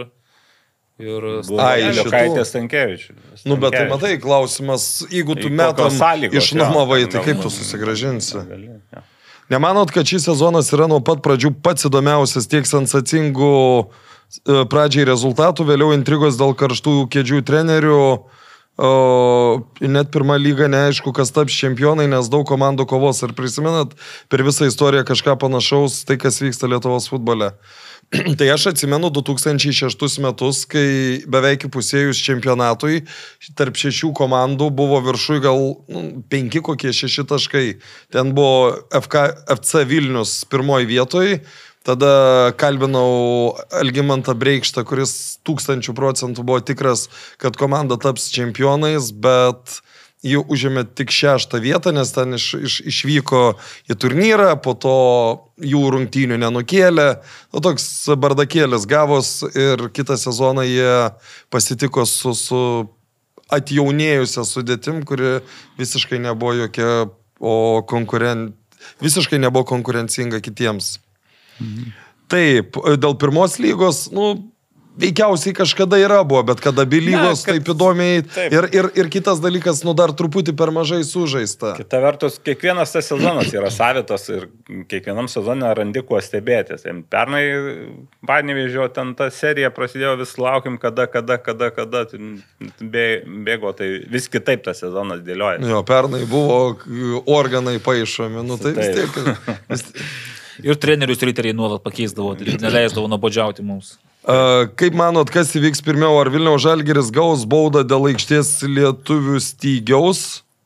ir Ai, iš Liukaitės Stankievičius. Nu, bet tai matai, klausimas, jeigu tu Į metam kokios sąlygos, išnuomavai, jo, tai kaip tu galbūt. susigražinsi? Gali, jo. Nemanot, kad šis sezonas yra nuo pat pradžių pats įdomiausias, tiek sensacingų e, pradžiai rezultatų, vėliau intrigos dėl karštų kėdžių trenerių, o, net pirmą lygą neaišku, kas taps čempionai, nes daug komandų kovos. Ar prisimenat per visą istoriją kažką panašaus, tai kas vyksta Lietuvos futbole? Tai aš atsimenu du tūkstančiai šeštus metus, kai beveik įpusėjus čempionatui tarp šešių komandų buvo viršui gal nu, penki kokie šeši taškai. Ten buvo F K, F C Vilnius pirmoji vietoj, tada kalbinau Algimantą Breikštą, kuris tūkstančių procentų buvo tikras, kad komanda taps čempionais, bet jų užėmė tik šeštą vietą, nes ten iš, iš, išvyko į turnyrą, po to jų rungtynių nenukėlė, nu, toks bardakėlis gavos ir kitą sezoną jie pasitiko su, su atjaunėjusią sudėtim, kuri visiškai nebuvo jokia, o konkuren... visiškai nebuvo konkurencinga kitiems. Mhm. Taip, dėl pirmos lygos, nu, veikiausiai kažkada yra buvo, bet kada abi lygos kad- taip įdomiai taip. ir, ir, ir kitas dalykas, nu, dar truputį per mažai sužaista. Kita vertus, kiekvienas tas sezonas yra savitas ir kiekvienam sezonė randi kuo stebėtis. Pernai Panevėžio ten ta serija prasidėjo, vis laukim, kada, kada, kada, kada bė- bėgo, tai vis kitaip tas sezonas dėlioja. Jo, pernai buvo organai paaišomi, nu, tai vis Taip. tiek. Vis... Ir trenerius riteriai nuolat pakeisdavo, tai neleisdavo nuobodžiauti mums. A, kaip manot, kas įvyks pirmiau, ar Vilniaus Žalgiris gaus baudą dėl aikštės lietuvių stygiaus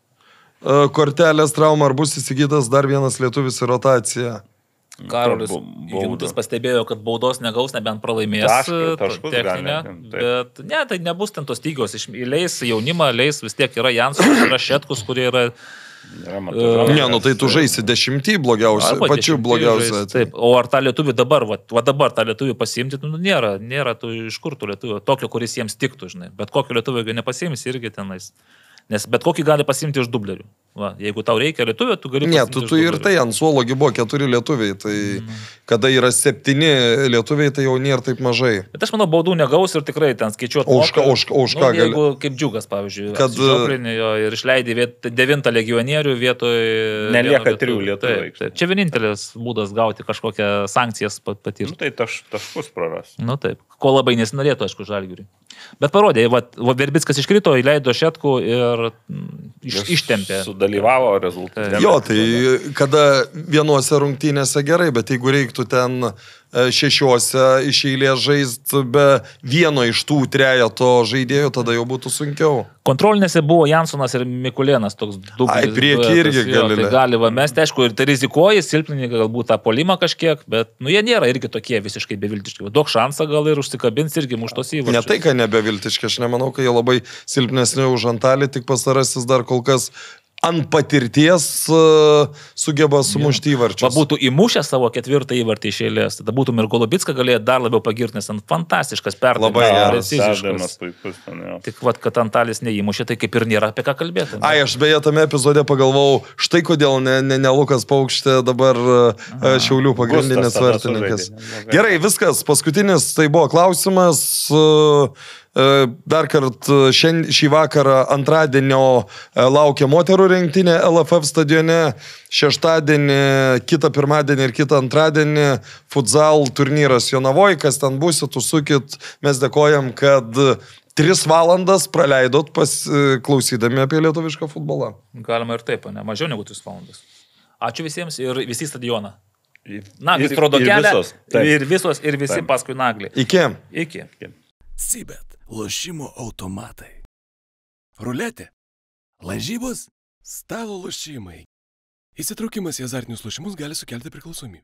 a, kortelės traumą, ar bus įsigytas dar vienas lietuvis į rotaciją? Karolis Bu- bauda. Juntis pastebėjo, kad baudos negaus, nebent pralaimės Tašką- ta- taškus techninę, gali, taip. bet ne, tai nebus ten tos stygios, iš- leis jaunimą, leis vis tiek yra Jansas, yra Šetkus, kurie yra Yra Matažonas. Ne, nu tai tu žaisi dešimtį blogiausiai, arba pačiu dešimtį blogiausiai. žais. Taip, o ar tą lietuvį dabar, va, va dabar tą lietuvį pasiimti, nu nėra, nėra tu iš kur tų lietuvio, tokio, kuris jiems tiktų, žinai, bet kokio lietuvio nepasiimsi irgi tenais. Nes bet kokį gali pasimti iš dublerių. Va, jeigu tau reikia lietuvio, tu gali Ne, pasiimti tu, iš tu ir dublerių. tai ant suologi buvo keturi lietuviai, tai mm. kada yra septyni lietuviai, tai jau nėra taip mažai. Bet aš manau, baudų negaus ir tikrai ten skaičiuoti. O už ką- už ką- už ką gali? Jeigu kaip džiugas, pavyzdžiui, Kad- kad ir išleidai viet, devintą legionierių vietoj... Nelieka vieno trijų lietuvio. lietuvių Taip, taip. Čia vienintelis būdas gauti kažkokią sankcijas pat- patirti. Nu, tai taš, taškus praras. Nu taip, ko labai nesinorėtų, aišku, Žalgiriui. Bet parodė, va, va Verbickas iškrito, įleido Šetkų ir mm, iš, ištempė. Sudalyvavo rezultate. Jo, tai kada vienuose rungtynėse gerai, bet jeigu reiktų ten e, šešiuose iš eilės žaist be vieno iš tų trejato žaidėjų, tada jau būtų sunkiau. Kontrolinėse buvo Jansonas ir Mikulėnas, toks dublis. Ai, priekį duetas, irgi jo, gali. Tai gali va mesti, aišku, ir tai rizikuoji, silpnini galbūt tą polimą kažkiek, bet, nu, jie nėra irgi tokie visiškai beviltiški. Duok šansą gal ir užsikabins irgi muštos įvarčius. Ne tai, kad nebeviltiški, aš nemanau, kad jie labai silpnesni už Antalį, tik pastarasis dar kol kas ant patirties uh, sugeba sumušti įvarčius. Va būtų įmušę savo ketvirtą įvartį iš eilės, tada būtų ir Golubicką galėję dar labiau pagirti, nes ant fantastiškas perdavimas. Labai geras preciziškas. Perdavimas puikus ten, jo. Tik vat, kad Antalis neįmušė, tai kaip ir nėra apie ką kalbėti. Ai, aš beje tame epizode pagalvojau, štai kodėl ne, ne, ne Lukas Paukštė dabar Aha. Šiaulių pagrindinis Gustas tada vartininkas. sužaidė, neblogai. Gerai, viskas, paskutinis tai buvo klausimas. Uh, Dar kartą šį vakarą antradienio laukia moterų rinktinė L F F stadione, šeštadienį, kitą pirmadienį ir kitą antradienį futsal turnyras Jonavoj, kas ten būsit, užsukit, mes dėkojam, kad tris valandas praleidot pasiklausydami apie lietuvišką futbolą. Galima ir taip, ne, mažiau negu tris valandas. Ačiū visiems ir visi stadioną. Naglis rodo kelią ir visos ir visi taip. Paskui Naglį. Iki. Iki. Cibet. Lošimo automatai. Ruletė. Lažybos. Stalo lošimai. Įsitraukimas į azartinius lošimus gali sukelti priklausomybę.